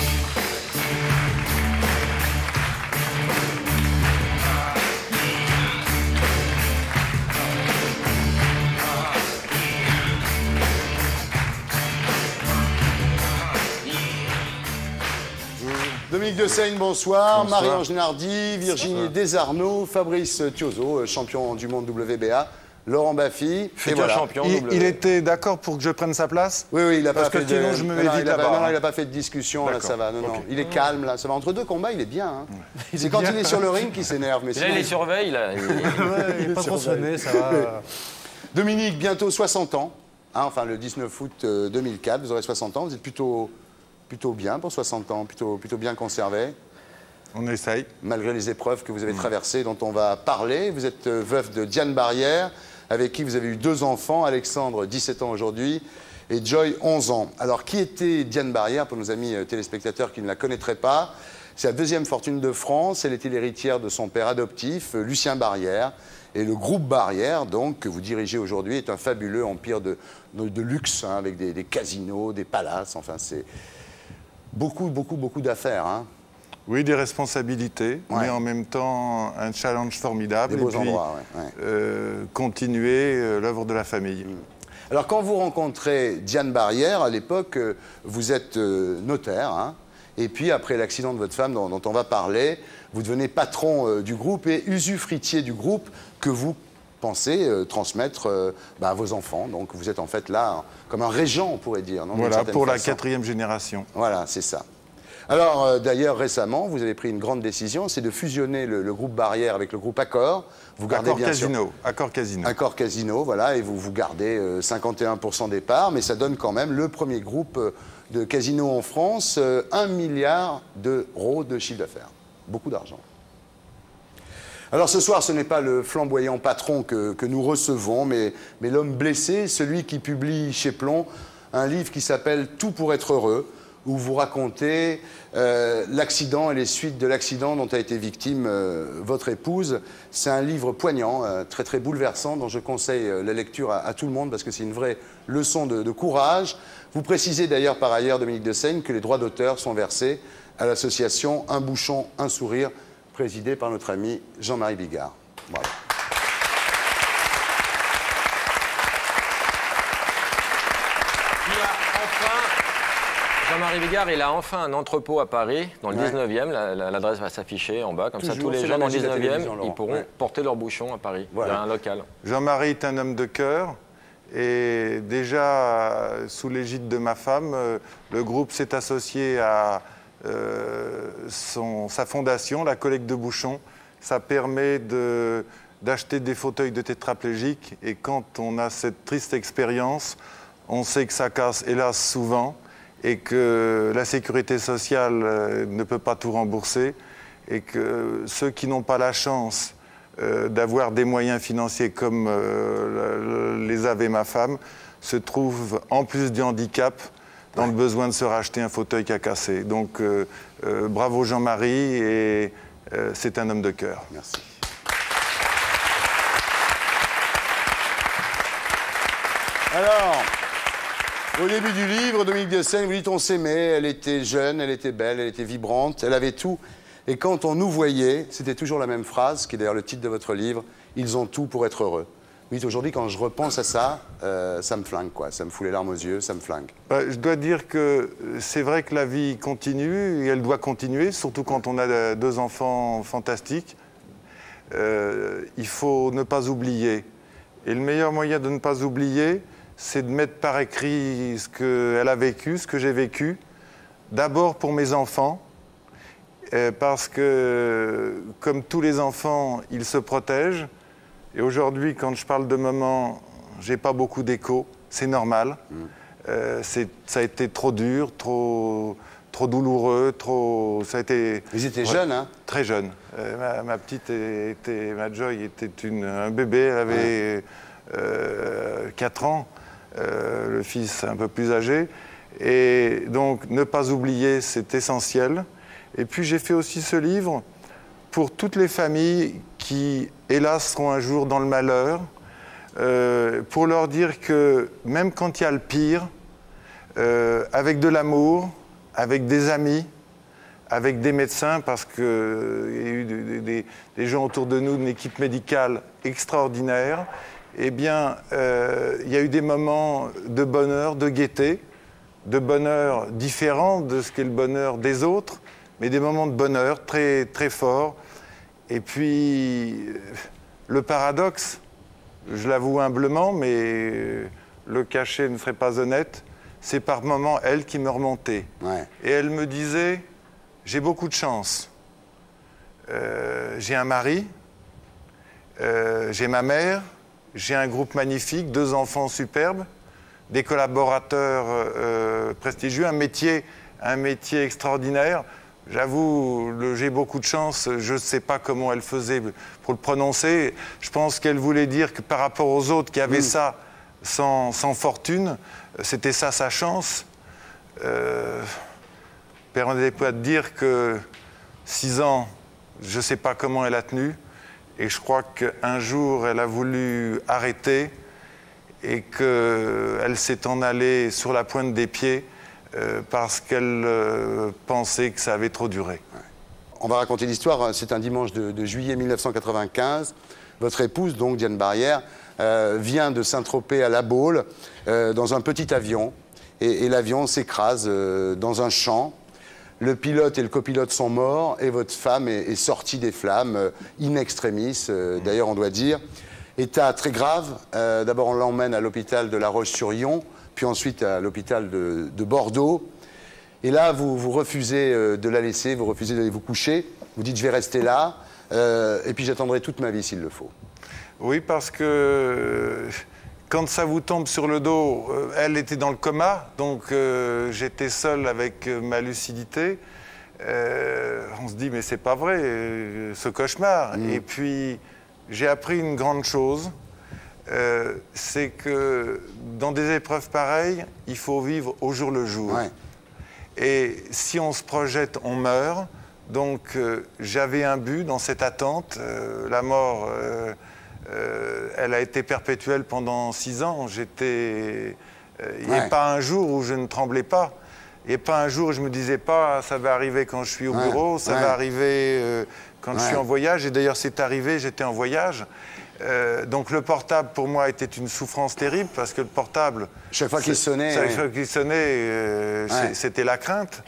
Dominique de Seigne, bonsoir. Bonsoir. Marie-Ange Nardi, Virginie Desarnaud, Fabrice Thiozo, champion du monde W B A, Laurent Baffy. Futur et voilà. champion. Il, il était d'accord pour que je prenne sa place? Oui, oui, il a Parce pas que fait sinon, de... je me non, mets non, vite il a pas- là-bas. Non, non, il n'a pas fait de discussion, là, D'accord. ça va. Non, non. Ok. Il est calme, là. Ça va. Entre deux combats, il est bien. Hein. Il C'est est quand bien. il est sur le ring qu'il s'énerve. Mais Là, sinon, il les surveille, là. Ouais, il n'est pas trop sonné, ça va. Dominique, bientôt soixante ans. Hein, enfin, le dix-neuf août euh, deux mille quatre, vous aurez soixante ans. Vous êtes plutôt, plutôt bien pour soixante ans, plutôt, plutôt bien conservé. On essaye. Malgré les épreuves que vous avez traversées, dont on va parler. Vous êtes euh, veuf de Diane Barrière, avec qui vous avez eu deux enfants, Alexandre, dix-sept ans aujourd'hui, et Joy, onze ans. Alors, qui était Diane Barrière, pour nos amis euh, téléspectateurs qui ne la connaîtraient pas? C'est la deuxième fortune de France. Elle était l'héritière de son père adoptif, euh, Lucien Barrière. Et le groupe Barrière, donc, que vous dirigez aujourd'hui, est un fabuleux empire de, de, de luxe, hein, avec des, des casinos, des palaces. Enfin, c'est beaucoup, beaucoup, beaucoup d'affaires, hein. Oui, des responsabilités, Ouais. mais en même temps un challenge formidable. Des beaux et puis, endroits, ouais, ouais. euh, continuer euh, l'œuvre de la famille. Alors, quand vous rencontrez Diane Barrière, à l'époque, euh, vous êtes euh, notaire, hein, et puis après l'accident de votre femme dont, dont on va parler, vous devenez patron euh, du groupe et usufruitier du groupe que vous pensez euh, transmettre euh, bah, à vos enfants. Donc, vous êtes en fait là hein, comme un régent, on pourrait dire. Non, d'une Voilà, certaine pour la façon. quatrième génération. Voilà, c'est ça. Alors, euh, d'ailleurs, récemment, vous avez pris une grande décision, c'est de fusionner le, le groupe Barrière avec le groupe Accor. Vous gardez Accor bien Casino. sûr... Accor Casino. Accor Casino, voilà, et vous, vous gardez euh, cinquante et un pour cent des parts, mais ça donne quand même le premier groupe euh, de casinos en France, euh, un milliard d'euros de chiffre d'affaires. Beaucoup d'argent. Alors ce soir, ce n'est pas le flamboyant patron que, que nous recevons, mais, mais l'homme blessé, celui qui publie chez Plomb un livre qui s'appelle « Tout pour être heureux », où vous racontez euh, l'accident et les suites de l'accident dont a été victime euh, votre épouse. C'est un livre poignant, euh, très très bouleversant, dont je conseille euh, la lecture à, à tout le monde parce que c'est une vraie leçon de, de courage. Vous précisez d'ailleurs par ailleurs, Dominique de Seigne, que les droits d'auteur sont versés à l'association Un Bouchon, Un Sourire, présidée par notre ami Jean-Marie Bigard. Voilà. Jean-Marie Bigard, il a enfin un entrepôt à Paris, dans le Ouais. dix-neuvième. La- la- L'adresse va s'afficher en bas. Comme ça, Toujours, tous les c'est gens la dans le magie de la dix-neuvième, télévision, Laurent. ils pourront Ouais. porter leur bouchon à Paris. Voilà. Il y a un local. Jean-Marie est un homme de cœur. Et déjà, euh, sous l'égide de ma femme, euh, le groupe s'est associé à euh, son- sa fondation, la collecte de bouchons. Ça permet de- d'acheter des fauteuils de tétraplégiques. Et quand on a cette triste expérience, on sait que ça casse, hélas, souvent, et que la sécurité sociale euh, ne peut pas tout rembourser, et que ceux qui n'ont pas la chance euh, d'avoir des moyens financiers comme euh, le- les avait ma femme, se trouvent, en plus du handicap, dans le besoin de se racheter un fauteuil qui a cassé. Donc, euh, euh, bravo Jean-Marie, et euh, c'est un homme de cœur. Merci. Alors, au début du livre, Dominique de Seigne, vous dites on s'aimait, elle était jeune, elle était belle, elle était vibrante, elle avait tout. Et quand on nous voyait, c'était toujours la même phrase, qui est d'ailleurs le titre de votre livre, ils ont tout pour être heureux. Vous dites aujourd'hui, quand je repense à ça, euh, ça me flingue, quoi. Ça me fout les larmes aux yeux, ça me flingue. Bah, je dois dire que c'est vrai que la vie continue, et elle doit continuer, surtout quand on a deux enfants fantastiques. Euh, il faut ne pas oublier. Et le meilleur moyen de ne pas oublier, c'est de mettre par écrit ce qu'elle a vécu, ce que j'ai vécu. D'abord pour mes enfants, euh, parce que, comme tous les enfants, ils se protègent. Et aujourd'hui, quand je parle de maman, j'ai pas beaucoup d'écho, c'est normal. Mmh. Euh, c'est- ça a été trop dur, trop, trop douloureux, trop. Ça a été. Ils étaient Ouais, jeunes, hein? Très jeunes. Euh, ma, ma petite était, ma Joy était une, un bébé, elle avait euh, quatre ans. Euh, le fils un peu plus âgé. Et donc, ne pas oublier, c'est essentiel. Et puis j'ai fait aussi ce livre pour toutes les familles qui, hélas, seront un jour dans le malheur, euh, pour leur dire que même quand il y a le pire, euh, avec de l'amour, avec des amis, avec des médecins, parce qu'il euh, y a eu des, des, des gens autour de nous, une équipe médicale extraordinaire, eh bien, euh, il y a eu des moments de bonheur, de gaieté, de bonheur différent de ce qu'est le bonheur des autres, mais des moments de bonheur très, très forts. Et puis, le paradoxe, je l'avoue humblement, mais le cachet ne serait pas honnête, c'est par moments elle qui me remontait. Ouais. Et elle me disait, j'ai beaucoup de chance. Euh, j'ai un mari, euh, j'ai ma mère, j'ai un groupe magnifique, deux enfants superbes, des collaborateurs euh, prestigieux, un métier, un métier extraordinaire. J'avoue, j'ai beaucoup de chance, je ne sais pas comment elle faisait pour le prononcer. Je pense qu'elle voulait dire que par rapport aux autres qui avaient mmh. ça sans, sans fortune, c'était ça sa chance. Euh, Permettez pas de dire que six ans, je ne sais pas comment elle a tenu, et je crois qu'un jour, elle a voulu arrêter et qu'elle s'est en allée sur la pointe des pieds euh, parce qu'elle euh, pensait que ça avait trop duré. Ouais. On va raconter l'histoire. C'est un dimanche de, de juillet mille neuf cent quatre-vingt-quinze. Votre épouse, donc Diane Barrière, euh, vient de Saint-Tropez à La Baule euh, dans un petit avion. Et, et l'avion s'écrase euh, dans un champ. Le pilote et le copilote sont morts et votre femme est, est sortie des flammes, euh, in extremis, euh, d'ailleurs on doit dire. État très grave. Euh, D'abord on l'emmène à l'hôpital de La Roche-sur-Yon, puis ensuite à l'hôpital de, de Bordeaux. Et là vous, vous refusez euh, de la laisser, vous refusez d'aller vous coucher. Vous dites je vais rester là euh, et puis j'attendrai toute ma vie s'il le faut. Oui, parce que quand ça vous tombe sur le dos, euh, elle était dans le coma, donc euh, j'étais seul avec euh, ma lucidité. Euh, on se dit, mais c'est pas vrai, euh, ce cauchemar. Mmh. Et puis, j'ai appris une grande chose, euh, c'est que dans des épreuves pareilles, il faut vivre au jour le jour. Ouais. Et si on se projette, on meurt. Donc, euh, j'avais un but dans cette attente, euh, la mort... Euh, Euh, elle a été perpétuelle pendant six ans. J'étais. Il n'y a pas un jour où je ne tremblais pas. Il n'y a pas un jour où je ne me disais pas ça va arriver quand je suis au ouais. bureau, ça ouais. va arriver euh, quand ouais. je suis en voyage. Et d'ailleurs, c'est arrivé, j'étais en voyage. Euh, donc le portable, pour moi, était une souffrance terrible parce que le portable. Chaque fois qu'il sonnait. Chaque fois qu'il sonnait, euh, ouais. c'était la crainte.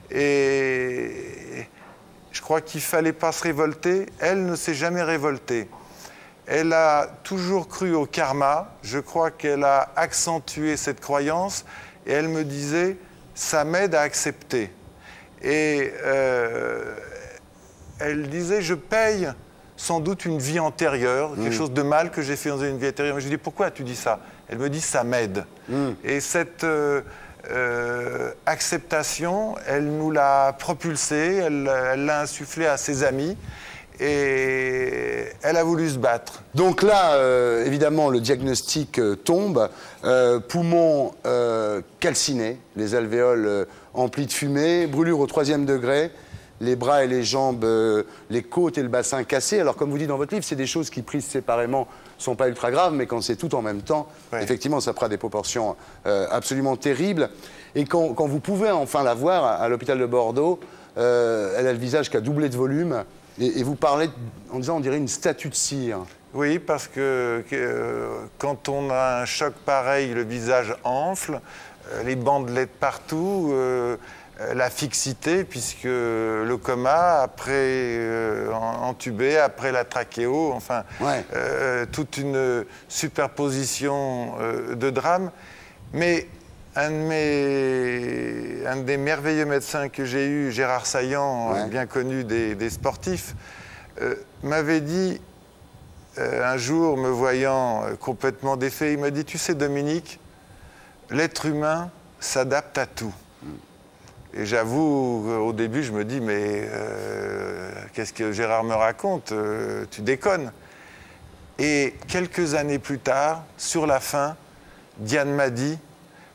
Et je crois qu'il ne fallait pas se révolter. Elle ne s'est jamais révoltée. Elle a toujours cru au karma. Je crois qu'elle a accentué cette croyance. Et elle me disait, ça m'aide à accepter. Et euh, elle disait, je paye sans doute une vie antérieure, mmh. quelque chose de mal que j'ai fait dans une vie antérieure. Mais je lui dis, pourquoi tu dis ça? Elle me dit, ça m'aide. Mmh. Et cette euh, euh, acceptation, elle nous l'a propulsée, elle elle l'a insufflée à ses amis. Et elle a voulu se battre. Donc là, euh, évidemment, le diagnostic euh, tombe. Euh, poumons euh, calcinés, les alvéoles euh, emplis de fumée, brûlure au troisième degré, les bras et les jambes, euh, les côtes et le bassin cassés. Alors, comme vous dites dans votre livre, c'est des choses qui, prises séparément, ne sont pas ultra graves, mais quand c'est tout en même temps, ouais. effectivement, ça prend des proportions euh, absolument terribles. Et quand, quand vous pouvez enfin la voir à, à l'hôpital de Bordeaux, euh, elle a le visage qui a doublé de volume. Et, et vous parlez en disant, on dirait une statue de cire. Oui, parce que, que euh, quand on a un choc pareil, le visage enfle, euh, les bandelettes partout, euh, la fixité, puisque le coma, après euh, entubé, après la trachéo, enfin, ouais. euh, toute une superposition euh, de drames. Mais un, de mes, un des merveilleux médecins que j'ai eu, Gérard Saillant, ouais. bien connu des, des sportifs, euh, m'avait dit, euh, un jour, me voyant euh, complètement défait, il m'a dit, tu sais Dominique, l'être humain s'adapte à tout. Mm. Et j'avoue, au début, je me dis, mais euh, qu'est-ce que Gérard me raconte? euh, Tu déconnes. Et quelques années plus tard, sur la fin, Diane m'a dit,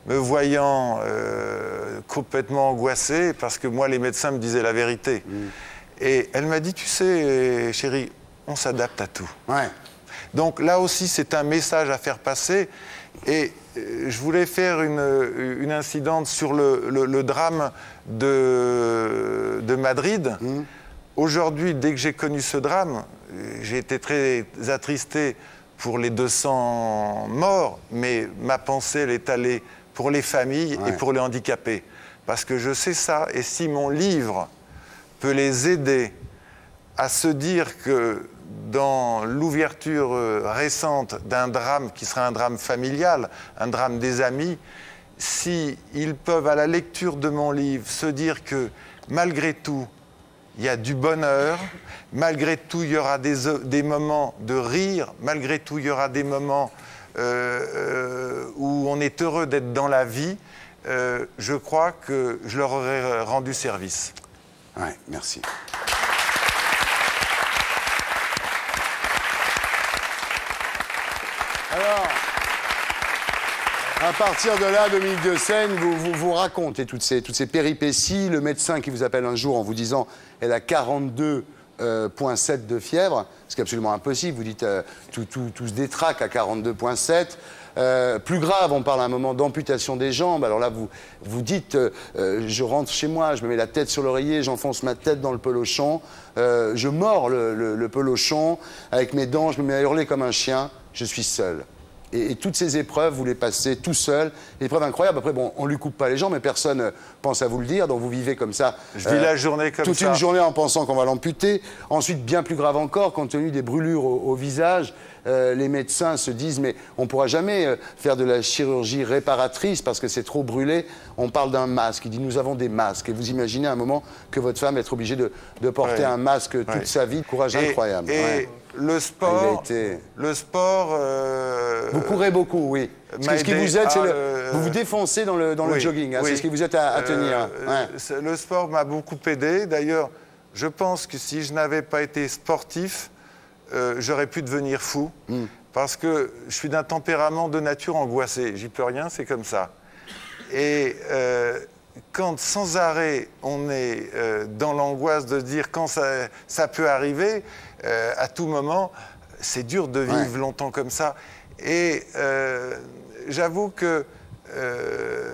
me voyant euh, complètement angoissé, parce que moi, les médecins me disaient la vérité. Mmh. Et elle m'a dit, tu sais, chérie, on s'adapte à tout. Ouais. Donc là aussi, c'est un message à faire passer. Et euh, je voulais faire une, une incidente sur le, le, le drame de, de Madrid. Mmh. Aujourd'hui, dès que j'ai connu ce drame, j'ai été très attristé pour les deux cents morts, mais ma pensée, elle est allée pour les familles ouais. et pour les handicapés. Parce que je sais ça, et si mon livre peut les aider à se dire que dans l'ouverture récente d'un drame qui sera un drame familial, un drame des amis, si ils peuvent, à la lecture de mon livre, se dire que malgré tout, il y a du bonheur, malgré tout, il y aura des, des moments de rire, malgré tout, il y aura des moments euh, euh, où on est heureux d'être dans la vie, euh, je crois que je leur aurais rendu service. Oui, merci. Alors, à partir de là, Dominique de Seine, vous, vous, vous racontez toutes ces, toutes ces péripéties. Le médecin qui vous appelle un jour en vous disant « elle a quarante-deux virgule sept de fièvre », ce qui est absolument impossible. Vous dites euh, tout, tout, tout se détraque à quarante-deux virgule sept. Euh, plus grave, on parle à un moment d'amputation des jambes. Alors là, vous, vous dites euh, euh, je rentre chez moi, je me mets la tête sur l'oreiller, j'enfonce ma tête dans le pelochon, euh, je mords le, le, le pelochon avec mes dents, je me mets à hurler comme un chien, je suis seul. Et, et toutes ces épreuves, vous les passez tout seul. Épreuve incroyable. Après, bon, on ne lui coupe pas les jambes, mais personne ne pense à vous le dire. Donc vous vivez comme ça. Je vis euh, la journée comme toute ça. Toute une journée en pensant qu'on va l'amputer. Ensuite, bien plus grave encore, compte tenu des brûlures au, au visage, euh, les médecins se disent mais on ne pourra jamais euh, faire de la chirurgie réparatrice parce que c'est trop brûlé. On parle d'un masque. Il dit nous avons des masques. Et vous imaginez à un moment que votre femme va être obligée de, de porter ouais. un masque toute ouais. sa vie. Courage et, incroyable. Et... Ouais. Le sport, été... le sport... Euh... Vous courez beaucoup, oui. Parce que ce qui vous aide, c'est le... euh... vous vous défoncez dans le, dans oui, le jogging. Hein, oui. C'est ce qui vous aide à, à tenir. Euh, ouais. Le sport m'a beaucoup aidé. D'ailleurs, je pense que si je n'avais pas été sportif, euh, j'aurais pu devenir fou. Mm. Parce que je suis d'un tempérament de nature angoissé. J'y peux rien, c'est comme ça. Et... Euh, quand sans arrêt on est euh, dans l'angoisse de dire quand ça, ça peut arriver, euh, à tout moment, c'est dur de vivre ouais. longtemps comme ça. Et euh, j'avoue que euh,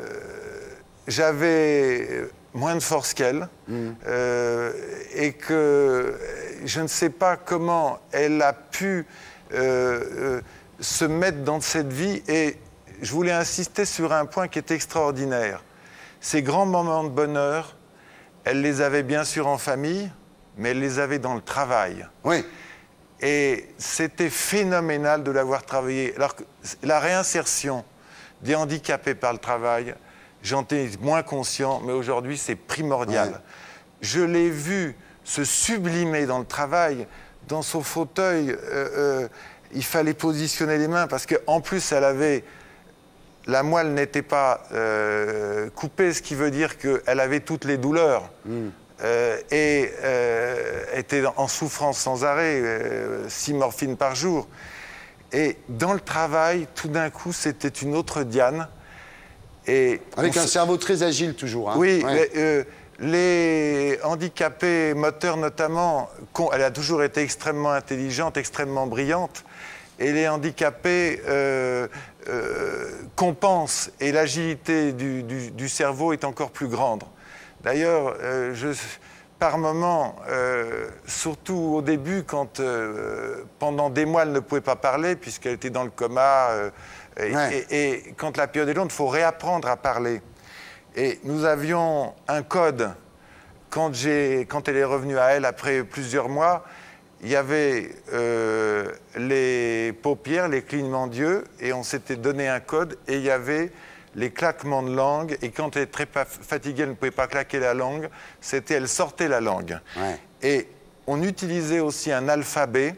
j'avais moins de force qu'elle mmh. euh, et que je ne sais pas comment elle a pu euh, euh, se mettre dans cette vie. Et je voulais insister sur un point qui est extraordinaire. Ces grands moments de bonheur, elle les avait bien sûr en famille, mais elle les avait dans le travail. Oui. Et c'était phénoménal de l'avoir travaillé. Alors que la réinsertion des handicapés par le travail, j'en étais moins conscient, mais aujourd'hui c'est primordial. Ouais. Je l'ai vu se sublimer dans le travail, dans son fauteuil. Euh, euh, il fallait positionner les mains parce qu'en plus elle avait... La moelle n'était pas euh, coupée, ce qui veut dire qu'elle avait toutes les douleurs mmh. euh, et euh, était en souffrance sans arrêt, euh, six morphines par jour. Et dans le travail, tout d'un coup, c'était une autre Diane. Et Avec un se... cerveau très agile toujours. Hein. Oui, ouais. les, euh, les handicapés moteurs notamment, elle a toujours été extrêmement intelligente, extrêmement brillante. Et les handicapés euh, euh, compensent et l'agilité du, du, du cerveau est encore plus grande. D'ailleurs, euh, par moments, euh, surtout au début, quand euh, pendant des mois elle ne pouvait pas parler puisqu'elle était dans le coma, euh, et, ouais. et, et quand la période est longue, il faut réapprendre à parler. Et nous avions un code. Quand, j'ai, quand elle est revenue à elle après plusieurs mois, il y avait euh, les paupières, les clignements d'yeux, et on s'était donné un code, et il y avait les claquements de langue, et quand elle était très fatiguée, elle ne pouvait pas claquer la langue, c'était elle sortait la langue. Ouais. Et on utilisait aussi un alphabet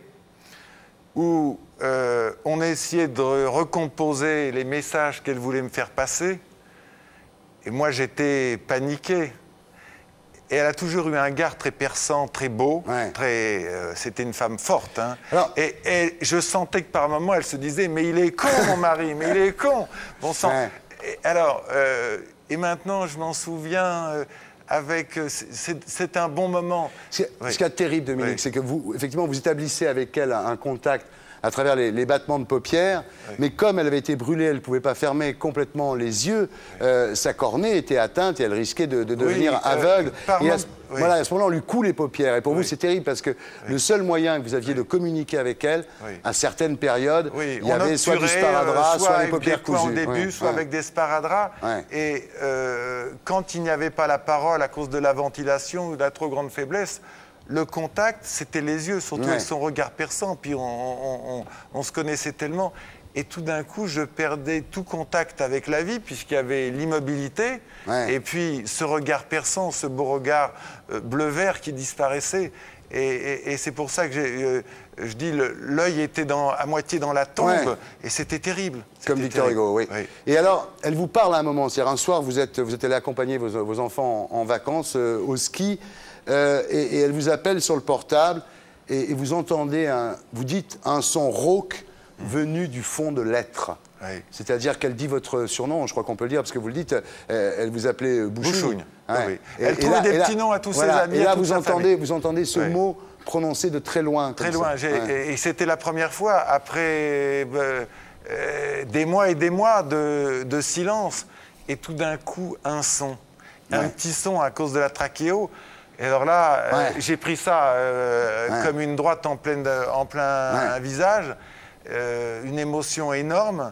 où euh, on essayait de recomposer les messages qu'elle voulait me faire passer, et moi j'étais paniqué. Et elle a toujours eu un regard très perçant, très beau, ouais. très, euh, c'était une femme forte. Hein. Alors, et, et je sentais que par moments, elle se disait « Mais il est con, mon mari, mais il est con !» Bon sang. Ouais. alors, euh, et maintenant, je m'en souviens... Euh, avec, c'est un bon moment. Ce oui. qu'il y a de terrible, Dominique, oui. c'est que vous, effectivement, vous établissez avec elle un contact à travers les, les battements de paupières, oui. mais comme elle avait été brûlée, elle ne pouvait pas fermer complètement les yeux, oui. euh, sa cornée était atteinte et elle risquait de, de devenir oui, aveugle. Euh, et à ce, oui. voilà, à ce moment-là, on lui coud les paupières. Et pour oui. vous, c'est terrible parce que oui. le seul moyen que vous aviez oui. de communiquer avec elle, oui. à certaines périodes, oui. il y on avait soit du sparadrap, euh, soit, soit les paupières cousues. Au début, oui. soit oui. avec des sparadraps. Oui. Et euh, quand il n'y avait pas la parole à cause de la ventilation ou de la trop grande faiblesse, le contact, c'était les yeux, surtout ouais. avec son regard perçant. Puis on, on, on, on se connaissait tellement. Et tout d'un coup, je perdais tout contact avec la vie, puisqu'il y avait l'immobilité. Ouais. Et puis ce regard perçant, ce beau regard euh, bleu-vert qui disparaissait. Et, et, et c'est pour ça que euh, je dis, l'œil était dans, à moitié dans la tombe. Ouais. Et c'était terrible. Comme Victor terrible. Hugo, oui. oui. Et alors, elle vous parle à un moment. C'est-à-dire, un soir, vous êtes, vous êtes allé accompagner vos, vos enfants en, en vacances euh, au ski. Euh, et, et elle vous appelle sur le portable et, et vous entendez, un, vous dites un son rauque mmh. venu du fond de l'être. Oui. C'est-à-dire qu'elle dit votre surnom, je crois qu'on peut le dire, parce que vous le dites, euh, elle vous appelait Bouchougne. Bouchougne. Ouais. Oui. Et, elle trouvait des petits noms à tous voilà, ses amis. Et là, vous entendez, vous entendez ce oui. mot prononcé de très loin. Très loin. Ouais. Et, et c'était la première fois, après euh, euh, des mois et des mois de, de silence, et tout d'un coup, un son. Ouais. Un petit son à cause de la trachéo. Et alors là, ouais. euh, j'ai pris ça euh, ouais. comme une droite en, pleine de, en plein ouais. visage, euh, une émotion énorme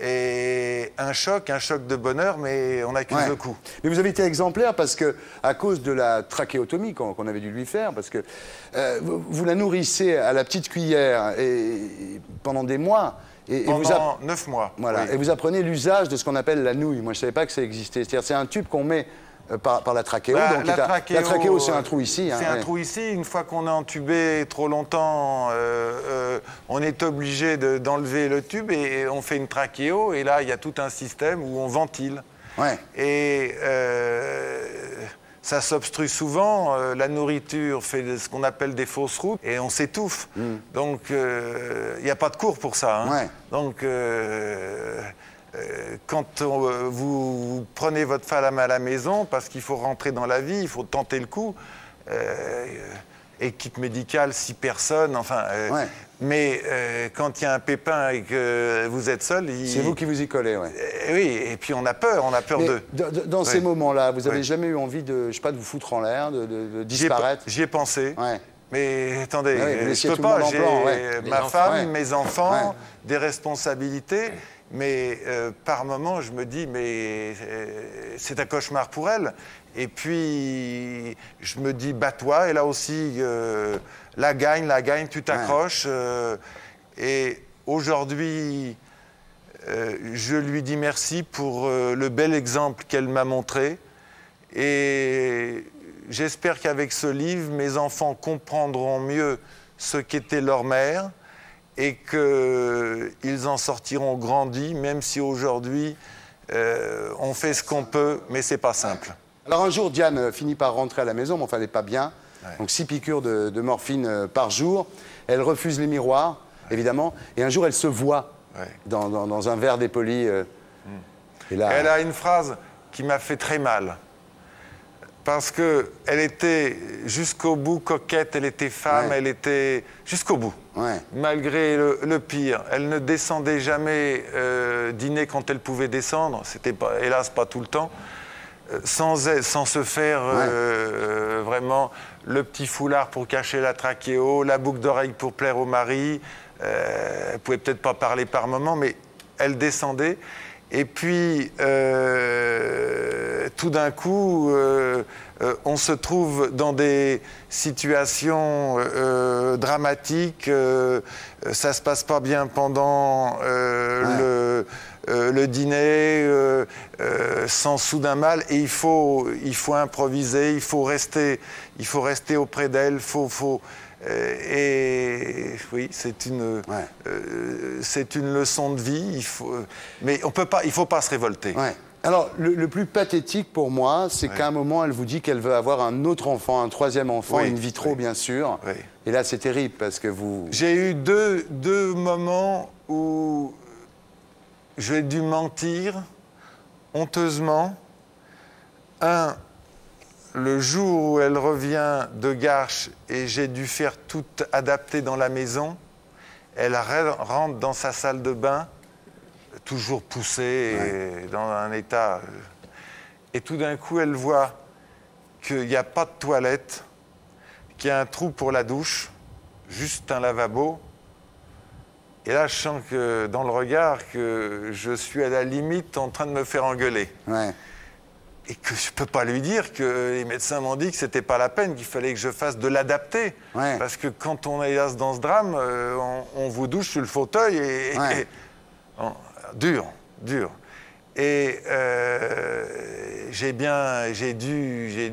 et un choc, un choc de bonheur, mais on n'accuse ouais. le coup. Mais vous avez été exemplaire parce que, à cause de la trachéotomie qu'on qu'on avait dû lui faire, parce que euh, vous, vous la nourrissez à la petite cuillère et, et pendant des mois. Et, pendant et vous neuf mois. Voilà. Oui. Et vous apprenez l'usage de ce qu'on appelle la nouille. Moi, je ne savais pas que ça existait. C'est-à-dire, c'est un tube qu'on met Par, par la trachéo. Bah, donc la, a, trachéo la trachéo, c'est un trou ici. C'est hein, un ouais. trou ici. Une fois qu'on est entubé trop longtemps, euh, euh, on est obligé d'enlever de, le tube et on fait une trachéo. Et là, il y a tout un système où on ventile. Ouais. Et euh, ça s'obstrue souvent. Euh, la nourriture fait ce qu'on appelle des fausses routes et on s'étouffe. Mm. Donc, il euh, n'y a pas de cours pour ça. Hein. Ouais. Donc... Euh, Quand on, euh, vous, vous prenez votre femme à la maison, parce qu'il faut rentrer dans la vie, il faut tenter le coup, euh, équipe médicale, six personnes, enfin... Euh, ouais. Mais euh, quand il y a un pépin et que vous êtes seul... Il... C'est vous qui vous y collez, oui. Euh, oui, et puis on a peur, on a peur mais de... Dans, dans ces ouais. moments-là, vous n'avez ouais. jamais eu envie de, je sais pas, de vous foutre en l'air, de, de, de disparaître? J'y ai, ai pensé. Ouais. Mais attendez, ouais, je ne peux pas, j'ai ouais. ma enfants, femme, ouais. mes enfants, ouais. des responsabilités... Mais euh, par moments, je me dis, mais euh, c'est un cauchemar pour elle. Et puis, je me dis, bats-toi. Et là aussi, euh, la gagne, la gagne, tu t'accroches. Euh, et aujourd'hui, euh, je lui dis merci pour euh, le bel exemple qu'elle m'a montré. Et j'espère qu'avec ce livre, mes enfants comprendront mieux ce qu'était leur mère. Et qu'ils en sortiront grandis, même si aujourd'hui, euh, on fait ce qu'on peut, mais c'est pas simple. Alors un jour, Diane finit par rentrer à la maison, mais enfin, elle n'est pas bien. Ouais. Donc six piqûres de, de morphine par jour. Elle refuse les miroirs, ouais. évidemment. Et un jour, elle se voit ouais. dans, dans, dans un verre dépoli. Euh, mm. et là, elle a une phrase qui m'a fait très mal. Parce qu'elle était jusqu'au bout coquette, elle était femme, ouais. elle était jusqu'au bout. Ouais. Malgré le, le pire, elle ne descendait jamais euh, dîner quand elle pouvait descendre, c'était pas, hélas pas tout le temps, euh, sans, sans se faire ouais. euh, vraiment le petit foulard pour cacher la trachéo, la boucle d'oreille pour plaire au mari. Euh, elle pouvait peut-être pas parler par moment, mais elle descendait. Et puis, euh, tout d'un coup, euh, euh, on se trouve dans des situations euh, dramatiques. Euh, ça se passe pas bien pendant euh, ouais. le, euh, le dîner, euh, euh, sans soudain mal. Et il faut, il faut improviser, il faut rester, il faut rester auprès d'elle. Faut, faut, Et oui, c'est une, ouais. euh, c'est une leçon de vie. Il faut, mais on peut pas, il ne faut pas se révolter. Ouais. Alors, le, le plus pathétique pour moi, c'est ouais. qu'à un moment, elle vous dit qu'elle veut avoir un autre enfant, un troisième enfant, oui. in vitro, oui. bien sûr. Oui. Et là, c'est terrible parce que vous... J'ai eu deux, deux moments où j'ai dû mentir. honteusement, un, le jour où elle revient de Garches et j'ai dû faire tout adapter dans la maison, elle rentre dans sa salle de bain, toujours poussée et dans un état... Et tout d'un coup, elle voit qu'il n'y a pas de toilette, qu'il y a un trou pour la douche, juste un lavabo. Et là, je sens que dans le regard que je suis à la limite en train de me faire engueuler. Ouais. Et que je ne peux pas lui dire que les médecins m'ont dit que ce n'était pas la peine, qu'il fallait que je fasse de l'adapter. Ouais. Parce que quand on est là dans ce drame, euh, on, on vous douche sur le fauteuil et... Ouais. et bon, dur, dur. Et euh, j'ai bien... J'ai dû... J'ai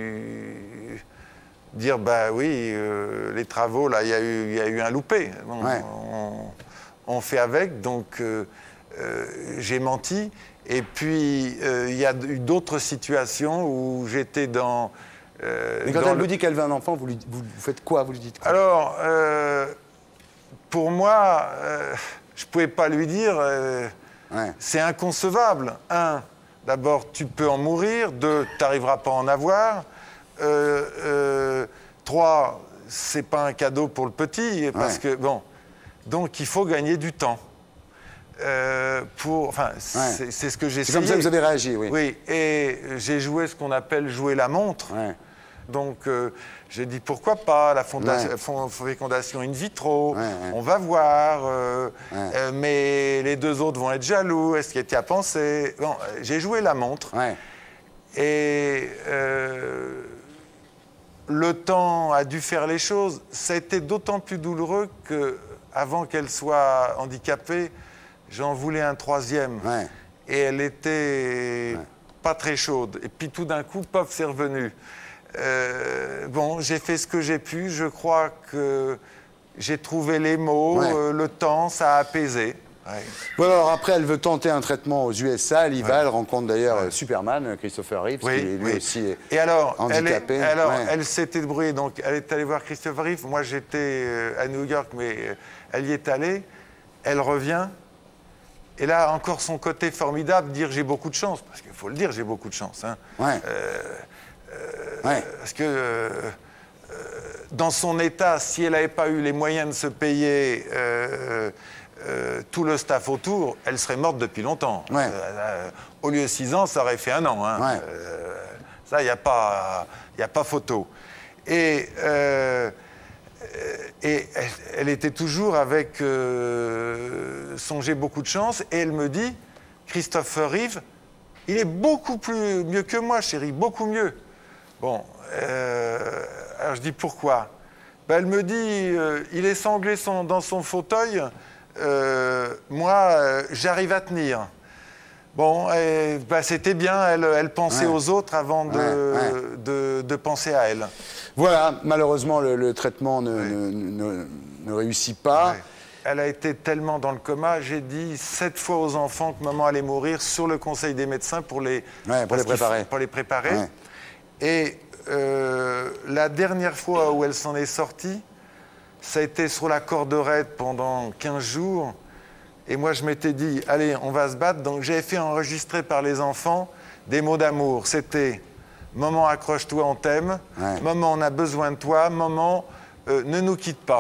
dû dire, bah oui, euh, les travaux, là, il y, y a eu un loupé. Bon, ouais. on, on fait avec, donc euh, euh, j'ai menti. Et puis, il euh, y a eu d'autres situations où j'étais dans... Euh, Mais quand elle le... vous dit qu'elle veut un enfant, vous, lui, vous, vous faites quoi? Vous lui dites quoi? Alors, euh, pour moi, euh, je ne pouvais pas lui dire... Euh, ouais. C'est inconcevable. Un, d'abord, tu peux en mourir. Deux, tu n'arriveras pas à en avoir. Euh, euh, trois, c'est pas un cadeau pour le petit, parce ouais. que, bon... Donc, il faut gagner du temps. Euh, pour, enfin, ouais. c'est ce que j'ai essayé. C'est comme ça que vous avez réagi, oui. Oui, et j'ai joué ce qu'on appelle jouer la montre. Ouais. Donc, euh, j'ai dit pourquoi pas la fondation, ouais. fécondation in vitro, ouais, ouais. on va voir, euh, ouais. euh, mais les deux autres vont être jaloux, est-ce qu'il y a à penser? Bon, j'ai joué la montre. Ouais. Et euh, le temps a dû faire les choses. Ça a été d'autant plus douloureux qu'avant qu'elle soit handicapée, j'en voulais un troisième. Ouais. Et elle était ouais. pas très chaude. Et puis tout d'un coup, pof, c'est revenu. Euh, bon, j'ai fait ce que j'ai pu. Je crois que j'ai trouvé les mots, ouais. euh, le temps, ça a apaisé. Ouais. Bon, alors après, elle veut tenter un traitement aux U S A. Elle y va, ouais. elle rencontre d'ailleurs ouais. Superman, Christopher Reeve, oui, qui lui oui. aussi est Et alors, handicapé. Elle, est, alors, ouais. elle s'était débrouillée. Donc, elle est allée voir Christopher Reeve. Moi, j'étais à New York, mais elle y est allée. Elle revient. Et là, encore son côté formidable, dire j'ai beaucoup de chance. Parce qu'il faut le dire, j'ai beaucoup de chance. Hein. Ouais. Euh, euh, ouais. Parce que euh, euh, dans son état, si elle n'avait pas eu les moyens de se payer euh, euh, tout le staff autour, elle serait morte depuis longtemps. Ouais. Euh, euh, au lieu de six ans, ça aurait fait un an. Hein. Ouais. Euh, ça, il n'y a pas, y a pas photo. Et... Euh, Et elle, elle était toujours avec euh, son j'ai beaucoup de chance. Et elle me dit, Christopher Reeve, il est beaucoup plus mieux que moi, chérie, beaucoup mieux. Bon, euh, alors je dis pourquoi? Ben, elle me dit, euh, il est sanglé son, dans son fauteuil, euh, moi, euh, j'arrive à tenir. Bon, ben, c'était bien, elle, elle pensait ouais. aux autres avant de, ouais, ouais. De, de penser à elle. Voilà, malheureusement, le, le traitement ne, ouais. ne, ne, ne réussit pas. Ouais. Elle a été tellement dans le coma, j'ai dit sept fois aux enfants que maman allait mourir sur le conseil des médecins pour les, ouais, pour les préparer. Pour les préparer. Ouais. Et euh, la dernière fois où elle s'en est sortie, ça a été sur la corde raide pendant quinze jours. Et moi, je m'étais dit, allez, on va se battre. Donc, j'ai fait enregistrer par les enfants des mots d'amour. C'était « Maman, accroche-toi, on t'aime. Ouais. Maman, on a besoin de toi. Maman, euh, ne nous quitte pas. »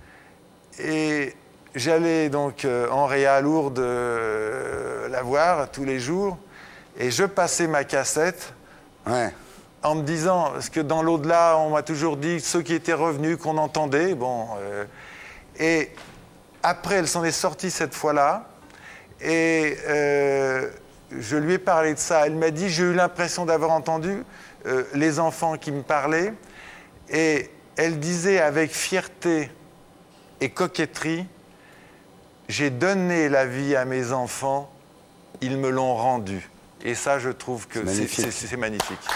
Et j'allais donc euh, en Réa à Lourdes euh, la voir tous les jours. Et je passais ma cassette ouais. en me disant, parce que dans l'au-delà, on m'a toujours dit ceux qui étaient revenus, qu'on entendait. Bon, euh, et... Après, elle s'en est sortie cette fois-là, et euh, je lui ai parlé de ça. Elle m'a dit, j'ai eu l'impression d'avoir entendu euh, les enfants qui me parlaient, et elle disait avec fierté et coquetterie, j'ai donné la vie à mes enfants, ils me l'ont rendue. Et ça, je trouve que c'est magnifique. magnifique.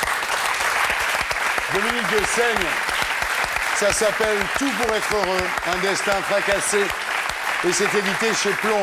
Dominique de Seigne, ça s'appelle « Tout pour être heureux », un destin fracassé. Et c'est édité chez Plomb.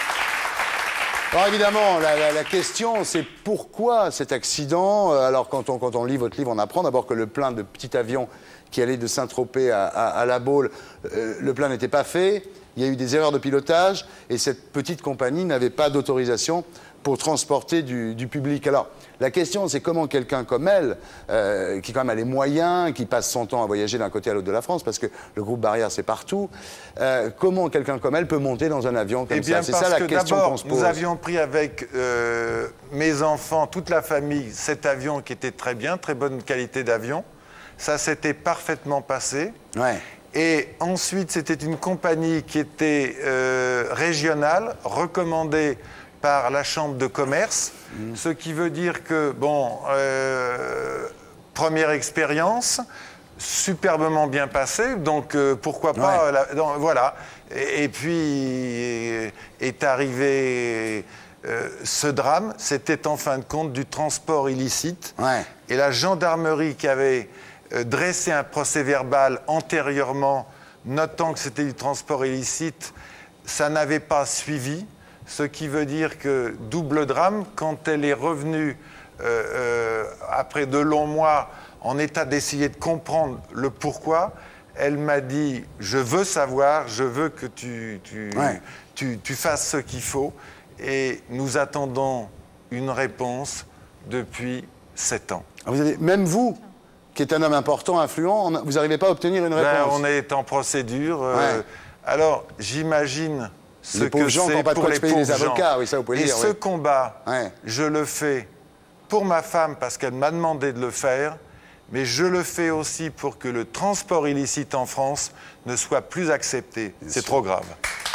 Alors évidemment, la, la, la question, c'est pourquoi cet accident? Alors quand on, quand on lit votre livre, on apprend d'abord que le plein de petit avion qui allait de Saint-Tropez à, à, à La Baule, euh, le plein n'était pas fait. Il y a eu des erreurs de pilotage et cette petite compagnie n'avait pas d'autorisation pour transporter du, du public. Alors, la question, c'est comment quelqu'un comme elle, euh, qui quand même a les moyens, qui passe son temps à voyager d'un côté à l'autre de la France, parce que le groupe Barrière, c'est partout, euh, comment quelqu'un comme elle peut monter dans un avion comme eh bien, ça? C'est ça la question qu'on se pose. Nous avions pris avec euh, mes enfants, toute la famille, cet avion qui était très bien, très bonne qualité d'avion. Ça s'était parfaitement passé. Ouais. Et ensuite, c'était une compagnie qui était euh, régionale, recommandée par la Chambre de commerce, mmh. ce qui veut dire que, bon, euh, première expérience, superbement bien passée, donc euh, pourquoi pas, ouais. la, dans, voilà. Et, et puis est arrivé euh, ce drame, c'était en fin de compte du transport illicite, ouais. et la gendarmerie qui avait euh, dressé un procès-verbal antérieurement, notant que c'était du transport illicite, ça n'avait pas suivi. Ce qui veut dire que double drame, quand elle est revenue euh, euh, après de longs mois en état d'essayer de comprendre le pourquoi, elle m'a dit « je veux savoir, je veux que tu, tu, ouais. tu, tu fasses ce qu'il faut ». Et nous attendons une réponse depuis sept ans. Vous avez, même vous, qui êtes un homme important, influent, vous n'arrivez pas à obtenir une réponse? Ben, on est en procédure. Euh, ouais. Alors, j'imagine... ce les pauvres que gens c'est n'ont pas de pour quoi les payer les pauvres avocats, gens. oui, ça vous pouvez Et dire. ce oui. combat, ouais. je le fais pour ma femme parce qu'elle m'a demandé de le faire, mais je le fais aussi pour que le transport illicite en France ne soit plus accepté. C'est trop grave.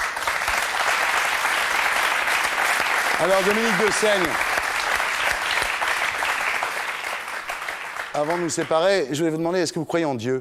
Alors, Dominique de Seigne, avant de nous séparer, je voulais vous demander, est-ce que vous croyez en Dieu?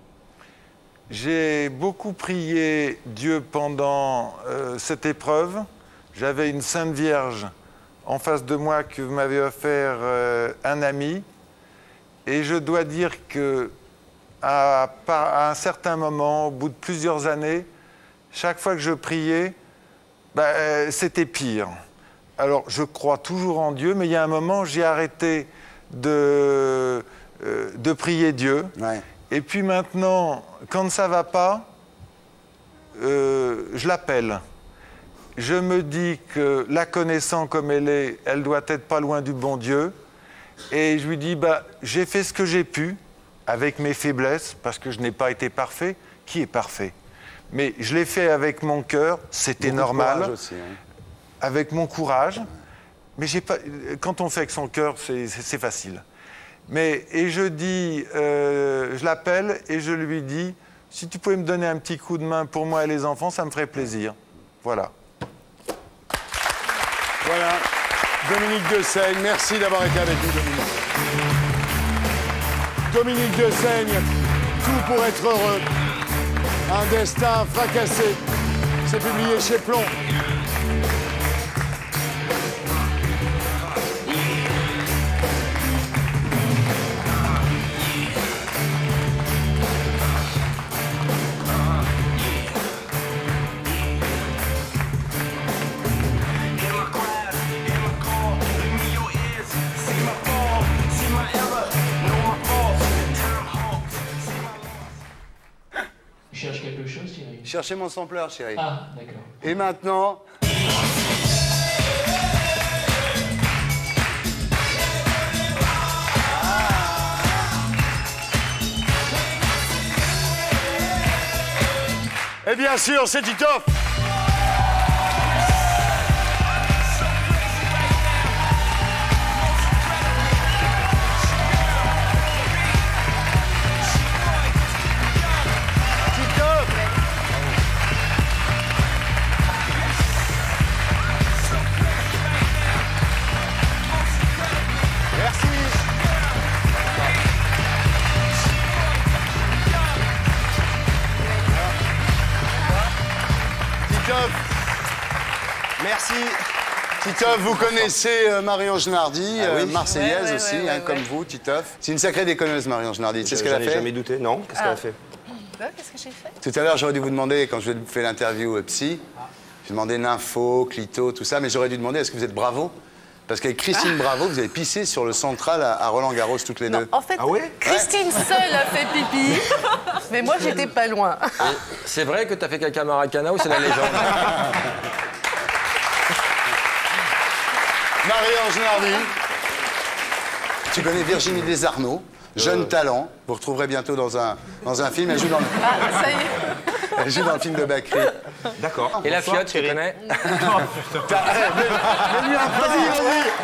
J'ai beaucoup prié Dieu pendant euh, cette épreuve. J'avais une Sainte Vierge en face de moi que m'avait offert euh, un ami. Et je dois dire que à, à un certain moment, au bout de plusieurs années, chaque fois que je priais, bah, euh, c'était pire. Alors, je crois toujours en Dieu, mais il y a un moment, j'ai arrêté de, euh, de prier Dieu. Ouais. Et puis maintenant, quand ça ne va pas, euh, je l'appelle. Je me dis que la connaissant comme elle est, elle doit être pas loin du bon Dieu. Et je lui dis, bah, j'ai fait ce que j'ai pu, avec mes faiblesses, parce que je n'ai pas été parfait. Qui est parfait? Mais je l'ai fait avec mon cœur, c'était normal. Aussi, hein. Avec mon courage. Mais j'ai pas... quand on fait avec son cœur, c'est facile. Mais, et je dis, euh, je l'appelle et je lui dis, si tu pouvais me donner un petit coup de main pour moi et les enfants, ça me ferait plaisir. Voilà. Voilà. Dominique de Seigne, merci d'avoir été avec nous, Dominique. Dominique de Seigne, tout pour être heureux. Un destin fracassé. C'est publié chez Plomb. Cherche quelque chose, Thierry? Cherchez mon sampleur, chérie. Ah, d'accord. Et maintenant... Et bien sûr, c'est Titoff. Merci. Titoff, vous connaissez euh, Marie-Ange Nardi, ah, oui. euh, marseillaise ouais, ouais, aussi, ouais, hein, ouais, comme ouais. vous, Titoff. C'est une sacrée déconneuse, Marie-Ange Nardi. C'est ce qu'elle a fait? J'en ai jamais douté, non. Qu'est-ce Ah. qu'elle a fait? Qu'est-ce que j'ai fait? Tout à l'heure, j'aurais dû vous demander, quand je fais l'interview euh, psy, j'ai demandé nympho, clito, tout ça, mais j'aurais dû demander est-ce que vous êtes Bravo? Parce qu'avec Christine Ah. Bravo, vous avez pissé sur le central à, à Roland-Garros toutes les Non, deux. en fait, ah ouais Christine seule a fait pipi, mais moi, j'étais pas loin. C'est vrai que tu as fait caca Maracana ou c'est la légende? Marie-Ange Nardi. Tu connais Virginie Desarnaud, jeune talent. Vous retrouverez bientôt dans un, dans un film. Elle joue dans le, Ah, ça y est. elle joue dans le film de Bacri. D'accord. Et la fiotte, tu connais? Vas-y, vas-y.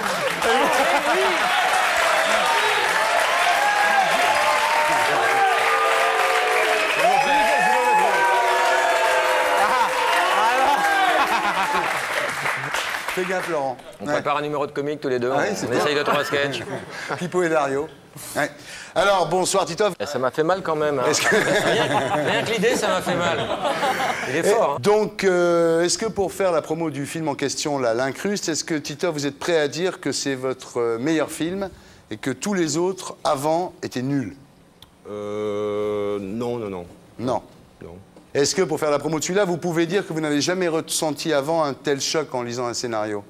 Fais gaffe, Laurent. On Ouais. prépare un numéro de comique tous les deux. Ouais, on c'est on bien. essaye de trois sketchs. Pipo et Dario. Ouais. Alors, bonsoir, Titov. Et ça m'a fait mal quand même. Hein. Est-ce que- rien, rien que l'idée, ça m'a fait mal. Il est fort. Hein. Donc, euh, est-ce que pour faire la promo du film en question, là, L'Incruste, est-ce que, Titov, vous êtes prêt à dire que c'est votre euh, meilleur film et que tous les autres, avant, étaient nuls? Euh... Non, non, non. Non. Non. Est-ce que, pour faire la promo de celui-là, vous pouvez dire que vous n'avez jamais ressenti avant un tel choc en lisant un scénario?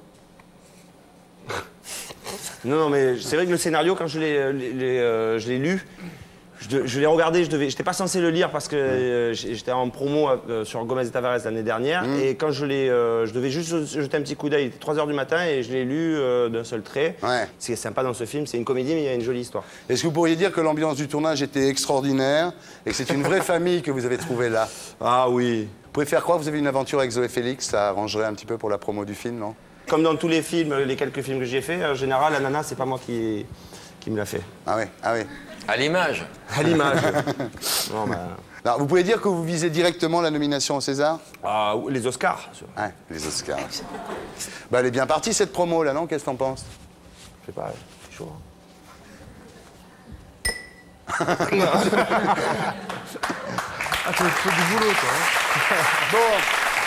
Non, non, mais c'est vrai que le scénario, quand je l'ai, l'ai- l'ai, euh, je l'ai lu, je, de- je l'ai regardé, je devais, j'étais pas censé le lire parce que euh, j'ai- j'étais en promo euh, sur Gomez et Tavares l'année dernière, Mmh. et quand je l'ai, euh, je devais juste jeter un petit coup d'œil, il était trois heures du matin, et je l'ai lu euh, d'un seul trait. Ouais. Ce qui est sympa dans ce film, c'est une comédie, mais il y a une jolie histoire. Est-ce que vous pourriez dire que l'ambiance du tournage était extraordinaire et que c'est une vraie famille que vous avez trouvée là? Ah oui. Vous pouvez faire croire que vous avez une aventure avec Zoé Félix, ça arrangerait un petit peu pour la promo du film, non? Comme dans tous les films, les quelques films que j'ai faits, en général, la nana, c'est pas moi qui, qui me l'a fait. Ah oui, ah oui. À l'image. À l'image. Non, bah... Alors, vous pouvez dire que vous visez directement la nomination au César? Ah, les Oscars. Ouais, les Oscars. Bah, elle est bien partie cette promo là, non? Qu'est-ce que t'en penses? Je sais pas, c'est chaud. Ah, tu fais du boulot, toi. Hein. Bon.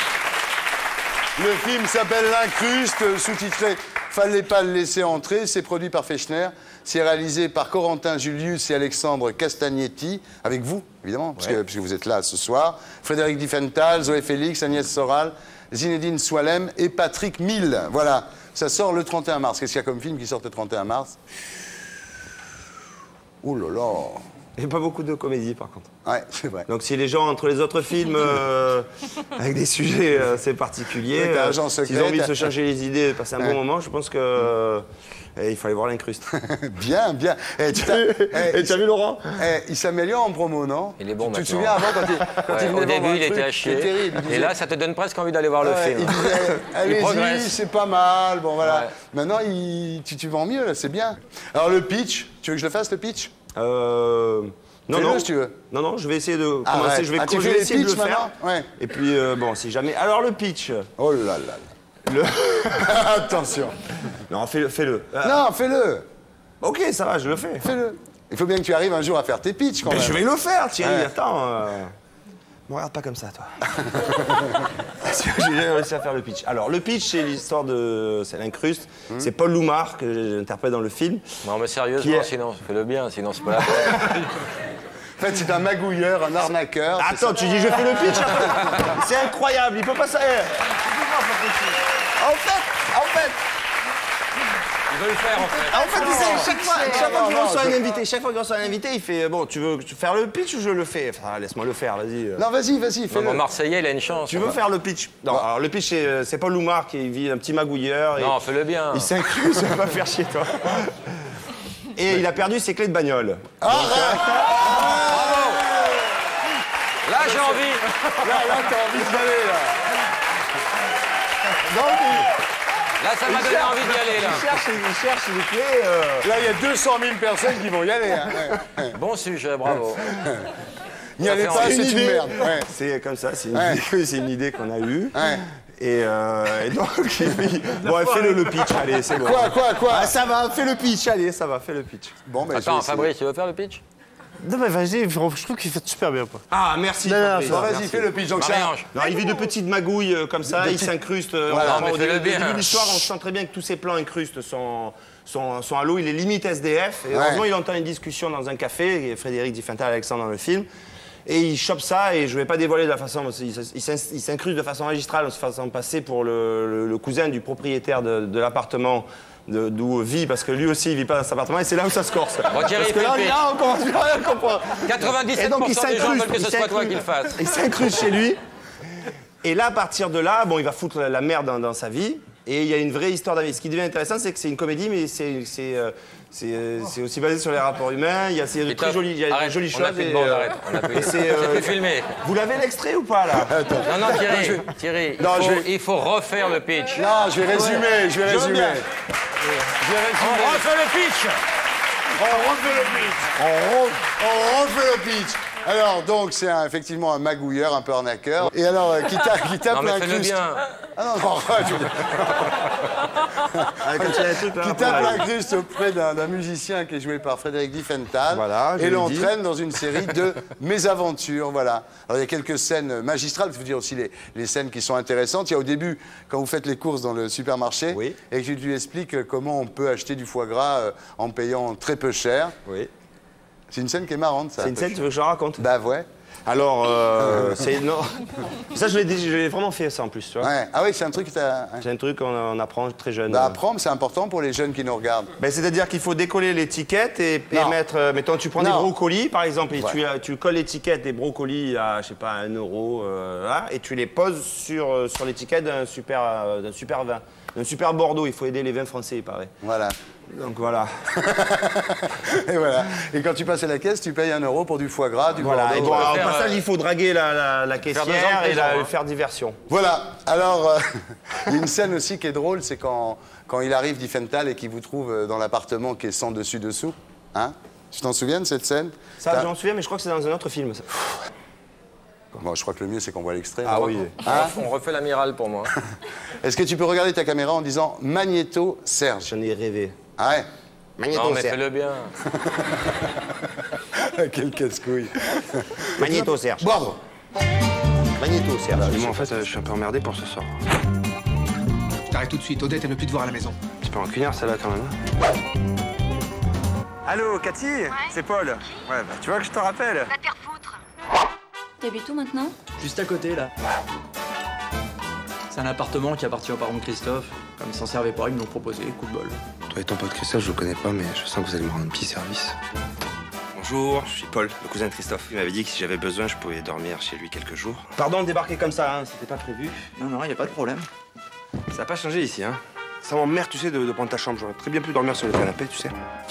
Le film s'appelle L'Incruste, sous-titré Fallait pas le laisser entrer. C'est produit par Fechner. C'est réalisé par Corentin Julius et Alexandre Castagnetti, avec vous, évidemment, puisque, Ouais. puisque vous êtes là ce soir. Frédéric Diffenthal, Zoé Félix, Agnès Soral, Zinedine Soualem et Patrick Mille. Voilà, ça sort le trente et un mars. Qu'est-ce qu'il y a comme film qui sort le trente et un mars? Ouh là là. Il n'y a pas beaucoup de comédie, par contre. Ouais, c'est vrai. Donc si les gens, entre les autres films, euh, avec des sujets euh, assez particuliers, Ouais, t'as euh, Agent Secret, s'ils ont envie de t'as- se changer les idées, de passer un Ouais. bon moment, je pense que euh, eh, il fallait voir L'Incruste. Bien, bien. Eh, tu t'as- eh, Et tu as vu Laurent? Eh, il s'améliore en promo, non? Il est bon Tu te maintenant. souviens avant quand il, quand Ouais, il venait au voir début, un il truc, était à c'était chier. terrible, il disait- Et là, ça te donne presque envie d'aller voir le Ouais, film. il disait, Il allez-y, progresse. c'est pas mal, bon voilà. Ouais. Maintenant, il, tu, tu vends mieux, là, c'est bien. Alors le pitch, tu veux que je le fasse, le pitch? Euh... Non, Fais-le, non. si tu veux. Non, non, je vais essayer de Arrête. commencer, je vais, Ah, tu je fais vais les essayer de le pitchs faire. maintenant? Ouais. Et puis, euh, bon, si jamais... Alors, le pitch. Oh là là. Le... Attention. Non, fais-le. Fais-le. Euh, Non, fais-le. Ok, ça va, je le fais. Fais-le. Il faut bien que tu arrives un jour à faire tes pitchs, quand Ben, même. je vais le faire, Thierry, Ouais. attends. Euh... Me regarde pas comme ça, toi. Parce que j'ai jamais réussi à faire le pitch. Alors, le pitch, c'est l'histoire de... C'est L'Incruste. C'est Paul Loumard, que j'interprète dans le film. Non, mais sérieusement, Qui est- sinon, fais-le bien, sinon c'est pas la peine. En fait, c'est un magouilleur, un arnaqueur. c'est Attends, ça. tu dis je fais le pitch après. C'est incroyable, il peut pas ça. En fait, en fait, Il veut le faire, en fait. en fait, tu sais, chaque fois, chaque fois qu'il non, reçoit je- un invité, chaque fois qu'il reçoit un invité, il fait bon, tu veux faire le pitch ou je le fais? Enfin, laisse-moi le faire, vas-y. Non, vas-y, vas-y, Non, fais-le. mon Marseillais, il a une chance. Tu veux faire le pitch? Non, alors le pitch, c'est euh, c'est Paul Loumard qui vit un petit magouilleur. Et Non, fais-le bien. il s'incruse, ça va pas faire chier, toi. Et il a perdu ses clés de bagnole. Là, j'ai envie. Là, là, t'as envie d'y aller, là. Donc, Là, ça il m'a donné cherche- envie d'y aller, là. Il cherche, il cherche les clés. euh, Là, il y a deux cent mille personnes qui vont y aller. Hein. Ouais, ouais. Bon sujet, bravo. N'y Ça allez fait pas, envie. c'est une idée. merde. Ouais. C'est comme ça, c'est une, Ouais. idée, c'est une idée qu'on a eue. Ouais. Et, euh, et donc, bon, fais-le le pitch, allez, c'est bon. Quoi, quoi, quoi Ah, ça va, fais le pitch, allez, ça va, fais le pitch. Bon, ben, je vais Attends, essayer. Fabrice, tu veux faire le pitch? Non, mais vas-y, je trouve qu'il fait super bien, quoi. Ah, merci. Non, non, Fabrice, ça Bon, vas-y, merci. fais le pitch. Donc, ça... Marie-Ange. Non, il vit de petites magouilles euh, comme ça, De il petites- s'incruste. euh, Voilà, on- mais au fais-le début, au bien. début de l'histoire, on sent très bien que tous ces plans incrustes sont, sont, sont à l'eau. Il est limite S D F. Et Ouais. heureusement, il entend une discussion dans un café, et Frédéric Diffenthal et Alexandre dans le film. Et il chope ça, et je ne vais pas dévoiler de la façon. Il s'in- il s'incruste de façon magistrale en se faisant passer pour le, le- le cousin du propriétaire de, de l'appartement de- d'où vit, parce que lui aussi il vit pas dans cet appartement, et c'est là où ça se corse. Bon, Thierry, parce que fais là, le pitch. là, on commence plus à rien comprendre. quatre-vingt-dix-sept Et donc, il pour cent des gens s'incruste, veulent que ce il soit toi s'incruste. qui le fasses. Il s'incruste chez lui. Et là, à partir de là, bon, il va foutre la merde dans, dans sa vie. Et il y a une vraie histoire d'amis. Ce qui devient intéressant, c'est que c'est une comédie, mais c'est c'est euh, c'est euh, c'est aussi basé sur les rapports humains. Il y a c'est très joli, il y a Arrête, des jolies on choses. a fait de et, bon, euh, arrête, on a fait- et c'est, c'est euh, plus filmé. Vous l'avez l'extrait ou pas là? Non, non, Thierry, Thierry, il, Non, faut, je vais- il faut refaire le pitch. Non, je vais résumer, je vais Je veux résumer. bien. Je vais résumer. On refait le pitch. On refait le pitch. On, re- on refait le pitch. Alors, donc, c'est un- effectivement un magouilleur, un peu arnaqueur. Et alors, euh, qui, ta- qui tape Non, mais fais-le l'incruste. bien. Ah non, non, je veux dire. Ah, comme ça, il y a tout, là, Qui après, tape là. l'incruste auprès d'un d'un musicien qui est joué par Frédéric Diffenthal. Voilà, je et l'ai l'entraîne dans une série de mésaventures. Voilà. Alors, il y a quelques scènes magistrales. Il faut dire aussi les, les scènes qui sont intéressantes. Il y a au début, quand vous faites les courses dans le supermarché, Oui. et que je lui explique euh, comment on peut acheter du foie gras euh, en payant très peu cher. Oui. C'est une scène qui est marrante, ça. C'est une scène, tu veux que je la raconte? Bah ouais. Alors, euh, c'est non. Ça, je l'ai dit- je l'ai vraiment fait ça en plus, tu vois. Ouais. Ah oui, c'est un truc que t'as... C'est un truc qu'on on apprend très jeune. Bah, apprendre, c'est important pour les jeunes qui nous regardent. Ben, c'est-à-dire qu'il faut décoller l'étiquette et, et Non. mettre. euh, mettons, tu prends des Non. brocolis, par exemple, et Ouais. tu, euh, tu colles l'étiquette des brocolis à, je sais pas, un euro, euh, là, et tu les poses sur, euh, sur l'étiquette d'un super, euh, d'un super vin. D'un super Bordeaux, il faut aider les vins français, il paraît. Voilà. Donc voilà. Et voilà. Et quand tu passes à la caisse, tu payes un euro pour du foie gras, du Voilà. Bordeaux. Et bon, alors, au faire, passage, euh, il faut draguer la, la, la deux ans de caissière et la, prison, hein. faire diversion. Voilà. Alors, euh, il y a une scène aussi qui est drôle, c'est quand, quand il arrive, Diffenthal, et qu'il vous trouve euh, dans l'appartement qui est sans dessus-dessous. Hein? Tu t'en souviens de cette scène? Ça, T'as- j'en souviens, mais je crois que c'est dans un autre film. Ça. Bon, je crois que le mieux, c'est qu'on voit l'extrait. Ah non? oui. Hein? On refait l'amiral pour moi. Est-ce que tu peux regarder ta caméra en disant Magnéto Serge? J'en ai rêvé. Ah ouais. Magnéto, Non, mais Serge. fais-le bien. Quel casse-couille. Magnéto, Serge. Bon. Magnéto, Serge. Moi, en fait, euh, je suis un peu emmerdé pour ce soir. Je t'arrête tout de suite. Odette, elle veut plus te voir à la maison. C'est pas un cunard, celle-là, quand même. Allô, Cathy? C'est Paul. Ouais, bah, tu vois que je te rappelle. Va te faire foutre. T'habites où maintenant? Juste à côté, là. C'est un appartement qui appartient aux parents de Christophe. Comme ils s'en servaient pas, ils me l'ont proposé, coup de bol. Toi et ton pote Christophe, je vous connais pas, mais je sens que vous allez me rendre un petit service. Bonjour, je suis Paul, le cousin de Christophe. Il m'avait dit que si j'avais besoin, je pouvais dormir chez lui quelques jours. Pardon de débarquer comme ça, hein, c'était pas prévu. Non, non, y a pas de problème. Ça n'a pas changé ici, hein. Ça m'emmerde, tu sais, de, de prendre ta chambre. J'aurais très bien pu dormir sur le canapé, tu sais.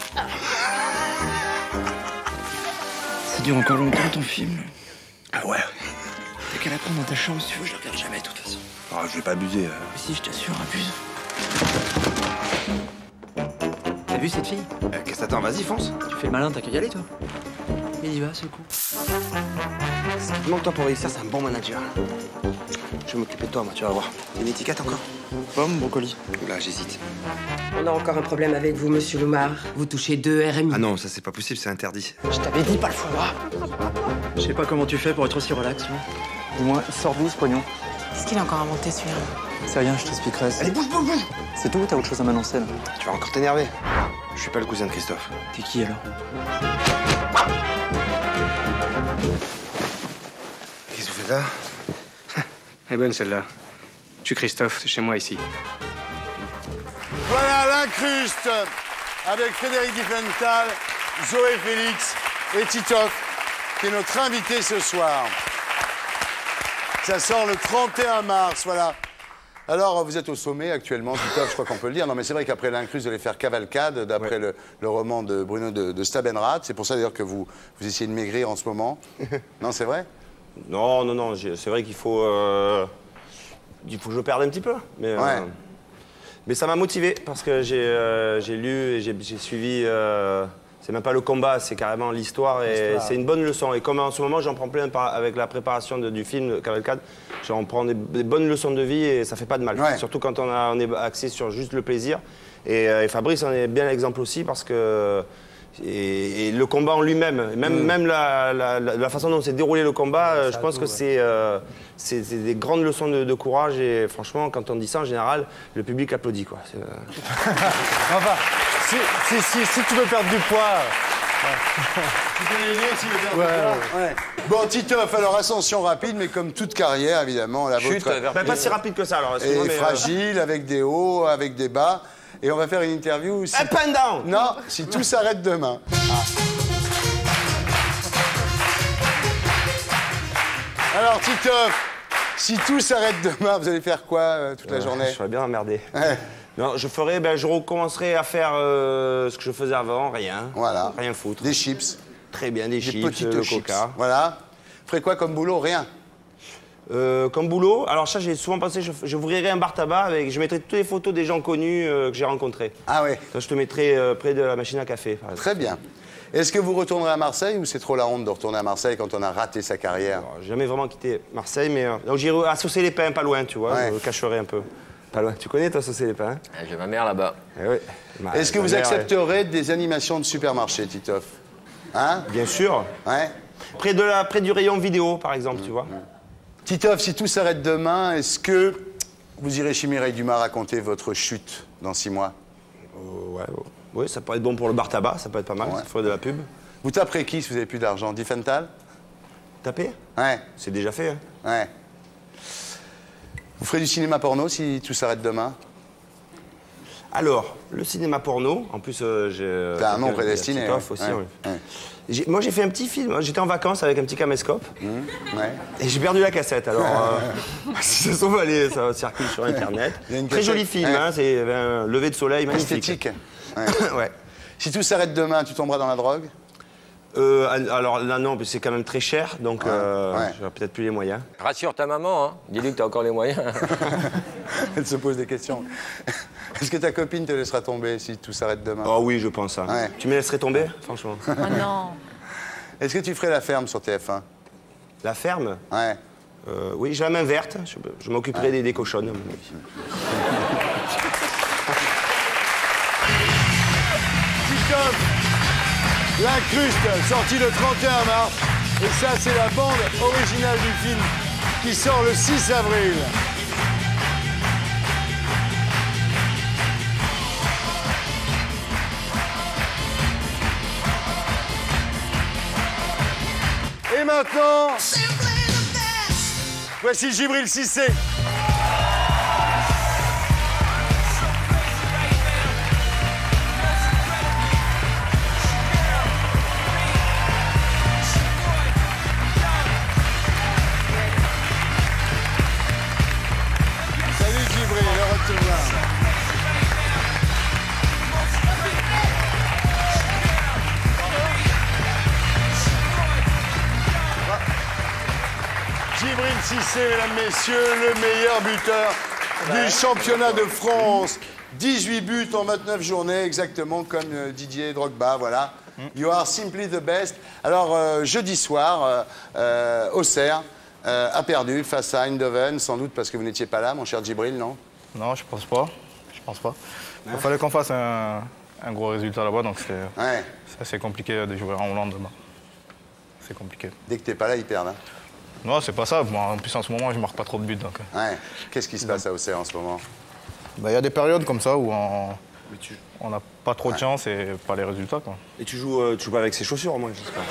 Ça dure encore longtemps ton film. Ah ouais. T'as qu'à la prendre dans ta chambre si tu veux, je la regarde jamais de toute façon. Ah, je vais pas abuser. euh. Mais si, je t'assure, abuse. T'as vu cette fille? Euh, Qu'est-ce que t'attends? Vas-y, fonce. Tu fais le malin, t'as qu'à y aller, toi. Il y va, ce coup. Ce qui te manque, toi, pour réussir, c'est un bon manager. Je vais m'occuper de toi, moi, tu vas voir. T'as une étiquette encore? Pomme, brocoli. Là, j'hésite. On a encore un problème avec vous, monsieur Loumar. Vous touchez deux R M I. Ah non, ça, c'est pas possible, c'est interdit. Je t'avais dit pas le foie gras. Je sais pas comment tu fais pour être aussi relax, moi. Dis-moi, il sort d'où, ce pognon? Qu'est-ce qu'il a encore inventé, celui-là? C'est rien, je t'expliquerai. Allez, bouge, bouge, bouge. C'est tout ou t'as autre chose à m'annoncer, là? Tu vas encore t'énerver. Je suis pas le cousin de Christophe. T'es qui, alors? Qu'est-ce que vous faites là? Elle est bonne, celle-là. Je suis Christophe, c'est chez moi, ici. Voilà l'incruste avec Frédéric Diffenthal, Zoé Félix et Titoff, qui est notre invité ce soir. Ça sort le trente et un mars, voilà. Alors, vous êtes au sommet actuellement, Titoff, je crois qu'on peut le dire. Non, mais c'est vrai qu'après l'incruste, vous allez faire Cavalcade, d'après le, le roman de Bruno de, de Stabenrath. C'est pour ça, d'ailleurs, que vous, vous essayez de maigrir en ce moment. Non, c'est vrai? Non, non, non, j'ai- c'est vrai qu'il faut, euh, il faut que je perde un petit peu. Mais, Ouais. euh, mais ça m'a motivé parce que j'ai euh, j'ai lu et j'ai j'ai suivi. euh, c'est même pas le combat, c'est carrément l'histoire et L'histoire. c'est une bonne leçon. Et comme en ce moment, j'en prends plein par- avec la préparation de- du film Cavalcade, j'en prends des, des bonnes leçons de vie et ça fait pas de mal. Ouais. Surtout quand on, a- on est axé sur juste le plaisir. Et, euh, et Fabrice en est bien l'exemple aussi parce que. Et, et le combat en lui-même, même, Mm. même la, la- la- la façon dont s'est déroulé le combat, euh, je pense tout, que ouais. c'est euh, c'est- c'est des grandes leçons de, de courage et franchement, quand on dit ça en général, le public applaudit. Quoi. C'est, euh, Enfin, si, si, si, si tu veux perdre du poids. Tu peux l'aider si vous perdez Ouais, du poids? Ouais. Bon, Titoff, alors ascension rapide, mais comme toute carrière, évidemment, la Chute vôtre vers- Bah, pas si rapide que ça, alors, excuse-moi, est mais, euh, fragile, avec des hauts, avec des bas. Et on va faire une interview. Si... Up and down. Non, si tout s'arrête demain. Ah. Alors, Titoff, Si tout s'arrête demain, vous allez faire quoi euh, toute la Euh, journée? Je serais bien emmerdé. Ouais. Non, je ferais, ben, je recommencerai à faire euh, ce que je faisais avant, rien. Voilà. Rien foutre. Des chips. Très bien, des, Des chips, petites le chips. coca. Voilà. Vous ferez quoi comme boulot? Rien. Euh, comme boulot, alors ça j'ai souvent pensé, je, je ouvrirais un bar tabac avec, je mettrais toutes les photos des gens connus euh, que j'ai rencontrés. Ah ouais. Ça, je te mettrais euh, près de la machine à café. par exemple. Très bien. Est-ce que vous retournerez à Marseille ou c'est trop la honte de retourner à Marseille quand on a raté sa carrière? Alors, j'ai jamais vraiment quitté Marseille, mais euh, donc j'irai à Saucé-les-Pins, pas loin, tu vois. Ouais. Je me cacherai un peu. Pas loin. Tu connais toi Saucé-les-Pins? Ah, j'ai ma mère là-bas. Eh oui. Ma- Est-ce que ma vous mère, accepterez des animations de supermarché, Titoff? Hein? Bien sûr. Ouais. Près, de la, près du rayon vidéo, par exemple, tu vois. Titoff, si tout s'arrête demain, est-ce que vous irez chez Mireille Dumas raconter votre chute dans six mois? Euh, ouais, ouais. Oui, ça peut être bon pour le bar tabac, ça peut être pas mal. Ouais. Il faudrait de la pub. Vous taperez qui si vous n'avez plus d'argent? Diffental? Taper? Ouais. C'est déjà fait. Hein. Ouais. Vous ferez du cinéma porno si tout s'arrête demain? Alors, le cinéma porno, en plus, euh, j'ai. euh, T'as un nom quelqu'un- prédestiné. Titoff ouais. aussi, Ouais. ouais. Ouais. J'ai- Moi, j'ai fait un petit film. J'étais en vacances avec un petit caméscope. Mmh. Ouais. Et j'ai perdu la cassette. Alors, euh, si ça se trouve, allez, ça circule sur Internet. Il y a une Très cassette. joli film, Ouais. hein, c'est un lever de soleil magnifique. Esthétique. Ouais. Ouais. Si tout s'arrête demain, tu tomberas dans la drogue? Euh, alors là, non, mais c'est quand même très cher, donc euh, Ouais. j'aurais peut-être plus les moyens. Rassure ta maman, hein. Dis-lui que t'as encore les moyens. Elle se pose des questions. Est-ce que ta copine te laissera tomber si tout s'arrête demain? Oh oui, je pense. Hein. Ouais. Tu me laisserais tomber, franchement? Oh non. Est-ce que tu ferais La Ferme sur T F un? La ferme? Ouais. Euh, oui, j'ai la main verte. Je, je m'occuperai Ouais. des, des cochonnes, à mon avis. Titoff, L'Incruste, sorti le trente et un mars. Et ça, c'est la bande originale du film qui sort le six avril. Et maintenant, voici Djibril Cissé. Salut Djibril, heureux de te voir. Djibril Cissé, mesdames, messieurs, le meilleur buteur du championnat de France. dix-huit buts en vingt-neuf journées, exactement comme euh, Didier Drogba, voilà. You are simply the best. Alors, euh, jeudi soir, euh, euh, Auxerre euh, a perdu face à Eindhoven, sans doute parce que vous n'étiez pas là, mon cher Djibril, non? Non, je pense pas. Je pense pas. Il fallait qu'on fasse un, un gros résultat là-bas, donc c'est Ouais. c'est assez compliqué de jouer en Hollande demain. C'est compliqué. Dès que t'es pas là, ils perdent. Hein. Non, c'est pas ça. Moi, en plus, en ce moment, je marque pas trop de buts. Donc. Ouais. Qu'est-ce qui se passe à Auxerre en ce moment? Il y a des périodes comme ça où on on n'a pas trop de chance et pas les résultats. Quoi. Et tu joues, euh, tu joues pas avec ses chaussures, moi, j'espère.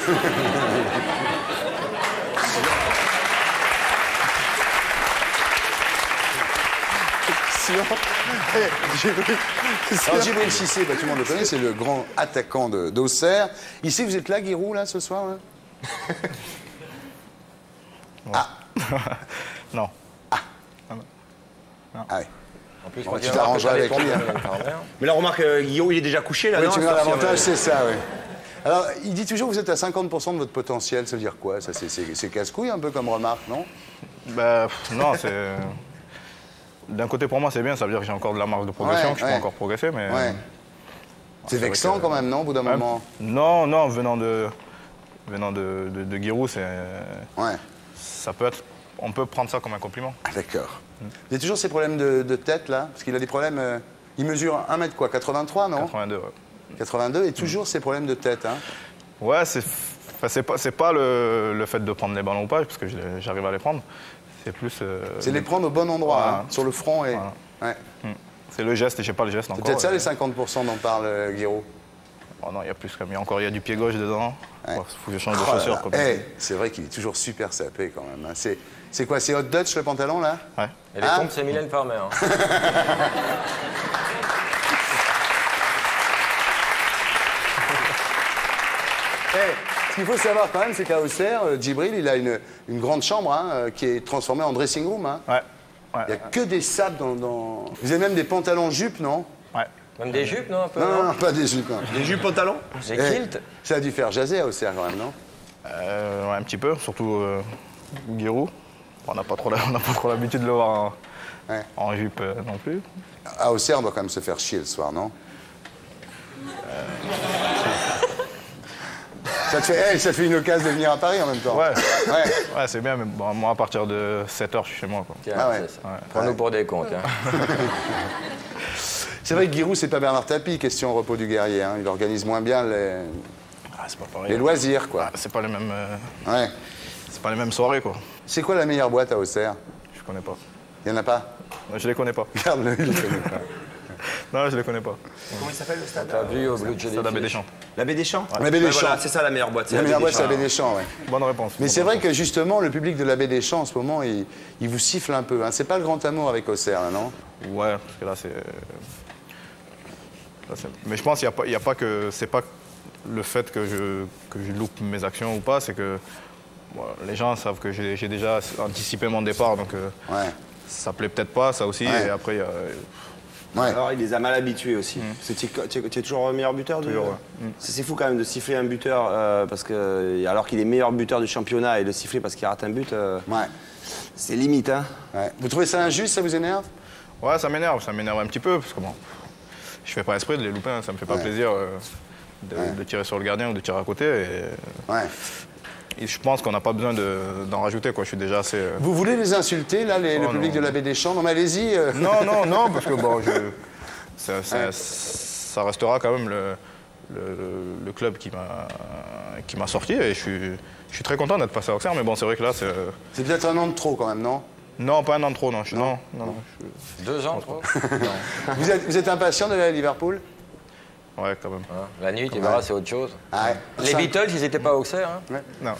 Hey, Djibril. Alors, Djibril Cissé, bah, tout le monde le connaît, c'est le grand attaquant de- d'Auxerre. Ici, vous êtes là, Giroud, là, ce soir là Ah Non. Ah oui. En plus, Bon, quand tu il t'arrangeras va avec lui. hein. Mais là, remarque, euh, Guillaume, il est déjà couché, là, Oui, non tu à vois, cette heure-ci, l'avantage, ouais. c'est ça, oui. Alors, il dit toujours que vous êtes à cinquante pour cent de votre potentiel. Ça veut dire quoi? Ça, c'est- c'est c'est casse-couille un peu comme remarque, non? Bah, pff, non, c'est. D'un côté, pour moi, c'est bien. Ça veut dire que j'ai encore de la marge de progression, Ouais, que je ouais. peux encore progresser. Mais... Ouais. C'est vrai vexant que- quand même, non, au bout d'un Ouais. moment? Non, non, venant de, venant de, de, de Giroud, c'est. Ouais. Ça peut être. On peut prendre ça comme un compliment. Ah, d'accord. Vous avez toujours ces problèmes de, de tête, là? Parce qu'il a des problèmes... euh, il mesure un mètre quoi, quatre-vingt-trois, non? quatre-vingt-deux, ouais. quatre-vingt-deux, et toujours ces problèmes de tête, hein? Ouais, c'est enfin, c'est pas, c'est pas le, le fait de prendre les ballons ou pas, parce que je les- j'arrive à les prendre. C'est plus. euh, C'est les prendre au bon endroit, Voilà. hein, sur le front et... Voilà. Ouais. Hmm. C'est le geste et j'ai pas le geste C'est encore. peut-être ça et- les cinquante pour cent dont parle euh, Giroud. Oh non, il y a plus quand même. Il y a encore il y a du pied gauche dedans. Il faut que je change de Oh là chaussures. là. Comme Eh, c'est vrai qu'il est toujours super sapé quand même. hein. C'est, c'est quoi, c'est Hot Dutch le pantalon là? Ouais. Et les Hein pompes, c'est Mylène Farmer. hein. Eh, qu'il faut savoir quand même, c'est qu'à Auxerre, euh, Djibril, il a une, une grande chambre hein, euh, qui est transformée en dressing room. Hein. Ouais. ouais. Il n'y a que des sables dans, dans... Vous avez même des pantalons jupes, non? Ouais. Même des jupes, non, un peu, Non, non, non, pas des jupes. Non. Des jupes pantalons? Des Eh, kilts? Ça a dû faire jaser à Auxerre quand même, non? Euh, ouais, un petit peu, surtout euh, Giroud. On n'a pas trop la- on n'a pas trop l'habitude de le voir en, Ouais. en jupe euh, non plus. À Auxerre, on doit quand même se faire chier le soir, non? Ça te fait, hey, ça te fait une occasion de venir à Paris en même temps. Ouais, Ouais. ouais c'est bien, mais bon, moi à partir de sept heures, je suis chez moi. Quoi. Tiens, Ah ouais. c'est ça. Ouais. Prends-nous pour des comptes. Hein. C'est vrai que Giroud, c'est pas Bernard Tapie, question repos du guerrier. Hein. Il organise moins bien les, Ah, c'est pas pareil. les loisirs, quoi. Ah, c'est pas les mêmes, euh, Ouais. c'est pas les mêmes soirées, quoi. C'est quoi la meilleure boîte à Auxerre? Je connais pas. Il y en a pas? Je les connais pas. Regarde-le, il les connaît pas. Non, je les connais pas. Comment il s'appelle le stade? T'as vu au Blue Jelly C'est la baie des Champs. La baie des Champs? La baie des Ouais, Champs. voilà, c'est ça la meilleure boîte. c'est La meilleure baie boîte, des c'est la Champs. baie des Champs, ouais. Bonne réponse. Mais bonne c'est vrai réponse. que justement, le public de la baie des Champs, en ce moment, il, il vous siffle un peu. Hein. C'est pas le grand amour avec Auxerre, là, non? Ouais, parce que là, c'est. là, c'est- Mais je pense qu'il n'y a, pas- il y a pas que. C'est pas le fait que je, que je loupe mes actions ou pas, c'est que bon, les gens savent que j'ai j'ai déjà anticipé mon départ, donc euh, Ouais. ça plaît peut-être pas, ça aussi. Ouais. Et après, il y a. Ouais. Alors, il les a mal habitués aussi. Parce que tu es- tu es, tu es toujours meilleur buteur de... Toujours, ouais. Mm. C'est c'est fou quand même de siffler un buteur, euh, parce que, alors qu'il est meilleur buteur du championnat, et de siffler parce qu'il rate un but, euh, Ouais. c'est limite. Hein. Ouais. Vous trouvez ça injuste, ça vous énerve? Ouais, ça m'énerve, ça m'énerve un petit peu, parce que bon, je fais pas exprès de les louper, hein, ça me fait pas Ouais. plaisir euh, de, Ouais. de tirer sur le gardien ou de tirer à côté. Et, Ouais. et je pense qu'on n'a pas besoin de- d'en rajouter, quoi. Je suis déjà assez. euh, Vous voulez les insulter, là, les- Oh, le non. public de la baie des Champs? Non, mais allez-y. euh. Non, non, non, parce que bon, je, ça, ça- ça restera quand même le, le- le club qui m'a qui m'a sorti et je suis, je suis très content d'être passé à Auxerre, mais bon, c'est vrai que là, c'est. C'est peut-être un an de trop, quand même, non? Non, pas un an de trop, non. Je, non, non, non, je- Deux ans, trop. Vous êtes, vous êtes impatient d'aller à Liverpool? ouais, quand même. Hein, la nuit, tu verras, c'est autre chose. Ah ouais. Les Ça- Beatles, ils n'étaient pas à Auxerre. Hein. Ouais. Non.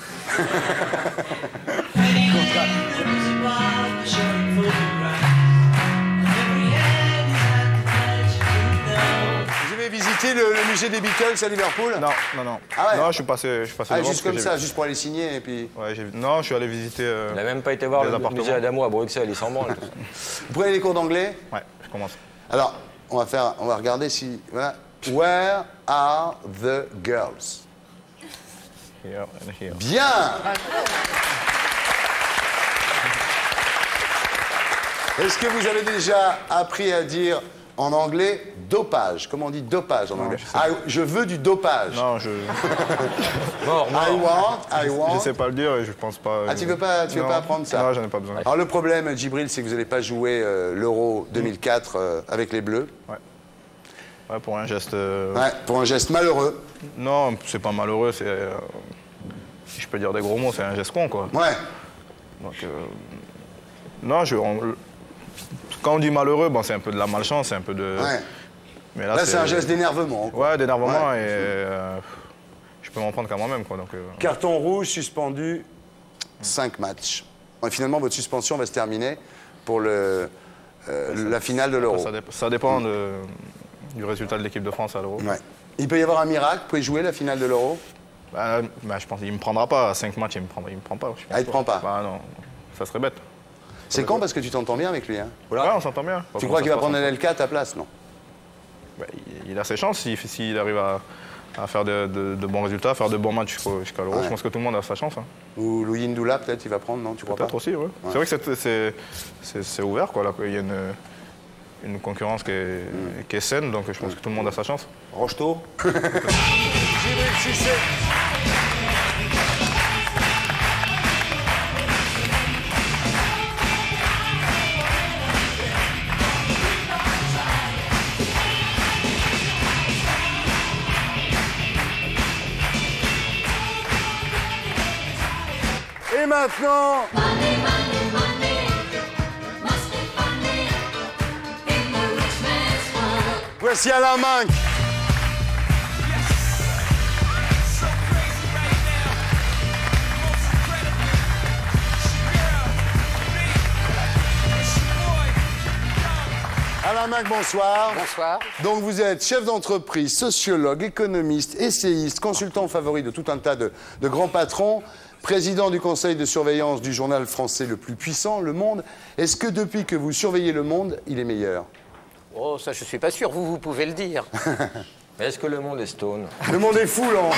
Vous avez visité le, le musée des Beatles à Liverpool? Non, non, non. Ah ouais? Non, je suis passé, je suis passé Ah, devant juste parce comme que ça, j'ai- juste pour aller signer et puis... Ouais, j'ai- non, je suis allé visiter. euh, Il n'a même pas été voir des le appartements. musée Adamo à Bruxelles, il s'en branle. Vous prenez les cours d'anglais? Ouais, je commence. Alors, on va faire, on va regarder si... Voilà. Where are the girls? Here and here. Bien! Est-ce que vous avez déjà appris à dire en anglais dopage? Comment on dit dopage en Non, anglais? je sais Ah, je veux du dopage. Non, je. Mort, I mort. want, I Je want. sais pas le dire et je pense pas. Ah, tu veux pas, tu veux Non. pas apprendre ça? Non, j'en ai pas besoin. Alors le problème, Djibril, c'est que vous n'allez pas jouer euh, l'Euro deux mille quatre euh, avec les Bleus. Ouais. Ouais, pour un geste. euh, Ouais, pour un geste malheureux. Non, c'est pas malheureux, c'est. euh, Si je peux dire des gros mots, c'est un geste con, quoi. Ouais. Donc. euh, Non, je. on- Quand on dit malheureux, bon, c'est un peu de la malchance, c'est un peu de. Ouais. Mais Là, c'est un geste d'énervement. quoi. Ouais, d'énervement Ouais. et. euh, Je peux m'en prendre qu'à moi-même, quoi. Donc. euh, Carton rouge, suspendu, cinq matchs. Et finalement, votre suspension va se terminer pour le, euh, la finale de l'Euro. Ça, dép- ça dépend de- du résultat de l'équipe de France à l'Euro. Ouais. Il peut y avoir un miracle, vous pouvez jouer la finale de l'Euro? Bah, bah, je pense qu'il me prendra pas. À cinq matchs, il me prend, il me prend pas. je pense Ah, il te prend pas? Bah non, ça serait bête. C'est con parce que tu t'entends bien avec lui. Hein. Ouais, on s'entend bien. Tu crois qu'il va prendre un L K à ta place, non? Bah, il, il a ses chances s'il s'il arrive à, à faire de, de- de bons résultats, faire de bons matchs jusqu'au- jusqu'à l'Euro. Ouais. Je pense que tout le monde a sa chance. Hein. Ou Louis Ndoula, peut-être, il va prendre, non? Tu crois pas? Peut-être aussi, ouais. C'est vrai que c'est- c'est- c'est c'est ouvert, quoi. Là, il y a une, une concurrence qui est, qui est saine, donc je pense que tout le monde a sa chance. Rocheteau. Djibril Cissé. Et maintenant, voici Alain Minck. Alain Mac, bonsoir. Bonsoir. Donc vous êtes chef d'entreprise, sociologue, économiste, essayiste, consultant favori de tout un tas de, de grands patrons, président du conseil de surveillance du journal français le plus puissant, Le Monde. Est-ce que depuis que vous surveillez Le Monde, il est meilleur? Oh, ça je suis pas sûr, vous, vous pouvez le dire. Est-ce que Le Monde est stone? Le Monde est fou, là.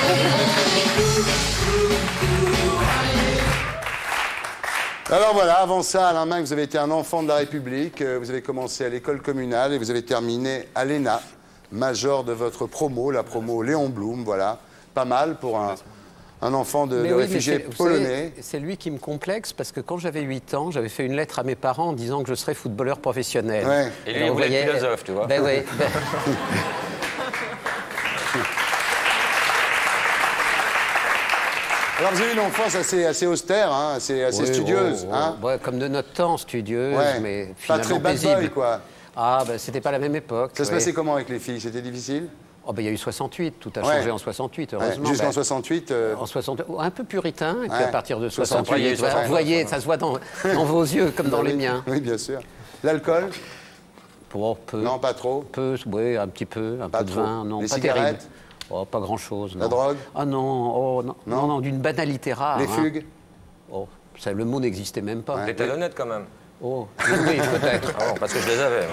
Alors voilà, avant ça, Alain Minc, vous avez été un enfant de la République, vous avez commencé à l'école communale et vous avez terminé à l'E N A, major de votre promo, la promo Léon Blum, voilà. Pas mal pour un, un enfant de, Mais de oui, réfugié mais c'est- vous polonais. savez, C'est lui qui me complexe parce que quand j'avais huit ans, j'avais fait une lettre à mes parents en disant que je serais footballeur professionnel. Ouais. Et lui, Alors, il vous voulait être voyez, philosophe, tu vois. Ben oui. ben- Alors vous avez une enfance assez, assez austère, hein, assez, assez Oui, studieuse. oh, oh, hein. ouais, comme de notre temps, studieuse, Ouais. mais Pas finalement très bad paisible. boy, quoi. Ah, ben c'était pas la même époque. Ça se ouais. passait comment avec les filles? C'était difficile? Oh, ben, il y a eu soixante-huit, tout a Ouais. changé en soixante-huit, Ouais, heureusement. jusqu'en Ben, soixante-huit euh, En soixante, un peu puritain, et puis Ouais. à partir de soixante-trois, il y a eu soixante-huit, soixante-trois, vous voyez, ça se voit dans, dans vos yeux comme dans oui, les miens. Oui, bien sûr. L'alcool? Pour peu. Non, pas trop. Peu, oui, un petit peu, un Pas peu de trop. vin, non, Les pas cigarettes? terrible. Oh, pas grand-chose. La non. drogue? Ah non, oh, non, non, non, d'une banalité rare. Les hein. fugues? Oh, ça, le mot n'existait même pas. Des talonnettes quand même. Oh, oui, peut-être. Ah bon, parce que je les avais.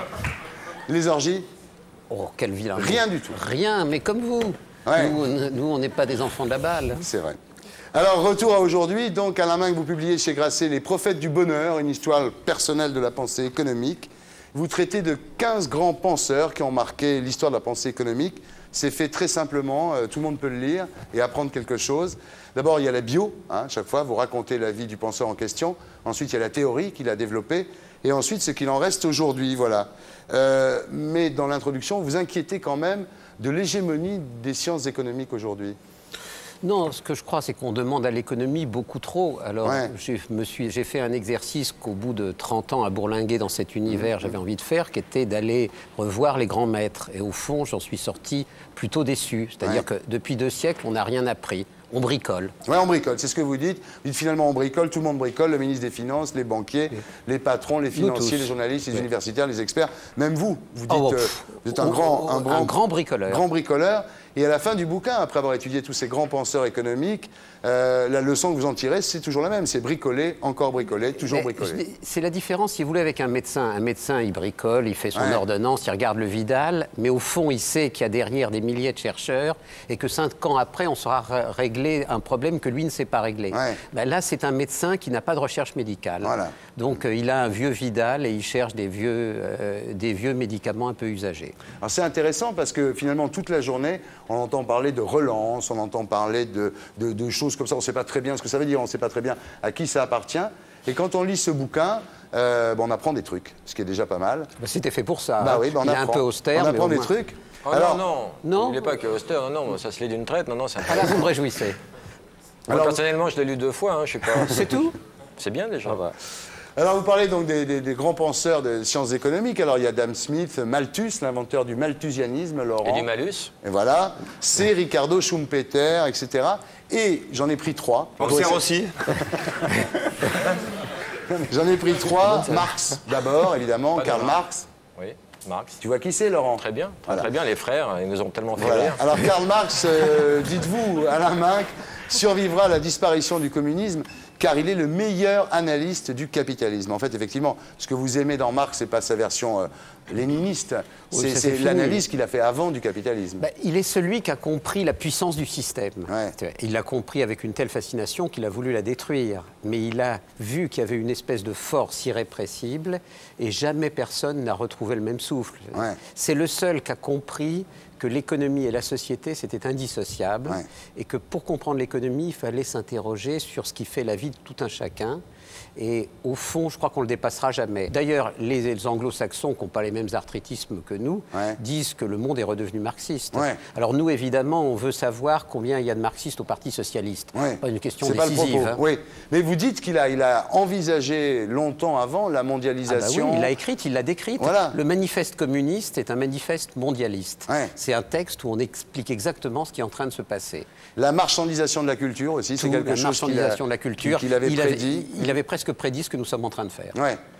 Les orgies? Oh, quel vilain. mot. Rien du tout. Rien, mais comme vous. Ouais. Nous, on- nous, on n'est pas des enfants de la balle. C'est vrai. Alors, retour à aujourd'hui. Donc, Alain Minc, vous publiez chez Grasset Les Prophètes du Bonheur, une histoire personnelle de la pensée économique. Vous traitez de quinze grands penseurs qui ont marqué l'histoire de la pensée économique. C'est fait très simplement, euh, tout le monde peut le lire et apprendre quelque chose. D'abord, il y a la bio, hein, chaque fois, vous racontez la vie du penseur en question. Ensuite, il y a la théorie qu'il a développée. Et ensuite, ce qu'il en reste aujourd'hui, voilà. Euh, mais dans l'introduction, vous inquiétez quand même de l'hégémonie des sciences économiques aujourd'hui. Non, ce que je crois, c'est qu'on demande à l'économie beaucoup trop. Alors, Ouais. j'ai me suis- j'ai fait un exercice qu'au bout de trente ans à bourlinguer dans cet univers, j'avais envie de faire, qui était d'aller revoir les grands maîtres. Et au fond, j'en suis sorti plutôt déçu. C'est-à-dire Ouais. que depuis deux siècles, on n'a rien appris. On bricole. Oui, on bricole, c'est ce que vous dites. Vous dites finalement on bricole, tout le monde bricole, le ministre des Finances, les banquiers, les patrons, les financiers, tous. les journalistes, les Oui. universitaires, les experts, même vous. Vous dites, Oh, euh, pff, vous êtes un on- grand, on- un, grand, un grand bricoleur. grand bricoleur. Et à la fin du bouquin, après avoir étudié tous ces grands penseurs économiques, euh, la leçon que vous en tirez, c'est toujours la même. C'est bricoler, encore bricoler, toujours Mais bricoler. C'est la différence, si vous voulez, avec un médecin. Un médecin, il bricole, il fait son Ouais. ordonnance, il regarde le Vidal, mais au fond, il sait qu'il y a derrière des milliers de chercheurs et que cinq ans après, on saura ré- régler un problème que lui ne sait pas régler. Ouais. Ben là, c'est un médecin qui n'a pas de recherche médicale. Voilà. Donc, euh, il a un vieux Vidal et il cherche des vieux, euh, des vieux médicaments un peu usagés. Alors c'est intéressant parce que finalement, toute la journée, on entend parler de relance, on entend parler de, de- de choses comme ça. On ne sait pas très bien ce que ça veut dire, on ne sait pas très bien à qui ça appartient. Et quand on lit ce bouquin, euh, ben, on apprend des trucs, ce qui est déjà pas mal. Ben, C'était fait pour ça. Bah hein. oui, ben, on il est apprend. un peu austère. On mais apprend au des moins- trucs. Oh Alors- non, non. Non Il n'est pas que austère, non, non, ça se lit d'une traite, non, non, c'est Ah là, vous me réjouissez. Moi, Alors- personnellement, je l'ai lu deux fois, hein, je sais pas. C'est tout C'est bien déjà. Alors, vous parlez donc des, des- des grands penseurs des sciences économiques. Alors, il y a Adam Smith, Malthus, l'inventeur du malthusianisme, Laurent. Et du malus. Et voilà. C'est Ricardo Schumpeter, et cetera. Et j'en ai pris trois. On sert aussi. J'en ai pris trois. Marx, d'abord, évidemment, Pas de Karl Marx. Marx. Oui, Marx. Tu vois qui c'est, Laurent? Très bien, très, Voilà. très bien, les frères, ils nous ont tellement fait Voilà. rire. Alors, Karl Marx, euh, dites-vous, Alain Minc, survivra à la disparition du communisme car il est le meilleur analyste du capitalisme. En fait, effectivement, ce que vous aimez dans Marx, c'est pas sa version euh, léniniste, Oui, c'est ça, c'est c'est fini. l'analyse qu'il a fait avant du capitalisme. Ben, il est celui qui a compris la puissance du système. Il l'a compris avec une telle fascination qu'il a voulu la détruire. Mais il a vu qu'il y avait une espèce de force irrépressible et jamais personne n'a retrouvé le même souffle. C'est le seul qui a compris que l'économie et la société, c'était indissociable et que pour comprendre l'économie, il fallait s'interroger sur ce qui fait la vie de tout un chacun. Et au fond, je crois qu'on ne le dépassera jamais. D'ailleurs, les, les anglo-saxons, qui n'ont pas les mêmes arthrétismes que nous, disent que le monde est redevenu marxiste. Ouais. Alors nous, évidemment, on veut savoir combien il y a de marxistes au Parti socialiste. Pas une question C'est pas le décisive. propos. hein. Oui. Mais vous dites qu'il a, il a envisagé longtemps avant la Ah bah mondialisation. oui, il l'a écrite, il l'a décrite. Voilà. Le manifeste communiste est un manifeste mondialiste. C'est un texte où on explique exactement ce qui est en train de se passer. La marchandisation de la culture aussi, c'est Tout, quelque la chose qu'il a- marchandisation de la culture. qu'il avait il prédit. il avait presque prédit ce que nous sommes en train de faire. Ouais.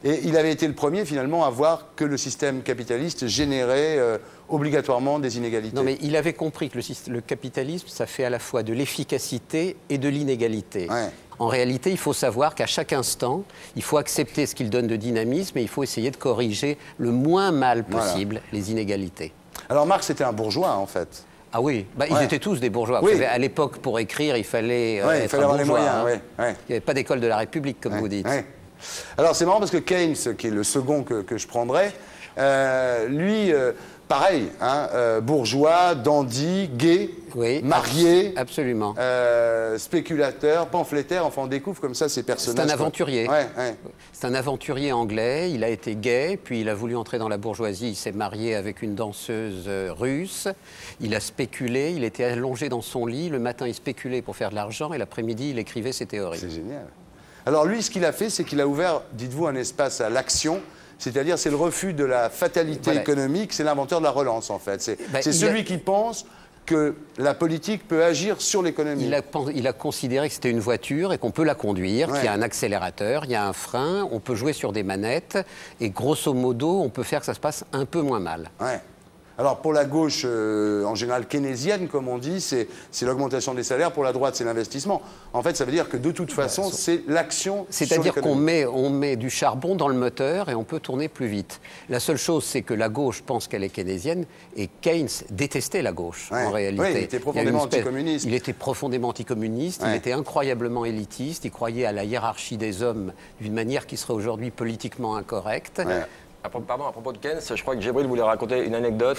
Et il avait été le premier, finalement, à voir que le système capitaliste générait euh, obligatoirement des inégalités. Non, mais il avait compris que le, le capitalisme, ça fait à la fois de l'efficacité et de l'inégalité. Ouais. En réalité, il faut savoir qu'à chaque instant, il faut accepter ce qu'il donne de dynamisme et il faut essayer de corriger le moins mal possible Voilà. les inégalités. Alors Marx était un bourgeois, en fait. Ah oui, bah, Ouais. ils étaient tous des bourgeois. Oui. Vous savez, à l'époque, pour écrire, il fallait, euh, Ouais, il être fallait un avoir les bourgeois, moyens, hein. ouais, ouais. Il n'y avait pas d'école de la République, comme Ouais, vous dites. ouais. Alors c'est marrant parce que Keynes, qui est le second que, que je prendrais, euh, lui, euh, pareil, hein, euh, bourgeois, dandy, gay, marié, absolument, euh, spéculateur, pamphlétaire, enfin on découvre comme ça ces C'est personnages. un quoi. aventurier. Ouais, ouais. C'est un aventurier anglais. Il a été gay, puis il a voulu entrer dans la bourgeoisie. Il s'est marié avec une danseuse euh, russe. Il a spéculé. Il était allongé dans son lit. Le matin, il spéculait pour faire de l'argent et l'après-midi, il écrivait ses théories. C'est génial. Alors lui, ce qu'il a fait, c'est qu'il a ouvert, dites-vous, un espace à l'action. C'est-à-dire, c'est le refus de la fatalité Voilà. économique. C'est l'inventeur de la relance, en fait. C'est Ben, c'est il celui a- qui pense que la politique peut agir sur l'économie. Il a, pen- il a considéré que c'était une voiture et qu'on peut la conduire, Ouais. qu'il y a un accélérateur, il y a un frein, on peut jouer sur des manettes et grosso modo, on peut faire que ça se passe un peu moins mal. Ouais. Alors pour la gauche, euh, en général keynésienne, comme on dit, c'est c'est l'augmentation des salaires. Pour la droite, c'est l'investissement. En fait, ça veut dire que de toute façon, c'est l'action sur C'est-à-dire qu'on l'économie. met, on met du charbon dans le moteur et on peut tourner plus vite. La seule chose, c'est que la gauche pense qu'elle est keynésienne et Keynes détestait la gauche, Ouais. en réalité. Oui, il était y a une profondément espèce- anticommuniste. Il était profondément anticommuniste, il Ouais. était incroyablement élitiste, il croyait à la hiérarchie des hommes d'une manière qui serait aujourd'hui politiquement incorrecte. À pro- Pardon, à propos de Keynes, je crois que Gébril voulait raconter une anecdote.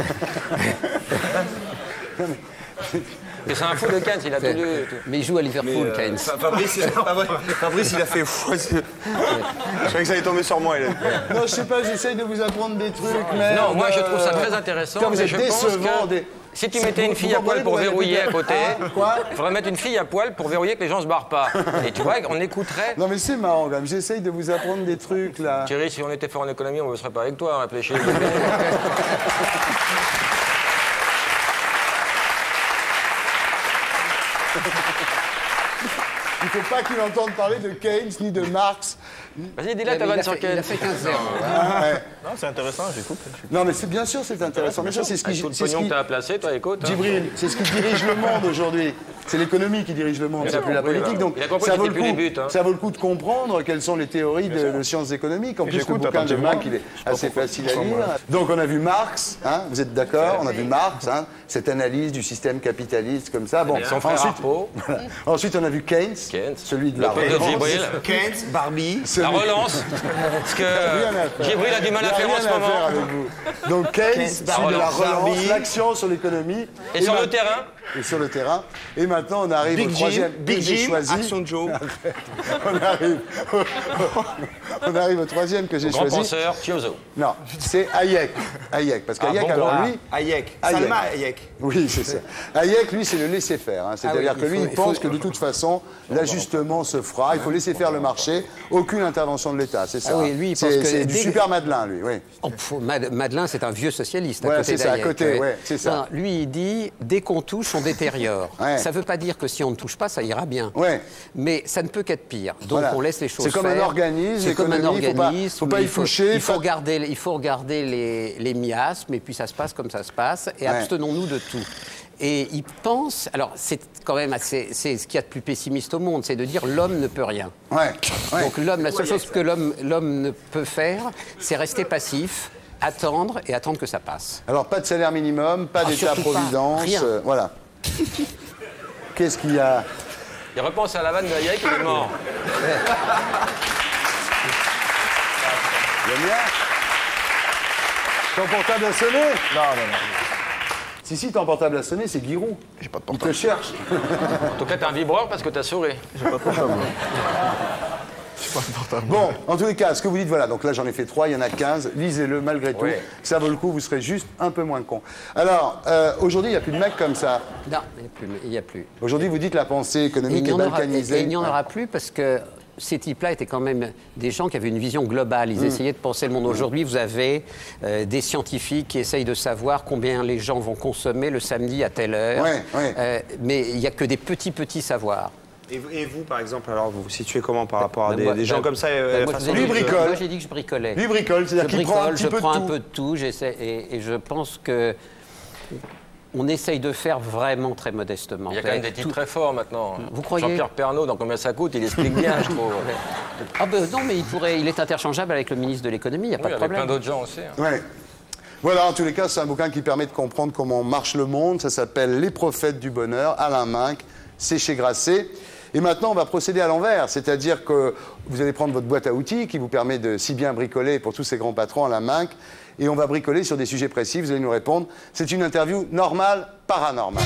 Mais c'est un fou de Keynes, il a tout lu. Mais il joue à Liverpool, Mais, euh, Keynes. Fa- Fabrice, Fabrice, Fabrice, il a fait fou. Je croyais que ça allait tomber sur moi. Il a... Non, je sais pas, j'essaye de vous apprendre des trucs, mais... Non, moi je trouve ça très intéressant, Comme vous mais êtes je pense décevant, que des- si tu C'est- mettais vous- une fille vous à poil comprenez pour pourquoi verrouiller à elle côté, Ah, quoi il faudrait mettre une fille à poil pour verrouiller que les gens se barrent pas. Et tu vois, on écouterait... Non mais c'est marrant quand même, j'essaye de vous apprendre des trucs là. Thierry, si on était fort en économie, on ne serait pas avec toi, réfléchis. Il faut pas qu'il entende parler de Keynes ni de Marx. Vas-y, dis-la ta vanne sur Keynes. Il a fait quinze zéro. Ah, ouais. Non, c'est intéressant, j'écoute. Non mais c'est bien sûr c'est intéressant, mais ça c'est ce qui... Avec tout le c'est ce pognon qui- que t'as à placer, toi, écoute. hein. Djibril, c'est ce qui dirige le monde aujourd'hui. C'est l'économie qui dirige le monde, Bien c'est sûr, plus la oui, politique. bah, Donc il a compris ça que vaut, le c'était plus coup, les buts, hein. ça vaut le coup de comprendre quelles sont les théories de, de sciences économiques. En plus, le j'écoute bouquin de attentivement. Mac, il est Je sais pas assez pourquoi- facile à pourquoi lire. moi. Donc on a vu Marx, hein, vous êtes d'accord? On a vu Marx, hein, cette analyse du système capitaliste comme ça. Bon, Bien. Son frère ensuite, Harpo. voilà. Ensuite, on a vu Keynes, celui de Le la pote de relance. Djibril. Keynes, Barbie. La relance. Parce que Rien à faire. Djibril a du mal à Il y faire en rien ce à moment. faire avec vous. Donc Keynes, Keynes, celui de la relance, relance, Barbie. l'action sur l'économie. Et sur ma- le terrain Et sur le terrain. Et maintenant, on arrive Big au Jim, troisième. Big que j'ai Jim, choisi. Action Joe. on, arrive, on arrive au troisième que j'ai Grand choisi. penseur, Chiozo. Non, c'est Hayek. Hayek, parce Ah qu'Hayek, bon, alors ah, lui... Hayek. Hayek. Salma Hayek. Oui, c'est ça. Hayek, lui, c'est le laisser-faire. hein. C'est-à-dire Ah oui, que il lui, faut- il il pense faut- que de toute façon, l'ajustement se fera. Il faut laisser faire le marché. Aucune intervention de l'État, c'est ça. Ah oui, lui, il pense c'est que c'est du dès que- super Madelin, lui, oui. Oh, pff, Mad- Madeleine, c'est un vieux socialiste. À Voilà, côté c'est ça, à d'Hayek, côté, ouais, c'est ça. Non, lui, il dit dès qu'on touche, on détériore. Ouais. Ça ne veut pas dire que si on ne touche pas, ça ira bien. Ouais. Mais ça ne peut qu'être pire. Donc Voilà. on laisse les choses C'est comme faire. un organisme, C'est comme un l'économie, faut pas- organisme. faut pas y il faut, toucher, Il faut pas- regarder, il faut regarder les, les miasmes et puis ça se passe comme ça se passe et Ouais. abstenons-nous de tout. Et il pense, alors c'est quand même assez, c'est ce qu'il y a de plus pessimiste au monde, c'est de dire l'homme ne peut rien. Ouais. ouais. Donc l'homme, la seule chose que l'homme, l'homme ne peut faire, c'est rester passif, attendre et attendre que ça passe. Alors, pas de salaire minimum, pas Ah, surtout pas. d'État-providence. Rien. euh, voilà. Qu'est-ce qu'il y a? Il repense à la vanne de Hayek, il est mort. Le mien? Ton portable a sonné? Non, non, non. Si, si, ton portable a sonné, c'est Giroud. J'ai pas de Il portable. te cherche. En tout cas, t'as un vibreur parce que t'as souri. J'ai pas de portable. J'ai pas de portable. Bon, en tous les cas, ce que vous dites, voilà, donc là j'en ai fait trois, il y en a quinze, lisez-le malgré tout, Oui. ça vaut le coup, vous serez juste un peu moins con. Alors, euh, aujourd'hui, il n'y a plus de mecs comme ça. Non, il n'y a plus. Il y a plus. Aujourd'hui, vous dites la pensée Et économique il est n'y en, aura- balkanisée. et il n'y en aura plus parce que ces types-là étaient quand même des gens qui avaient une vision globale. Mm. Ils essayaient de penser le monde. Aujourd'hui, vous avez euh, des scientifiques qui essayent de savoir combien les gens vont consommer le samedi à telle heure. Ouais, ouais. Euh, mais il n'y a que des petits, petits savoirs. Et vous, et vous, par exemple, alors vous vous situez comment par rapport à Ben des, moi, des gens ben- comme ça ben euh, moi, façon je vous ai de- dit que je- bricole. Moi, j'ai dit que je bricolais. Lui bricole, c'est-à-dire Je qu'il prend un bricole, petit je peu prends de un tout. peu de tout, j'essaie, et, et je pense que on essaye de faire vraiment très modestement. Il y a quand même des titres Tout- très forts maintenant. Vous croyez Jean-Pierre Pernaut, dans Combien ça coûte, il explique bien, je trouve. Ah ben non, mais il, pourrait, il est interchangeable avec le ministre de l'économie, il n'y a pas Oui, de avec problème. plein d'autres gens aussi. hein. Ouais. Voilà, en tous les cas, c'est un bouquin qui permet de comprendre comment marche le monde. Ça s'appelle Les prophètes du bonheur, Alain Minck, c'est chez Grasset. Et maintenant, on va procéder à l'envers, c'est-à-dire que vous allez prendre votre boîte à outils qui vous permet de si bien bricoler pour tous ces grands patrons, Alain Minck, et on va bricoler sur des sujets précis, vous allez nous répondre. C'est une interview normale, paranormale.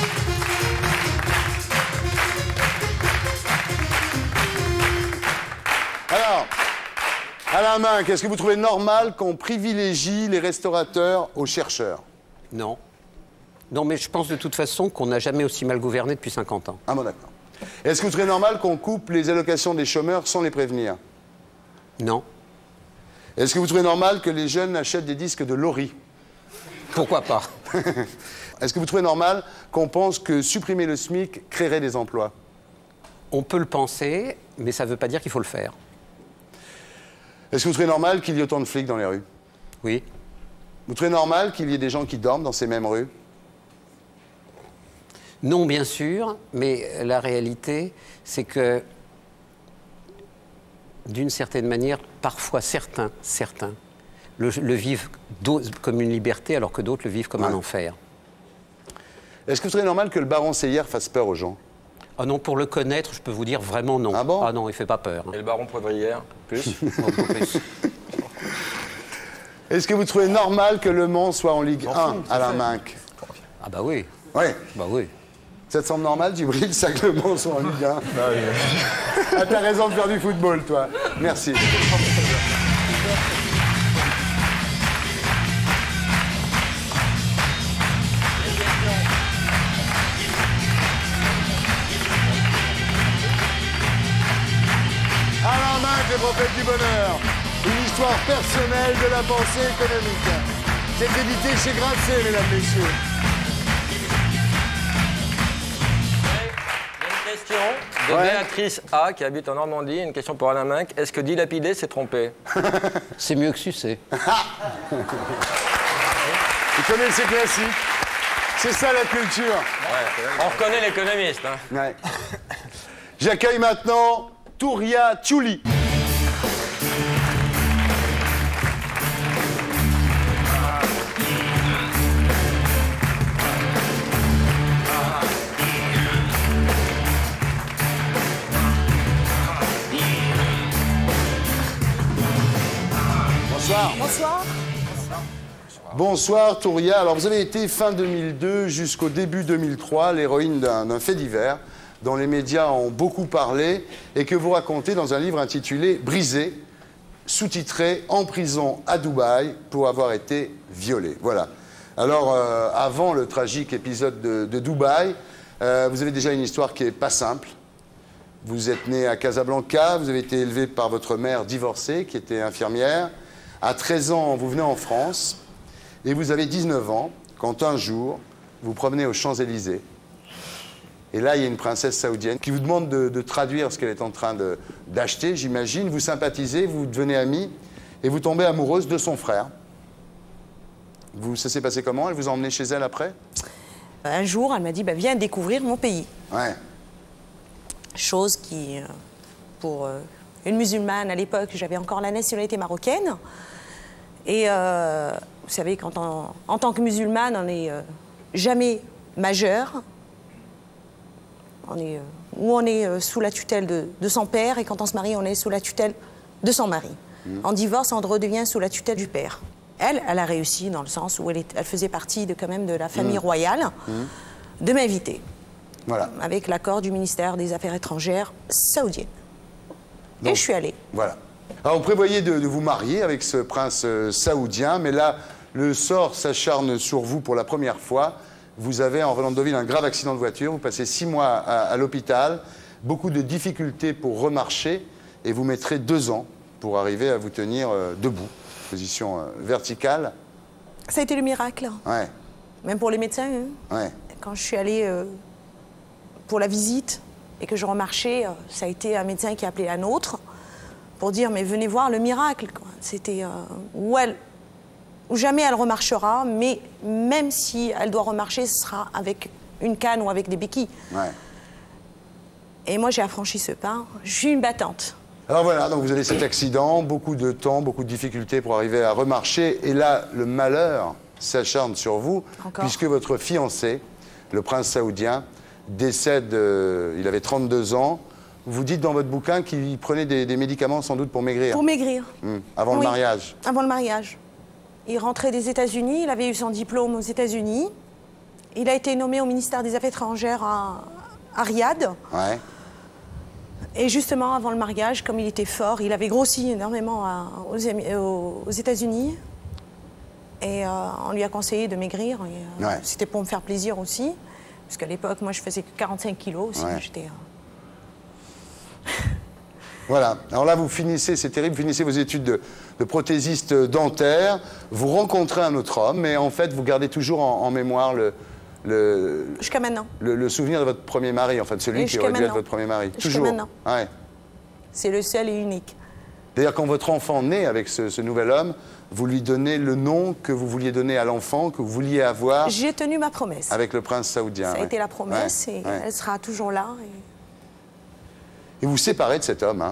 Alors, Alain Minck, est-ce que vous trouvez normal qu'on privilégie les restaurateurs aux chercheurs? Non. Non, mais je pense de toute façon qu'on n'a jamais aussi mal gouverné depuis cinquante ans. Ah bon, d'accord. Est-ce que vous trouvez normal qu'on coupe les allocations des chômeurs sans les prévenir? Non. Est-ce que vous trouvez normal que les jeunes achètent des disques de Laurie? Pourquoi pas? Est-ce que vous trouvez normal qu'on pense que supprimer le SMIC créerait des emplois? On peut le penser, mais ça ne veut pas dire qu'il faut le faire. Est-ce que vous trouvez normal qu'il y ait autant de flics dans les rues? Oui. Vous trouvez normal qu'il y ait des gens qui dorment dans ces mêmes rues? Non, bien sûr, mais la réalité, c'est que, d'une certaine manière, parfois certains, certains, le, le vivent comme une liberté, alors que d'autres le vivent comme Ouais. un enfer. Est-ce que vous trouvez normal que le baron Seyer fasse peur aux gens? Ah non, pour le connaître, je peux vous dire vraiment non. Ah bon? Ah non, il fait pas peur. Et le baron Poivrière, plus. Est-ce que vous trouvez normal que Le Mans soit en Ligue un, Alain Minck? Ah bah oui. Oui. Bah oui. Ça te semble normal, Djibril, ça que Le Mans soit en Ligue un? Ah, t'as raison de faire du football, toi. Merci. Alain Minck, les prophètes du bonheur. Une histoire personnelle de la pensée économique. C'est édité chez Grasset, mesdames, messieurs. Une question de Ouais. Béatrice A, qui habite en Normandie. Une question pour Alain Minck. Est-ce que dilapider, c'est tromper? C'est mieux que sucer. Vous connaissez ces classiques. C'est ça la culture. Ouais, on reconnaît l'économiste. Hein. Ouais. J'accueille maintenant Touria Tchouli. Bonsoir. Bonsoir. Bonsoir Touria. Alors vous avez été fin deux mille deux jusqu'au début deux mille trois l'héroïne d'un d'un fait divers dont les médias ont beaucoup parlé et que vous racontez dans un livre intitulé Brisé, sous-titré En prison à Dubaï pour avoir été violée. Voilà. Alors euh, avant le tragique épisode de, de Dubaï, euh, vous avez déjà une histoire qui est pas simple. Vous êtes né à Casablanca, vous avez été élevé par votre mère divorcée qui était infirmière. À treize ans, vous venez en France. Et vous avez dix-neuf ans, quand un jour, vous promenez aux Champs-Élysées. Et là, il y a une princesse saoudienne qui vous demande de, de traduire ce qu'elle est en train de- d'acheter, j'imagine. Vous sympathisez, vous devenez amie, et vous tombez amoureuse de son frère. Vous, ça s'est passé comment? Elle vous a emmené chez elle après? Un jour, elle m'a dit bah, viens découvrir mon pays. Ouais. Chose qui, euh, pour euh, une musulmane à l'époque, j'avais encore la nationalité marocaine. Et euh, vous savez, quand on- en tant que musulmane, on n'est euh, jamais majeur. On est, euh, ou on est euh, sous la tutelle de, de son père, et quand on se marie, on est sous la tutelle de son mari. Mmh. En divorce, on redevient sous la tutelle du père. Elle, elle a réussi dans le sens où elle, est- elle faisait partie de, quand même de la famille Mmh. royale, Mmh. de m'inviter. Voilà. Avec l'accord du ministère des Affaires étrangères saoudien. Donc, Et je suis allée. Voilà. Alors, vous prévoyez de, de vous marier avec ce prince euh, saoudien, mais là, le sort s'acharne sur vous pour la première fois. Vous avez, en revenant de Deauville, un grave accident de voiture. Vous passez six mois à, à l'hôpital, beaucoup de difficultés pour remarcher, et vous mettrez deux ans pour arriver à vous tenir euh, debout, position euh, verticale. Ça a été le miracle. Ouais, Même pour les médecins. hein. ouais. Quand je suis allée euh, pour la visite, et que je remarchais, euh, ça a été un médecin qui a appelé un autre pour dire mais venez voir le miracle. C'était euh, où elle, où jamais elle remarchera, mais même si elle doit remarcher, ce sera avec une canne ou avec des béquilles. Ouais. Et moi j'ai affranchi ce pas. Je suis une battante. Alors voilà, donc vous avez cet accident, beaucoup de temps, beaucoup de difficultés pour arriver à remarcher. Et là, le malheur s'acharne sur vous, Encore. puisque votre fiancé, le prince saoudien, décède, euh, il avait trente-deux ans. Vous dites dans votre bouquin qu'il prenait des, des médicaments sans doute pour maigrir. Pour maigrir. Hum, avant Oui, le mariage. Avant le mariage. Il rentrait des États-Unis, il avait eu son diplôme aux États-Unis. Il a été nommé au ministère des Affaires étrangères à, à Riyad. Ouais. Et justement, avant le mariage, comme il était fort, il avait grossi énormément à- aux, Émi- aux- aux États-Unis. Et euh, on lui a conseillé de maigrir. et, euh, Ouais. C'était pour me faire plaisir aussi. Parce qu'à l'époque, moi, je faisais que quarante-cinq kilos aussi. Ouais. J'étais, euh, Voilà. Alors là, vous finissez, c'est terrible, vous finissez vos études de, de prothésiste dentaire, vous rencontrez un autre homme, mais en fait, vous gardez toujours en, en mémoire le, le, Jusqu'à maintenant. le, le souvenir de votre premier mari, enfin de celui Et qui jusqu'à aurait dû être maintenant. votre premier mari. Jusqu'à Toujours. maintenant. Ouais. C'est le seul et unique. D'ailleurs, quand votre enfant naît avec ce, ce nouvel homme, vous lui donnez le nom que vous vouliez donner à l'enfant, que vous vouliez avoir J'ai tenu ma promesse. avec le prince saoudien. Ça a ouais. été la promesse Ouais, et ouais. elle sera toujours là. et- Et vous séparez de cet homme. Hein.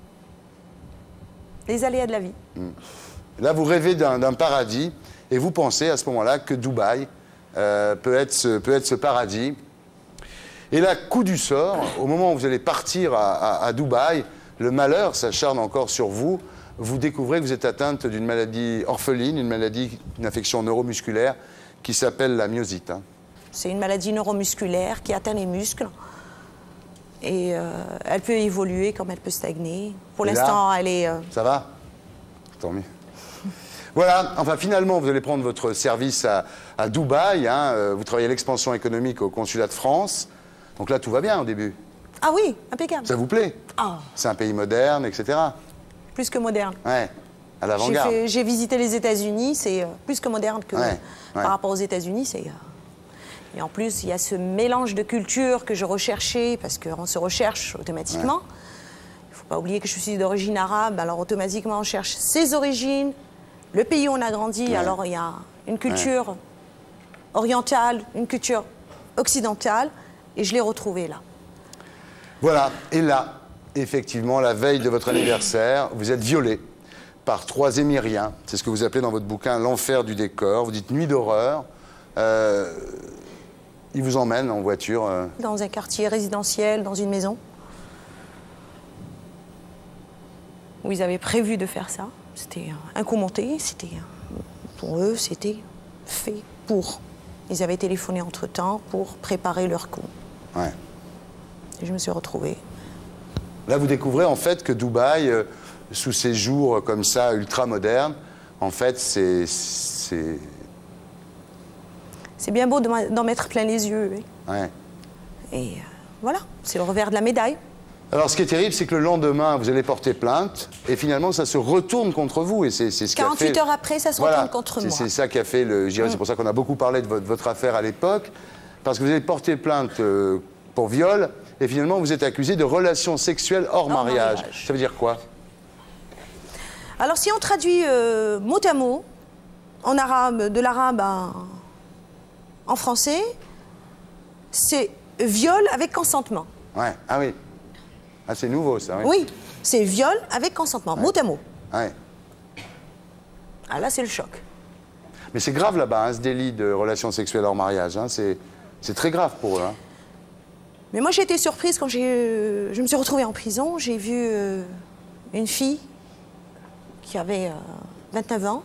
Les aléas de la vie. Là, vous rêvez d'un d'un paradis et vous pensez à ce moment-là que Dubaï euh, peut, être ce, peut être ce paradis. Et là, coup du sort, au moment où vous allez partir à, à- à Dubaï, le malheur s'acharne encore sur vous. Vous découvrez que vous êtes atteinte d'une maladie orpheline, une maladie, une infection neuromusculaire qui s'appelle la myosite. hein. C'est une maladie neuromusculaire qui atteint les muscles. Et euh, elle peut évoluer comme elle peut stagner. Pour Et là, l'instant, elle est... euh, Ça va? Tant mieux. Voilà, enfin finalement, vous allez prendre votre service à, à Dubaï. hein, euh, Vous travaillez à l'expansion économique au consulat de France. Donc là, tout va bien au début. Ah oui, impeccable. Ça vous plaît? Ah, C'est un pays moderne, et cetera. plus que moderne. Ouais, à J'ai l'avant-garde. fait- J'ai visité les États-Unis, c'est euh, plus que moderne que Ouais, ouais. par rapport aux États-Unis. C'est euh, et en plus, il y a ce mélange de cultures que je recherchais parce qu'on se recherche automatiquement. Il ne faut pas oublier que je suis d'origine arabe, alors automatiquement on cherche ses origines, le pays où on a grandi. Ouais. Alors il y a une culture orientale, une culture occidentale, et je l'ai retrouvée là. Voilà, et là, effectivement, la veille de votre anniversaire, vous êtes violé par trois émiriens. C'est ce que vous appelez dans votre bouquin l'enfer du décor. Vous dites nuit d'horreur. Euh, ils vous emmènent en voiture. euh, Dans un quartier résidentiel, dans une maison, où ils avaient prévu de faire ça. C'était euh, un coup monté, c'était, euh, pour eux, c'était fait pour. Ils avaient téléphoné entre-temps pour préparer leur coup. ouais. Et je me suis retrouvée. Là, vous découvrez en fait que Dubaï, euh, sous ces jours comme ça, ultra modernes, en fait, c'est. c'est- C'est bien beau de m'a- d'en mettre plein les yeux. oui. Ouais. Et euh, voilà, c'est le revers de la médaille. Alors, ce qui est terrible, c'est que le lendemain, vous allez porter plainte, et finalement, ça se retourne contre vous. Et c'est c'est ce qui a fait... quarante-huit heures après, ça se Voilà. retourne contre C'est- moi. C'est ça qui a fait le. je dirais, Mm. C'est pour ça qu'on a beaucoup parlé de votre, votre affaire à l'époque, parce que vous avez porté plainte euh, pour viol, et finalement, vous êtes accusé de relations sexuelles hors, mariage. mariage. Ça veut dire quoi? Alors, si on traduit euh, mot à mot, en arabe, de l'arabe à- en français, c'est viol avec consentement. Ouais. Ah oui. Ah, c'est nouveau, ça, oui. Oui, c'est viol avec consentement, mot à mot. Ouais. Ah là, c'est le choc. Mais c'est grave là-bas, hein, ce délit de relations sexuelles hors mariage. hein. C'est c'est très grave pour eux. hein. Mais moi, j'ai été surprise quand j'ai, euh, je me suis retrouvée en prison. J'ai vu euh, une fille qui avait euh, vingt-neuf ans.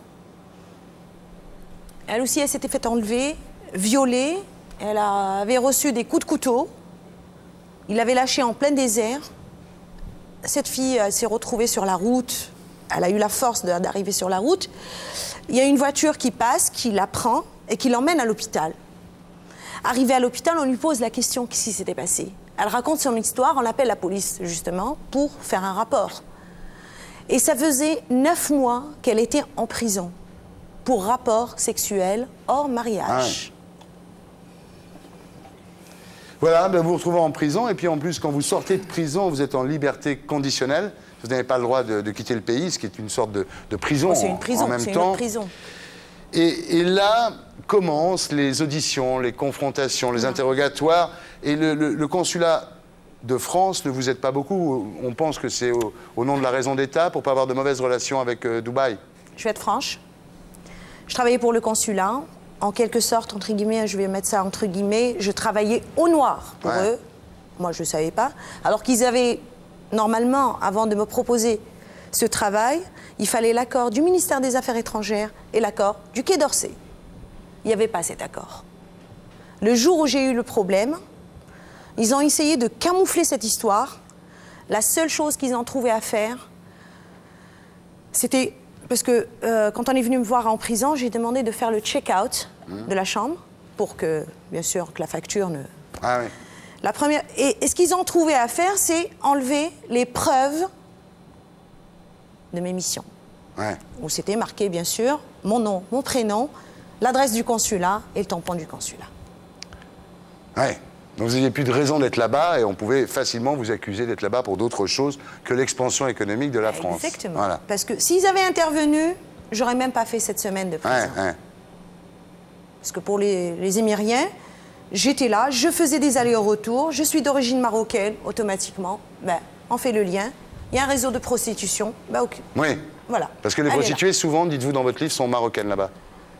Elle aussi, elle s'était fait enlever, violer. Elle a- avait reçu des coups de couteau. Il l'avait lâchée en plein désert. Cette fille elle s'est retrouvée sur la route. Elle a eu la force de- d'arriver sur la route. Il y a une voiture qui passe, qui la prend et qui l'emmène à l'hôpital. Arrivée à l'hôpital, on lui pose la question qu'est-ce qui s'était passé. Elle raconte son histoire, on appelle la police justement pour faire un rapport. Et ça faisait neuf mois qu'elle était en prison pour rapport sexuel hors mariage. Voilà, ben vous vous retrouvez en prison, et puis en plus, quand vous sortez de prison, vous êtes en liberté conditionnelle. Vous n'avez pas le droit de, de quitter le pays, ce qui est une sorte de, de prison, Oh, c'est une prison, en même c'est temps. une prison. Et, et là commencent les auditions, les confrontations, les interrogatoires. Et le, le- le consulat de France ne vous aide pas beaucoup. On pense que c'est au, au nom de la raison d'État pour ne pas avoir de mauvaises relations avec euh, Dubaï. Je vais être franche. Je travaillais pour le consulat. En quelque sorte, entre guillemets, je vais mettre ça entre guillemets, je travaillais au noir pour Ouais. eux. Moi, je ne savais pas. Alors qu'ils avaient, normalement, avant de me proposer ce travail, il fallait l'accord du ministère des Affaires étrangères et l'accord du Quai d'Orsay. Il n'y avait pas cet accord. Le jour où j'ai eu le problème, ils ont essayé de camoufler cette histoire. La seule chose qu'ils ont trouvé à faire, c'était... Parce que euh, quand on est venu me voir en prison, j'ai demandé de faire le check-out de la chambre pour que, bien sûr, que la facture ne... Ah oui. La première... Et, et ce qu'ils ont trouvé à faire, c'est enlever les preuves de mes missions. Ouais. Où c'était marqué, bien sûr, mon nom, mon prénom, l'adresse du consulat et le tampon du consulat. Ouais. Donc vous n'aviez plus de raison d'être là-bas et on pouvait facilement vous accuser d'être là-bas pour d'autres choses que l'expansion économique de la France. Exactement. Voilà. Parce que s'ils avaient intervenu, j'aurais même pas fait cette semaine de prison. Ouais, ouais. Parce que pour les, les Émiriens, j'étais là, je faisais des allers-retours, je suis d'origine marocaine, automatiquement, ben, on fait le lien. Il y a un réseau de prostitution, ben ok. Oui. Voilà. Parce que les Elle est là. prostituées, souvent, dites-vous dans votre livre, sont marocaines là-bas.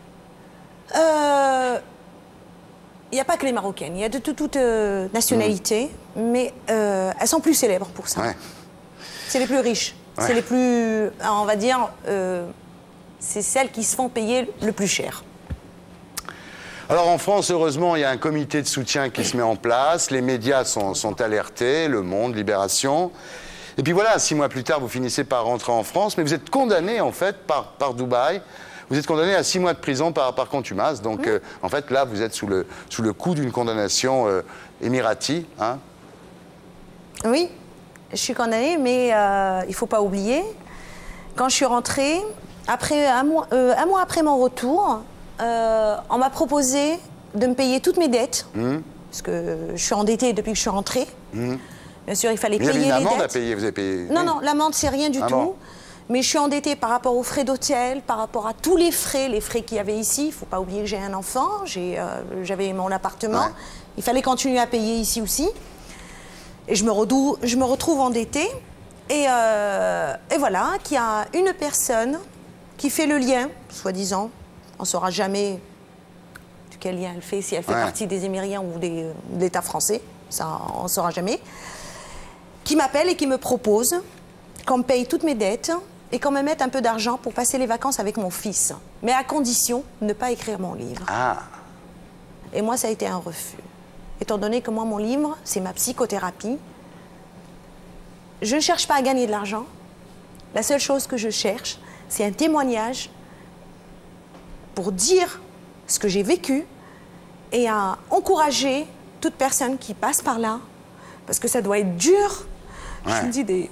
Euh, Il n'y a pas que les Marocaines, il y a de tout- toute euh, nationalité, mais euh, elles sont plus célèbres pour ça. Ouais. C'est les plus riches, Ouais. c'est les plus, on va dire, euh, c'est celles qui se font payer le plus cher. Alors en France, heureusement, il y a un comité de soutien qui se met en place, les médias sont, sont alertés, Le Monde, Libération. Et puis voilà, six mois plus tard, vous finissez par rentrer en France, mais vous êtes condamné en fait par, par Dubaï. Vous êtes condamné à six mois de prison par, par contumace. Donc euh, en fait, là, vous êtes sous le, sous le coup d'une condamnation euh, émirati. Hein. Oui, je suis condamnée, mais euh, il ne faut pas oublier, quand je suis rentrée, après, un, mois, euh, un mois après mon retour, euh, on m'a proposé de me payer toutes mes dettes, Mmh. parce que je suis endettée depuis que je suis rentrée. Mmh. Bien sûr, il fallait Mais il y payer avait une les amende dettes. à payer, vous avez payé. Non, oui. non, l'amende, c'est rien du Ah tout. bon. Mais je suis endettée par rapport aux frais d'hôtel, par rapport à tous les frais, les frais qu'il y avait ici. Il ne faut pas oublier que j'ai un enfant, j'ai, euh, j'avais mon appartement. Ouais. Il fallait continuer à payer ici aussi. Et je me, redou- je me retrouve endettée. Et, euh, et voilà, qu'il y a une personne qui fait le lien, soi-disant. On ne saura jamais de quel lien elle fait, si elle fait Ouais. partie des Émiriens ou des- de l'État français. Ça, on ne saura jamais. Qui m'appelle et qui me propose qu'on me paye toutes mes dettes et qu'on me mette un peu d'argent pour passer les vacances avec mon fils. Mais à condition de ne pas écrire mon livre. Ah. Et moi, ça a été un refus. Étant donné que moi, mon livre, c'est ma psychothérapie. Je ne cherche pas à gagner de l'argent. La seule chose que je cherche, c'est un témoignage pour dire ce que j'ai vécu et à encourager toute personne qui passe par là. Parce que ça doit être dur. Ouais. Je me dis des...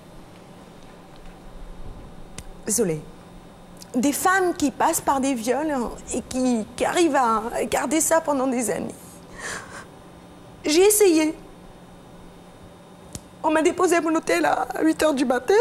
Désolée. Des femmes qui passent par des viols et qui, qui arrivent à garder ça pendant des années. J'ai essayé. On m'a déposé à mon hôtel à huit heures du matin.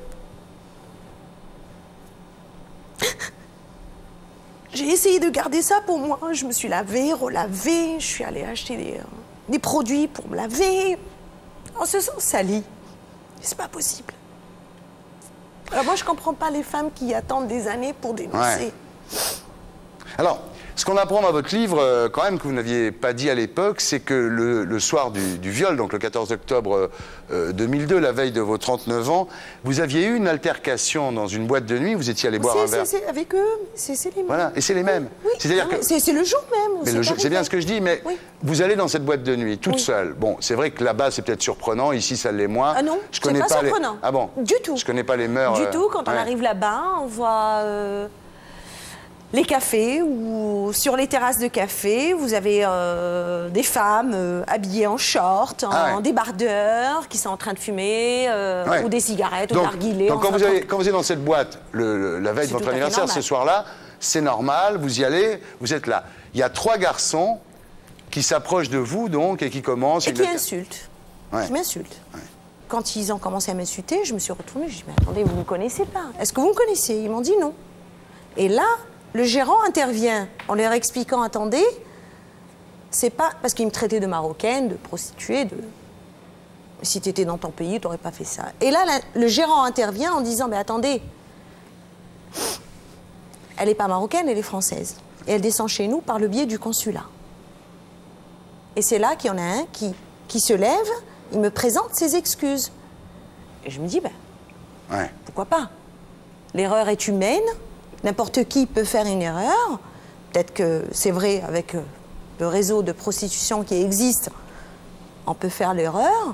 J'ai essayé de garder ça pour moi. Je me suis lavée, relavée. Je suis allée acheter des, euh, des produits pour me laver. On se sent sali. C'est pas possible. Alors moi, je comprends pas les femmes qui attendent des années pour dénoncer. Ouais. Alors, ce qu'on apprend dans votre livre, euh, quand même, que vous n'aviez pas dit à l'époque, c'est que le, le soir du, du viol, donc le quatorze octobre euh, deux mille deux, la veille de vos trente-neuf ans, vous aviez eu une altercation dans une boîte de nuit, vous étiez allé boire C'est- un verre. c'est- c'est avec eux, c'est c'est les mêmes. Voilà, et c'est les mêmes. Oui, C'est-à-dire ah ouais, que... c'est c'est le jour même. où Mais le jeu- arrivé. c'est bien ce que je dis, mais Oui. vous allez dans cette boîte de nuit, toute Oui. seule. Bon, c'est vrai que là-bas, c'est peut-être surprenant, ici, ça l'est moins. Ah non, je c'est connais pas les... surprenant. Ah bon Du tout. Je connais pas les mœurs. Du euh, tout, quand on ouais. arrive là-bas, on voit euh, les cafés ou sur les terrasses de café, vous avez euh, des femmes euh, habillées en short, en, Ah ouais. débardeurs, qui sont en train de fumer, euh, Ouais. ou des cigarettes, ou Donc, de narguilés. donc quand, enfin, vous avez, quand vous êtes dans cette boîte, le- le- la veille de C'est votre tout à fait anniversaire, normal. ce soir-là, c'est normal, vous y allez, vous êtes là. Il y a trois garçons qui s'approche de vous, donc, et qui commence... Et il qui le- insulte. Ouais. Qui m'insulte. Quand ils ont commencé à m'insulter, je me suis retournée, je dis, mais attendez, vous ne me connaissez pas. Est-ce que vous me connaissez? Ils m'ont dit non. Et là, le gérant intervient en leur expliquant, attendez, c'est pas... Parce qu'ils me traitaient de marocaine, de prostituée, de... Si tu étais dans ton pays, tu n'aurais pas fait ça. Et là, la- le gérant intervient en disant, mais attendez, elle n'est pas marocaine, elle est française. Et elle descend chez nous par le biais du consulat. Et c'est là qu'il y en a un qui, qui se lève, il me présente ses excuses. Et je me dis, ben, Ouais. pourquoi pas? L'erreur est humaine, n'importe qui peut faire une erreur. Peut-être que c'est vrai, avec euh, le réseau de prostitution qui existe, on peut faire l'erreur.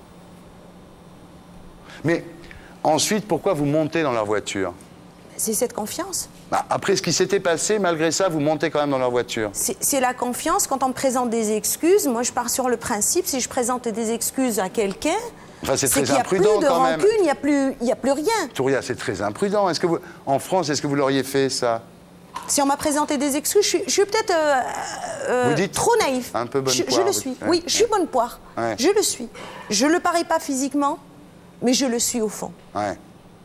Mais ensuite, pourquoi vous montez dans leur voiture? C'est cette confiance. Bah, après ce qui s'était passé, malgré ça, vous montez quand même dans leur voiture. C'est c'est la confiance. Quand on me présente des excuses, moi je pars sur le principe, si je présente des excuses à quelqu'un, Enfin, c'est très qu'il n'y a plus imprudent de quand même. rancune, il n'y a, plus- il y a plus rien. Touria, c'est très imprudent. Est-ce que vous, en France, est-ce que vous l'auriez fait, ça? Si on m'a présenté des excuses, je suis, je suis peut-être euh, euh, Vous dites trop naïf. un peu bonne je, poire, je le vous suis. dites, ouais. Oui, je suis bonne poire. Ouais. Je le suis. Je ne le parais pas physiquement, mais je le suis au fond. Ouais.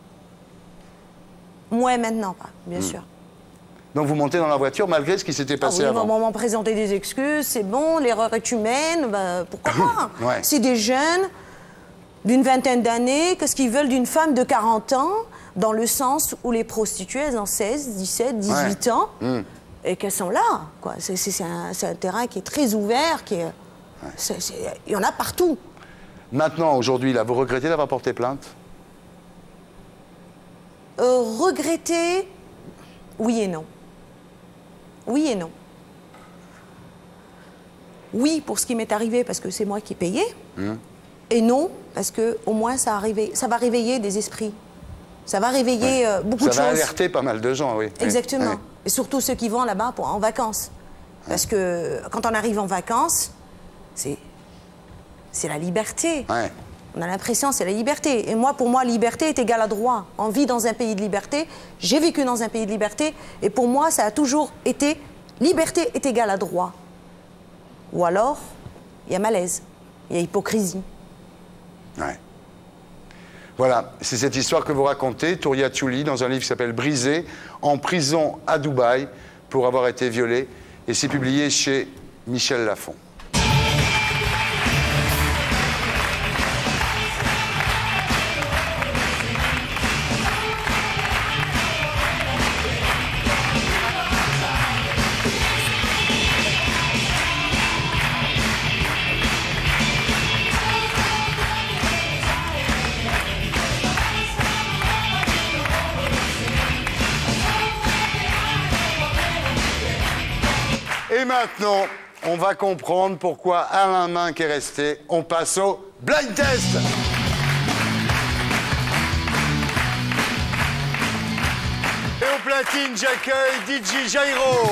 Moins maintenant, pas, bien Hmm. sûr. Donc vous montez dans la voiture malgré ce qui s'était Ah passé oui, avant. on m'a présenté des excuses, c'est bon, l'erreur est humaine, ben, pourquoi pas? Ouais. C'est des jeunes d'une vingtaine d'années, qu'est-ce qu'ils veulent d'une femme de quarante ans, dans le sens où les prostituées, elles ont seize, dix-sept, dix-huit Ouais. ans, Hmm. et qu'elles sont là, quoi. C'est c'est- c'est un, c'est un terrain qui est très ouvert, qui est... c'est- c'est- il y en a partout. Maintenant, aujourd'hui, là, vous regrettez d'avoir porté plainte? Euh, regretter, oui et non. Oui et non. Oui, pour ce qui m'est arrivé, parce que c'est moi qui ai payé. Hmm. Et non, parce que au moins ça, a réveillé- ça va réveiller des esprits. Ça va réveiller euh, beaucoup Ça de va choses. alerter pas mal de gens, oui. Exactement. Ouais. Et surtout ceux qui vont là-bas pour- en vacances. Parce que quand on arrive en vacances, c'est c'est la liberté. Ouais. On a l'impression c'est la liberté. Et moi, pour moi, liberté est égale à droit. On vit dans un pays de liberté. J'ai vécu dans un pays de liberté. Et pour moi, ça a toujours été liberté est égale à droit. Ou alors, il y a malaise, il y a hypocrisie. Ouais. Voilà, c'est cette histoire que vous racontez, Touria Tchouli, dans un livre qui s'appelle Brisé, en prison à Dubaï pour avoir été violée. Et c'est publié chez Michel Lafon. Et maintenant, on va comprendre pourquoi Alain Minck est resté. On passe au blind test. Et au platine, j'accueille D J Jairo.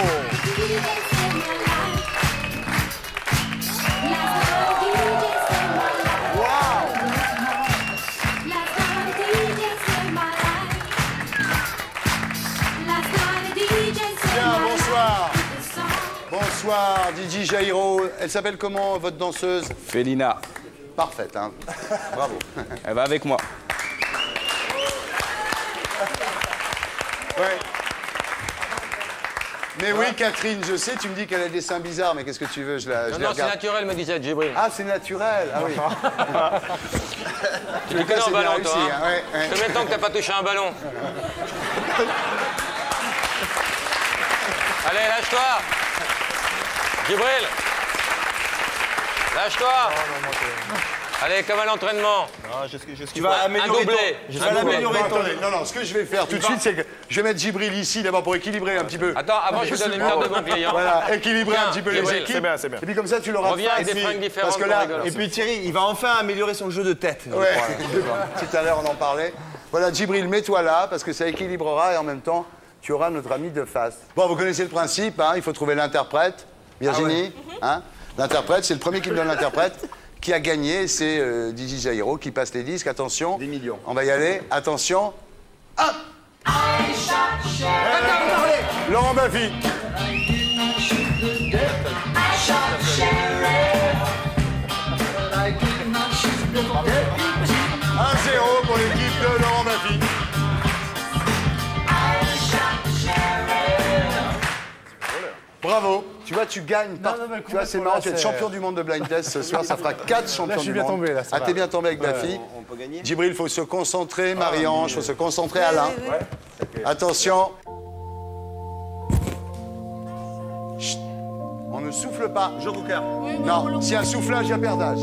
Bien, bonsoir. Bonsoir, D J Jairo. Elle s'appelle comment, votre danseuse? Félina. Parfaite, hein. Bravo. Elle va avec moi. Ouais. Mais oui, Catherine, je sais, tu me dis qu'elle a des seins bizarres, mais qu'est-ce que tu veux, je la, je Non, les non, c'est regarde. naturel, me disait Djibril. Ah, c'est naturel. Ah oui. Tu dis que non, c'est bien ballon, réussi, toi. Hein. hein, ouais, ouais. Combien de temps que t'as pas touché un ballon? Allez, lâche-toi. Djibril. Lâche-toi. Allez, comme à l'entraînement. Tu vas améliorer un doublé. ton- tu Un vas doublé. l'améliorer Non, ton- attendez, non, non, ce que je vais faire tout de suite, c'est que je vais mettre Djibril ici, d'abord pour équilibrer un petit peu. Attends, avant, je vous donne une carte de bon client. Voilà, équilibrer Tiens, un petit peu les Djibril. équipes. C'est bien, c'est bien. Et puis comme ça, tu l'auras Reviens avec des fringues différentes Parce que pour là, rigoler. Et puis Thierry, il va enfin améliorer son jeu de tête. je ouais, crois. tout à l'heure, on en parlait. Voilà, Djibril, mets-toi là, parce que ça équilibrera et en même temps, tu auras notre ami de face. Bon, vous connaissez le principe, hein, il faut trouver l'interprète. Virginie, hein, l'interprète, c'est le premier qui me donne l'interprète. Qui a gagné, c'est euh, D J Jairo qui passe les disques. Attention. Des millions. On va y aller. Attention. Un. Laurent Baffy. bravo. Tu vois, tu gagnes. Par... Non, non, mais tu vois, c'est complètement, marrant. Tu es là, c'est- champion du monde de blind test ce soir. Ça fera quatre champions Là, je suis du bien monde. tombé, là, ça Ah, va. t'es bien tombé avec Ouais. Bafi. On peut gagner. Djibril, il faut se concentrer. Marie-Ange, il faut se concentrer. Alain. Attention. Chut. On ne souffle pas. Jeu au cœur. Non, s'il y a un soufflage, il y a perdage.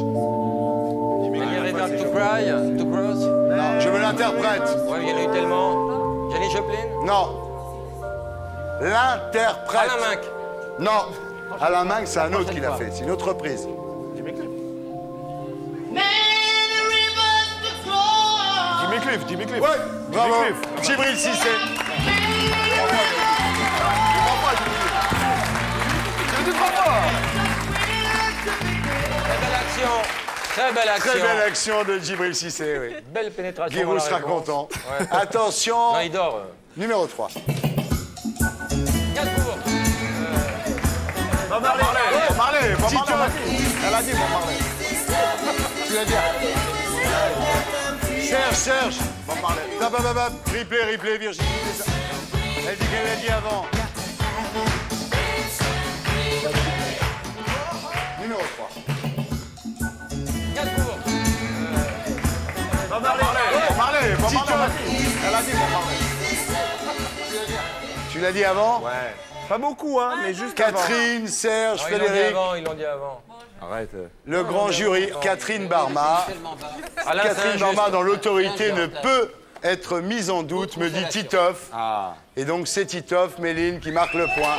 To Cry, To Cross. Non, je veux l'interprète. Ouais, il y en a eu tellement. Jenny Joplin. Non. L'interprète. Alain Minck. Non. Alain Minck, c'est un autre qui l'a fait. C'est une autre reprise. Jimmy Cliff, Jimmy Cliff. Ouais, bravo. Jimmy Cliff. Djibril Cissé. Très belle action. Très belle action. Très belle action de Djibril Cissé, oui. Belle pénétration. Giroud dans la sera réponse. content. Ouais. Attention. Non, il dort. euh. Numéro trois. Gainsbourg. Bob Marley, Bob Marley, Bob Tito. Marley. Elle a dit Bob Marley. Tu vas dire. Serge, Serge. Bob Marley. Hop, hop, hop, hop. Replay, replay, Virginie. Elle dit qu'elle l'a dit avant. Numéro trois. Gainsbourg. Bob Marley, Bob Marley, Bob Tito. Marley. Elle a dit Bob Marley. Tu l'as dit avant? Ouais. Pas beaucoup, hein, mais juste avant. Catherine, Serge, Non, ils l'ont dit Frédéric. avant, ils l'ont dit avant. Arrête. Le grand jury, Catherine Barma. Alain, c'est Catherine injuste. Barma, dans l'autorité, ne peut être mise en doute, me dit Titoff. Ah. Et donc c'est Titoff, Méline, qui marque le point.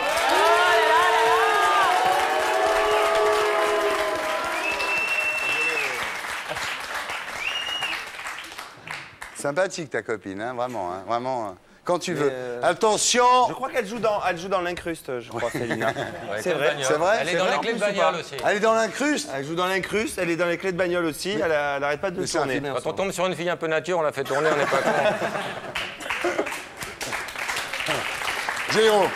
Sympathique ta copine, hein, vraiment, hein, vraiment. hein. Quand tu veux. euh, Attention. Je crois qu'elle joue dans, elle joue dans l'incruste, je crois, Célina. C'est vrai. C'est vrai. Elle est C'est dans vrai, les en clés de plus, ou bagnole pas aussi. Elle est dans l'incruste. Elle joue dans l'incruste, elle est dans les clés de bagnole aussi, elle, a- elle arrête pas de Mais c'est un tourner. film. Quand on tombe sur une fille un peu nature, on la fait tourner, on n'est pas con. Géraud.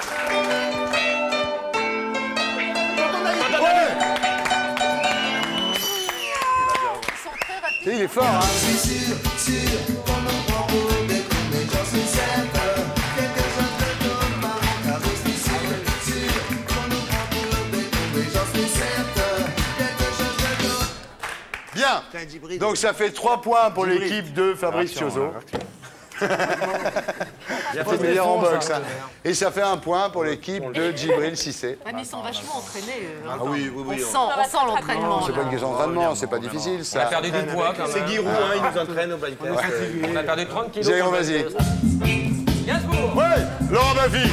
Il est fort, hein. Bien. Donc ça fait trois points pour l'équipe de Fabrice Chiozo. Il a fait meilleur en boxe. hein. Et ça fait un point pour l'équipe de Djibril Cissé. Ah, mais ils sont vachement entraînés. euh, Ah oui, oui, oui. On sent, on sent l'entraînement. C'est pas une question d'entraînement, c'est pas difficile On a ça. perdu du poids quand même. C'est Giroud, hein, il nous entraîne au blind test. On a perdu trente kilos. Géraud, vas-y. Gainsbourg. Ouais, Laurent Baffy.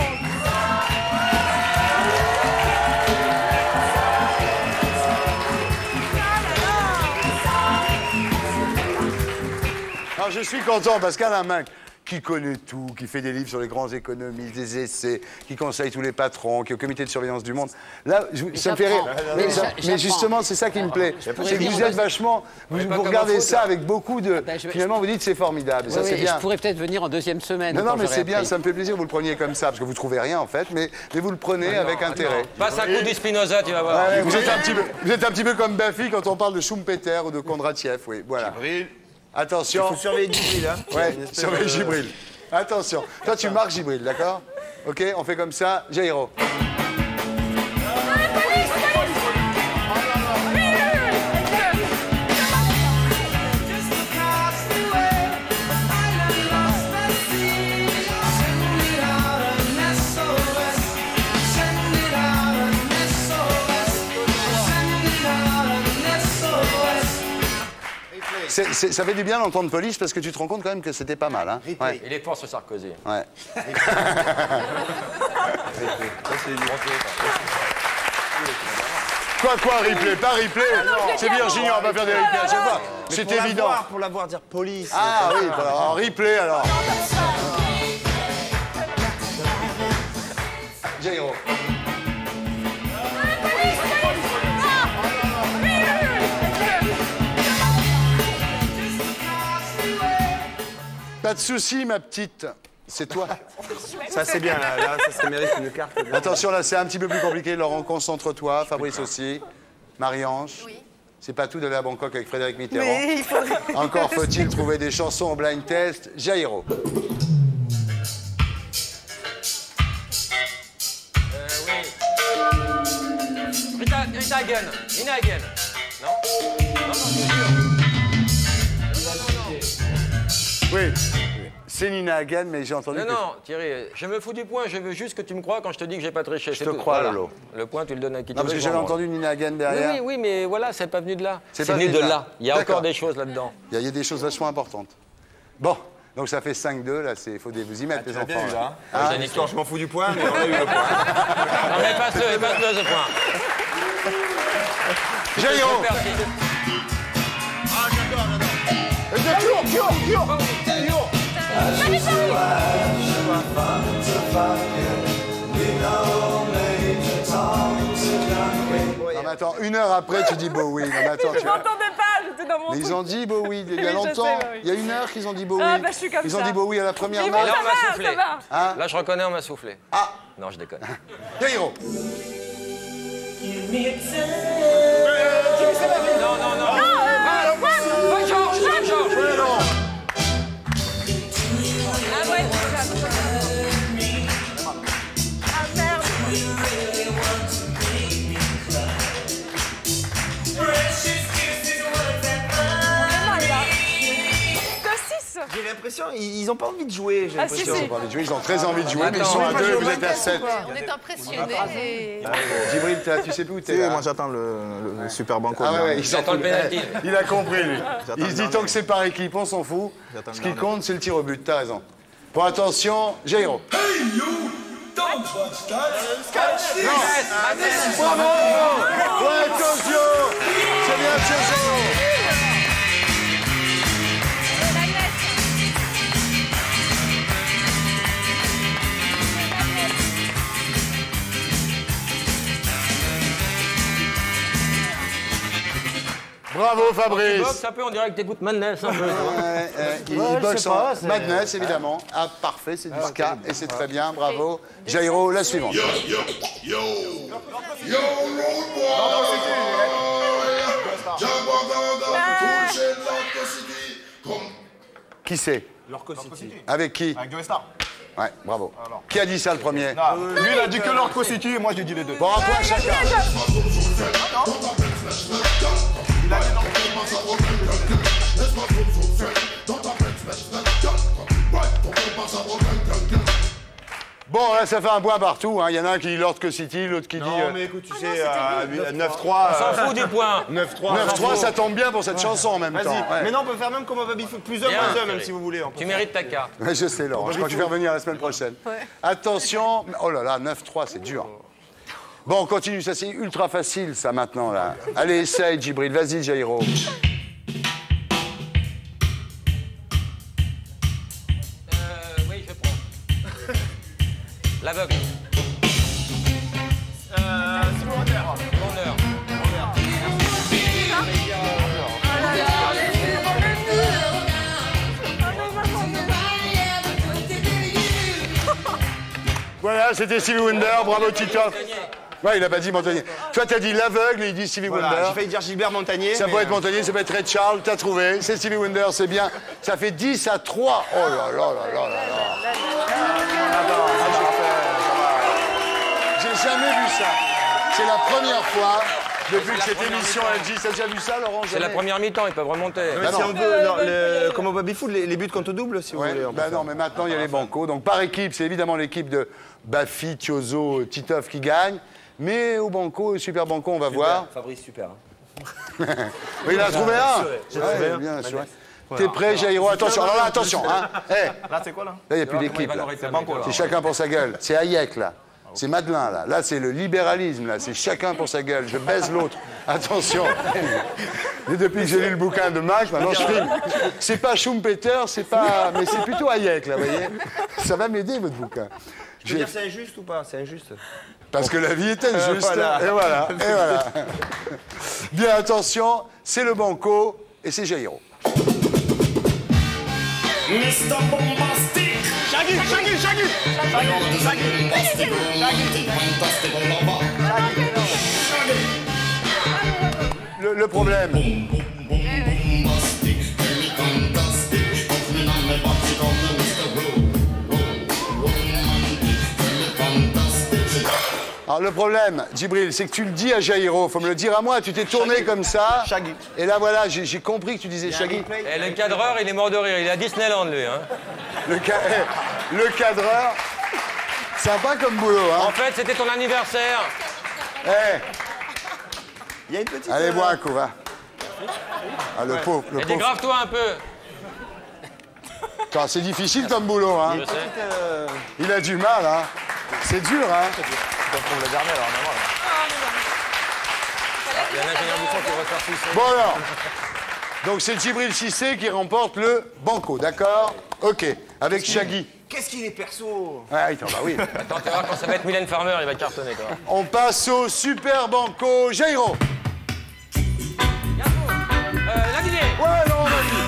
Alors je suis content parce qu'Alain Minck, qui connaît tout, qui fait des livres sur les grands économistes, des essais, qui conseille tous les patrons, qui est au comité de surveillance du monde. Là, je- ça me fait rire. Mais, ça- mais justement, c'est ça qui me plaît. C'est que vous êtes vachement. Vous, vous regardez ça avec beaucoup de. Finalement, vous dites c'est formidable. Ça, Oui, c'est oui, bien. je pourrais peut-être venir en deuxième semaine. Non, non, quand mais j'aurai c'est bien, appris. ça me fait plaisir que vous le preniez comme ça, parce que vous trouvez rien en fait, mais, mais vous le prenez avec intérêt. Passe un coup du Spinoza, tu vas voir. Ouais, ouais, vous, êtes un petit peu, vous êtes un petit peu comme Baffy quand on parle de Schumpeter ou de Kondratiev, oui, voilà. Attention. Il faut surveiller Djibril, hein. Ouais, Une espèce surveille de- Djibril. Attention. Toi, tu marques Djibril, d'accord? Ok, on fait comme ça. Jairo. C'est- c'est- ça fait du bien d'entendre Police parce que tu te rends compte quand même que c'était pas mal. Hein? Ouais. Il est fort ce Sarkozy. Ouais. Quoi, quoi, replay? Pas replay? C'est Virginie, on va pas faire des replays à chaque fois. Mais C'est pour la évident. voir, pour la voir dire police. Ah comme oui, ça. bah, en replay alors. Jairo. Pas de soucis, ma petite. C'est toi. Ça c'est bien, là, là, ça, ça mérite une carte. Attention, là, c'est un petit peu plus compliqué. Laurent, concentre-toi. Fabrice aussi. Marie-Ange. Oui. C'est pas tout d'aller à Bangkok avec Frédéric Mitterrand. Oui, il faut- Encore faut-il trouver des chansons au blind test. Jairo. Euh, oui. Nina Hagen. Nina Hagen. Non? Non, non, je te jure. Oui, c'est Nina Hagen, mais j'ai entendu. Non, que... non, Thierry, je me fous du point, je veux juste que tu me crois quand je te dis que j'ai pas triché. Je te crois, voilà. Lolo. Le point, tu le donnes à qui tu veux. Non, parce que j'avais entendu Nina Hagen derrière. Oui, oui, oui, mais voilà, c'est pas venu de là. C'est C'est pas venu venu de de là. là. Il y a D'accord. encore des choses là-dedans. Il y, a- il y a des choses vachement importantes. Bon, donc ça fait cinq deux, là, il faut des- vous y mettre, Ah, les tu l'as enfants. bien eu, là, hein. Ah, J'ai l'histoire, je m'en fous du point, mais on a eu le point. Non, mais passe-le, passe-le ce point. Jairo. Je perds, Philippe. Ah, j'adore, j'adore. Cure, cure, cure, cure. Non mais attends, une heure après tu dis Bowie. Non mais attends, Je tu... m'entendais pas, j'étais dans mon Mais ils truc. ont dit Bowie il y a Oui, je longtemps. sais, bah oui. Il y a une heure qu'ils ont dit Bowie. Ah, bah, je suis comme ils ont ça. dit Bowie à la première Mais note. bon, Là, ça on m'a va, soufflé. ça va. Hein Là, je reconnais, on m'a soufflé. Ah. Non, je déconne. Jairo. Non, non, non. Non, euh, Va, Georges, va, Georges. Ah ouais, ah merde. J'ai l'impression, ils ils ont pas envie de jouer. J'ai Ah, si, l'impression. si. Ils ont pas envie de jouer, ils ont très envie de jouer, mais ils Attends, sont on à va deux et jouer vous au êtes à vingt-quatre sept. ou pas On est impressionnés. Djibril, t'as- tu sais plus où t'es Tu sais, là. moi j'attends le, le- le super banco. Ah ouais, ouais, il il, s'en J'attends le fout. penalty. Eh, il a compris, lui. J'attends Il le se dit, dernier. tant que c'est par équipe, on s'en fout. J'attends Ce le qui dernier. compte, c'est le tir au but, t'as raison. Bon, attention, Jairo. Bravo. Ouais, attention. C'est bien, Tiozo. Bravo, Tu Fabrice. boxes un peu, on dirait que t'écoutes Madness un peu. Ouais, ouais, il, Ouais, il je boxe sais en pas, c'est- Madness, évidemment. Ah, parfait, c'est du ska et c'est très bien, bravo. Jairo, la suivante. Qui c'est? Lorco City. Avec qui? Avec Joe Star. Ouais, bravo. Qui a dit ça le premier? Non, lui il a dit que Lorco City et moi j'ai dit les deux. Bon, à toi chacun. Bon, là, ça fait un point partout. hein. Il y en a un qui dit Lorco City, l'autre qui dit... Non, euh, mais écoute, tu sais, euh, neuf trois. On s'en fout du point. neuf trois. neuf trois, ça tombe bien pour cette chanson en même temps. Vas-y. Ouais. Mais non, on peut faire même comme on va biffer plus un, Bien, moins un, même Thierry. si vous voulez. on peut Tu faire. mérites ta carte. Ouais, je sais, Laurent. Je crois que je vais revenir la semaine prochaine. Attention. Oh là là, neuf trois, c'est dur. Bon, on continue. Ça, c'est ultra facile, ça, maintenant, là. Allez, essaye, Djibril. Vas-y, Jairo. Euh, oui, je prends. L'aveugle. Euh, Simon Wonder. Honneur. Voilà, c'était Stevie Wonder. Bravo, Titoff. Ouais, il a pas dit Montagnier. Toi, t'as dit l'aveugle et il dit Stevie Voilà, Wonder. j'ai failli dire Gilbert Montagnier. Ça mais, peut être euh, Montagnier, ça peut être Ray Charles, t'as trouvé. C'est Stevie Wonder, c'est bien. Ça fait dix à trois. Oh là là là là là là. J'ai jamais vu ça. C'est la première fois depuis que cette émission a dit. T'as déjà vu ça, Laurent? C'est la Jamais. première mi-temps, ils peuvent remonter. mais Bah si non. on veut, non, le- comme au baby-foot, les, les buts comptent double, si vous Ouais, voulez. on peut bah faire. non, mais maintenant il y a les bancos. Donc par équipe, c'est évidemment l'équipe de Bafi, Tiozo, Titoff qui gagne. Mais au banco, super banco, on va voir. Fabrice, super. Oui, il a trouvé un. J'ai Ouais, trouvé un. bien sûr. T'es prêt, Jairo? Attention, alors là, attention. Hein. Hey, Là c'est quoi là? là, il n'y a plus d'équipe. là. C'est chacun pour sa gueule. C'est Hayek, là. C'est Madelin, là. Là, c'est le libéralisme, là. C'est chacun pour sa gueule. Je baise l'autre. Attention. Et depuis que j'ai lu le bouquin de Max, maintenant je filme. C'est pas Schumpeter, c'est pas... Mais c'est plutôt Hayek, là, vous voyez. Ça va m'aider, votre bouquin. Je veux dire, c'est injuste ou pas? C'est injuste. Parce que la vie est injuste. Voilà. Et voilà, et voilà. Bien, attention, c'est le banco et c'est Jairo. mister Bombastic. Shaggy, Shaggy, Shaggy. Shaggy, Shaggy. Bombastic, Shaggy. Fantastic, Le, le problème. Alors le problème, Djibril, c'est que tu le dis à Jairo, faut me le dire à moi, tu t'es tourné comme ça. Shaggy. Et là voilà, j'ai j'ai compris que tu disais Shaggy. Et le cadreur, il est mort de rire, il est à Disneyland lui. Hein. Le, ca... le cadreur, sympa comme boulot. Hein. En fait, c'était ton anniversaire. Eh. Il y a une petite... Allez, euh, bois un coup, va. Ah, le pauvre, le Et pauvre. dégrave-toi un peu. Attends, c'est difficile comme boulot, hein. Je sais. euh, Il a du mal, hein. C'est dur, hein. On trouve le dernier, alors, normalement. Il y a un ingénieur du son qui va faire sucer. Bon alors, donc c'est Djibril Cissé qui remporte le banco, d'accord? Ok, avec Shaggy. Qu'est-ce qu'il est perso? Ouais, attends, bah oui. Attends, tu vois, quand ça va être Mylène Farmer, il va cartonner, quoi. On passe au super banco Jairo. Euh, la guinée. Ouais, non, vas-y.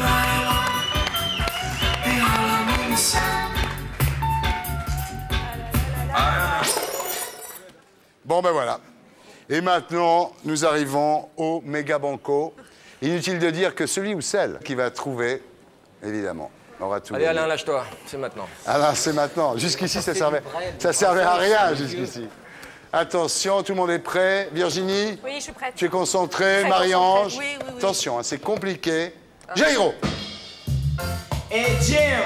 Bon, ben voilà. Et maintenant, nous arrivons au méga banco. Inutile de dire que celui ou celle qui va trouver, évidemment, aura tout. Allez, gagné. Alain, lâche-toi. C'est maintenant. Alain, c'est maintenant. Jusqu'ici, ça servait, ça servait à rien, jusqu'ici. Attention, tout le monde est prêt. Virginie? Oui, je suis prête. Tu es concentrée. Très Marie-Ange? concentrée. Oui, oui, oui. Attention, hein, c'est compliqué. Jairo! Hey Jim,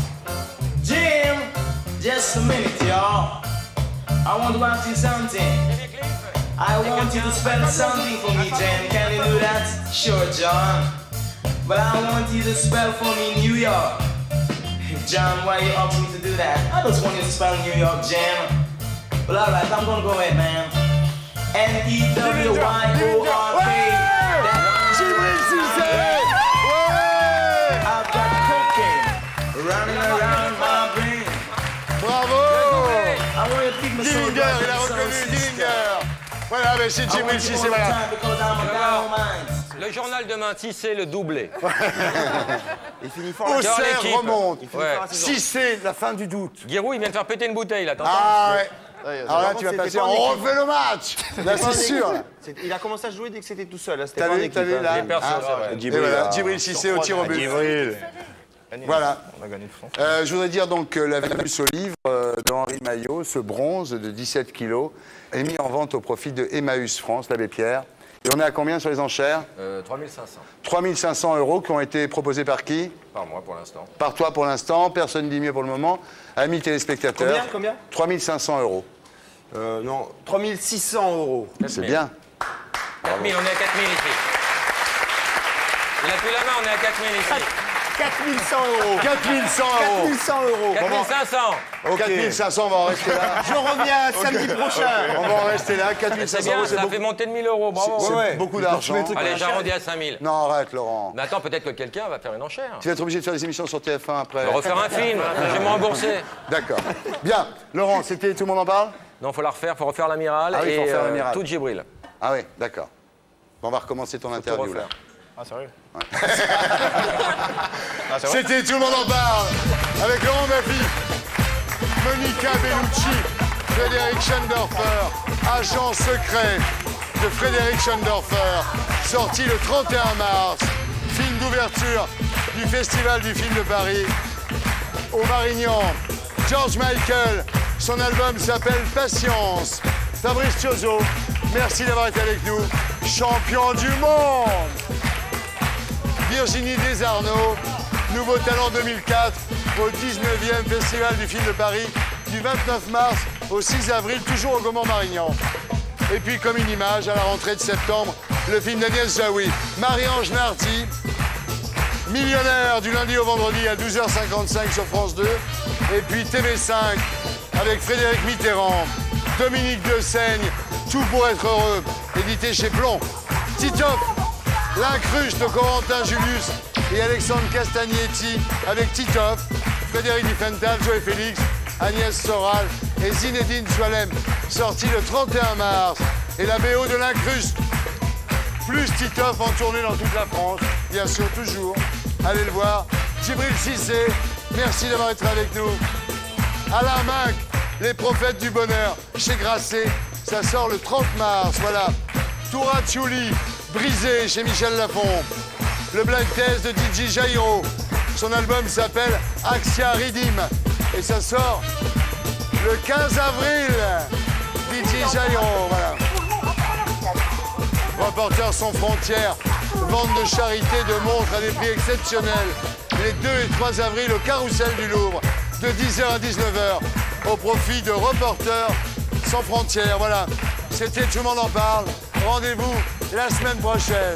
Jim, just a minute, y'all. I want to ask you something. I want you to spell something for me, Jim. Can you do that? Sure, John. But I want you to spell for me New York. John, why you asking me to do that? I just want you to spell New York, Jim. Well, alright, I'm gonna go ahead, man. N E W Y O R K. Djibril Cissé! I've got cocaine running around my brain. Bravo! I want you to pick me so Dillinger, il a reconnu Dillinger. Voilà, mais c'est Djibril Cissé, voilà. Le journal demain, Cissé, le doublé. Il finit fort. Auxerre remonte. Ouais. Cissé, la fin du doute. Giroud, il vient de faire péter une bouteille, là. t'entends? Ah ouais. Alors là, Par tu vas contre, passer, c'était pas en on équipe. refait le match. Là, C'était pas en c'est équipe. sûr. là. C'est- Il a commencé à jouer dès que c'était tout seul. Là, c'était T'as pas en vu, équipe. t'as vu hein. là? Les persos, Ah, c'est vrai. Et Djibril, voilà, là, Djibril Cissé au tir au but. Djibril. Voilà. On a gagné de France. Euh, je voudrais dire donc que la Vénus au livre euh, de Henri Maillot, ce bronze de dix-sept kilos, est mis en vente au profit de Emmaüs France, l'abbé Pierre. Et on est à combien sur les enchères? Euh, trois mille cinq cents. trois mille cinq cents euros qui ont été proposés par qui? Par mois, pour l'instant. Par toi pour l'instant, personne ne dit mieux pour le moment. Amis téléspectateurs. Combien, combien trois mille cinq cents euros. Euh, non, trois mille six cents euros. C'est bien. quatre mille, on est à quatre mille ici. Il a plus la main, on est à quatre mille ici. quatre mille cent euros. quatre mille cent quatre euros. mille cent euros. quatre mille cinq cents. Ok. quatre mille cinq cents, on va en rester là. Je reviens samedi prochain. On va en rester là. quatre mille cinq C'est cents bien, euros, c'est ça beaucoup. fait monter de mille euros, bravo. C'est ouais. beaucoup Donc, tu d'argent. mets le truc Allez, en enchère. j'arrondis à cinq mille. Non, arrête, Laurent. Mais attends, peut-être que quelqu'un va faire une enchère. Tu vas être obligé de faire des émissions sur T F un après. Je vais refaire un film, je vais me rembourser. D'accord. Bien. Laurent, c'était Tout le monde en parle? Non, faut la refaire, faut refaire l'amiral Ah oui, et faut refaire euh, l'amiral. tout Djibril. Ah oui, d'accord. Bon, on va recommencer ton interview là. refaire. Ah, sérieux? C'était Tout le monde en parle avec Laurent Baffy, Monica Bellucci, Frédéric Schendorfer, agent secret de Frédéric Schendorfer, sorti le trente et un mars, film d'ouverture du Festival du film de Paris au Marignan. George Michael, son album s'appelle Patience. Fabrice Chiozo, merci d'avoir été avec nous, champion du monde. Virginie Desarnaud, nouveau talent deux mille quatre au dix-neuvième Festival du film de Paris du vingt-neuf mars au six avril, toujours au Gaumont-Marignan. Et puis comme une image, à la rentrée de septembre, le film d'Agnès Jaoui. Marie-Ange Nardi, millionnaire du lundi au vendredi à douze heures cinquante-cinq sur France deux. Et puis T V cinq avec Frédéric Mitterrand, Dominique de Seigne, Tout pour être heureux, édité chez Plomb. Titoff, L'Incruste de Corentin Julius et Alexandre Castagnetti avec Titoff, Frédéric Diffenthal, Joël Félix, Agnès Soral et Zinedine Soilem, sorti le trente et un mars. Et la B O de L'Incruste, plus Titoff en tournée dans toute la France, bien sûr, toujours. Allez le voir. Djibril Cissé, merci d'avoir été avec nous. Alain Minc, Les Prophètes du Bonheur, chez Grasset, ça sort le trente mars, voilà. Toura Tchouli, Brisé, chez Michel Lafon. Le blind test de D J Jairo, son album s'appelle Axia Ridim, et ça sort le quinze avril. D J Jaillon, voilà. Reporters sans frontières, vente de charité de montres à des prix exceptionnels. Les deux et trois avril au Carrousel du Louvre, de dix heures à dix-neuf heures, au profit de Reporters sans frontières. Voilà, c'était Tout le monde en parle. Rendez-vous la semaine prochaine.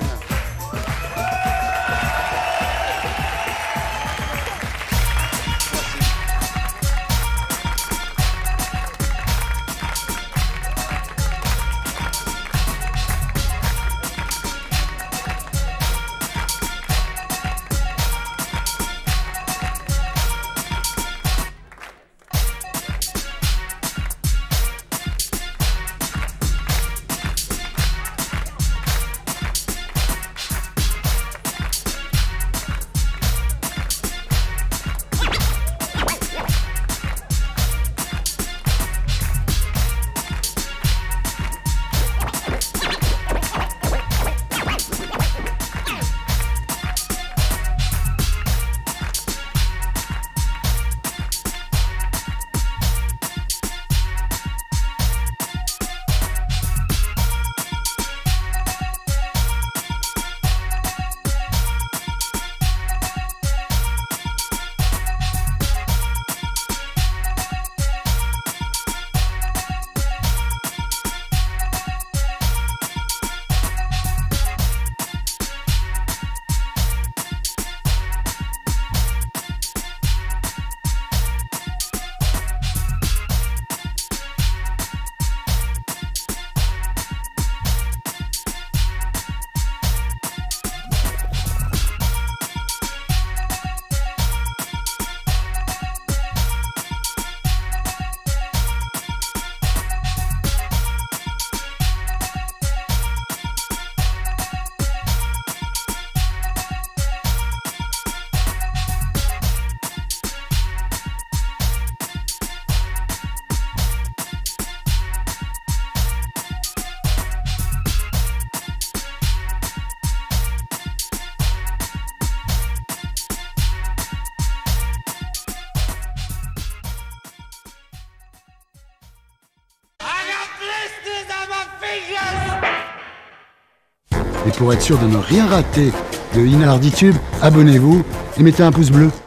Et pour être sûr de ne rien rater de Inalarditube, abonnez-vous et mettez un pouce bleu.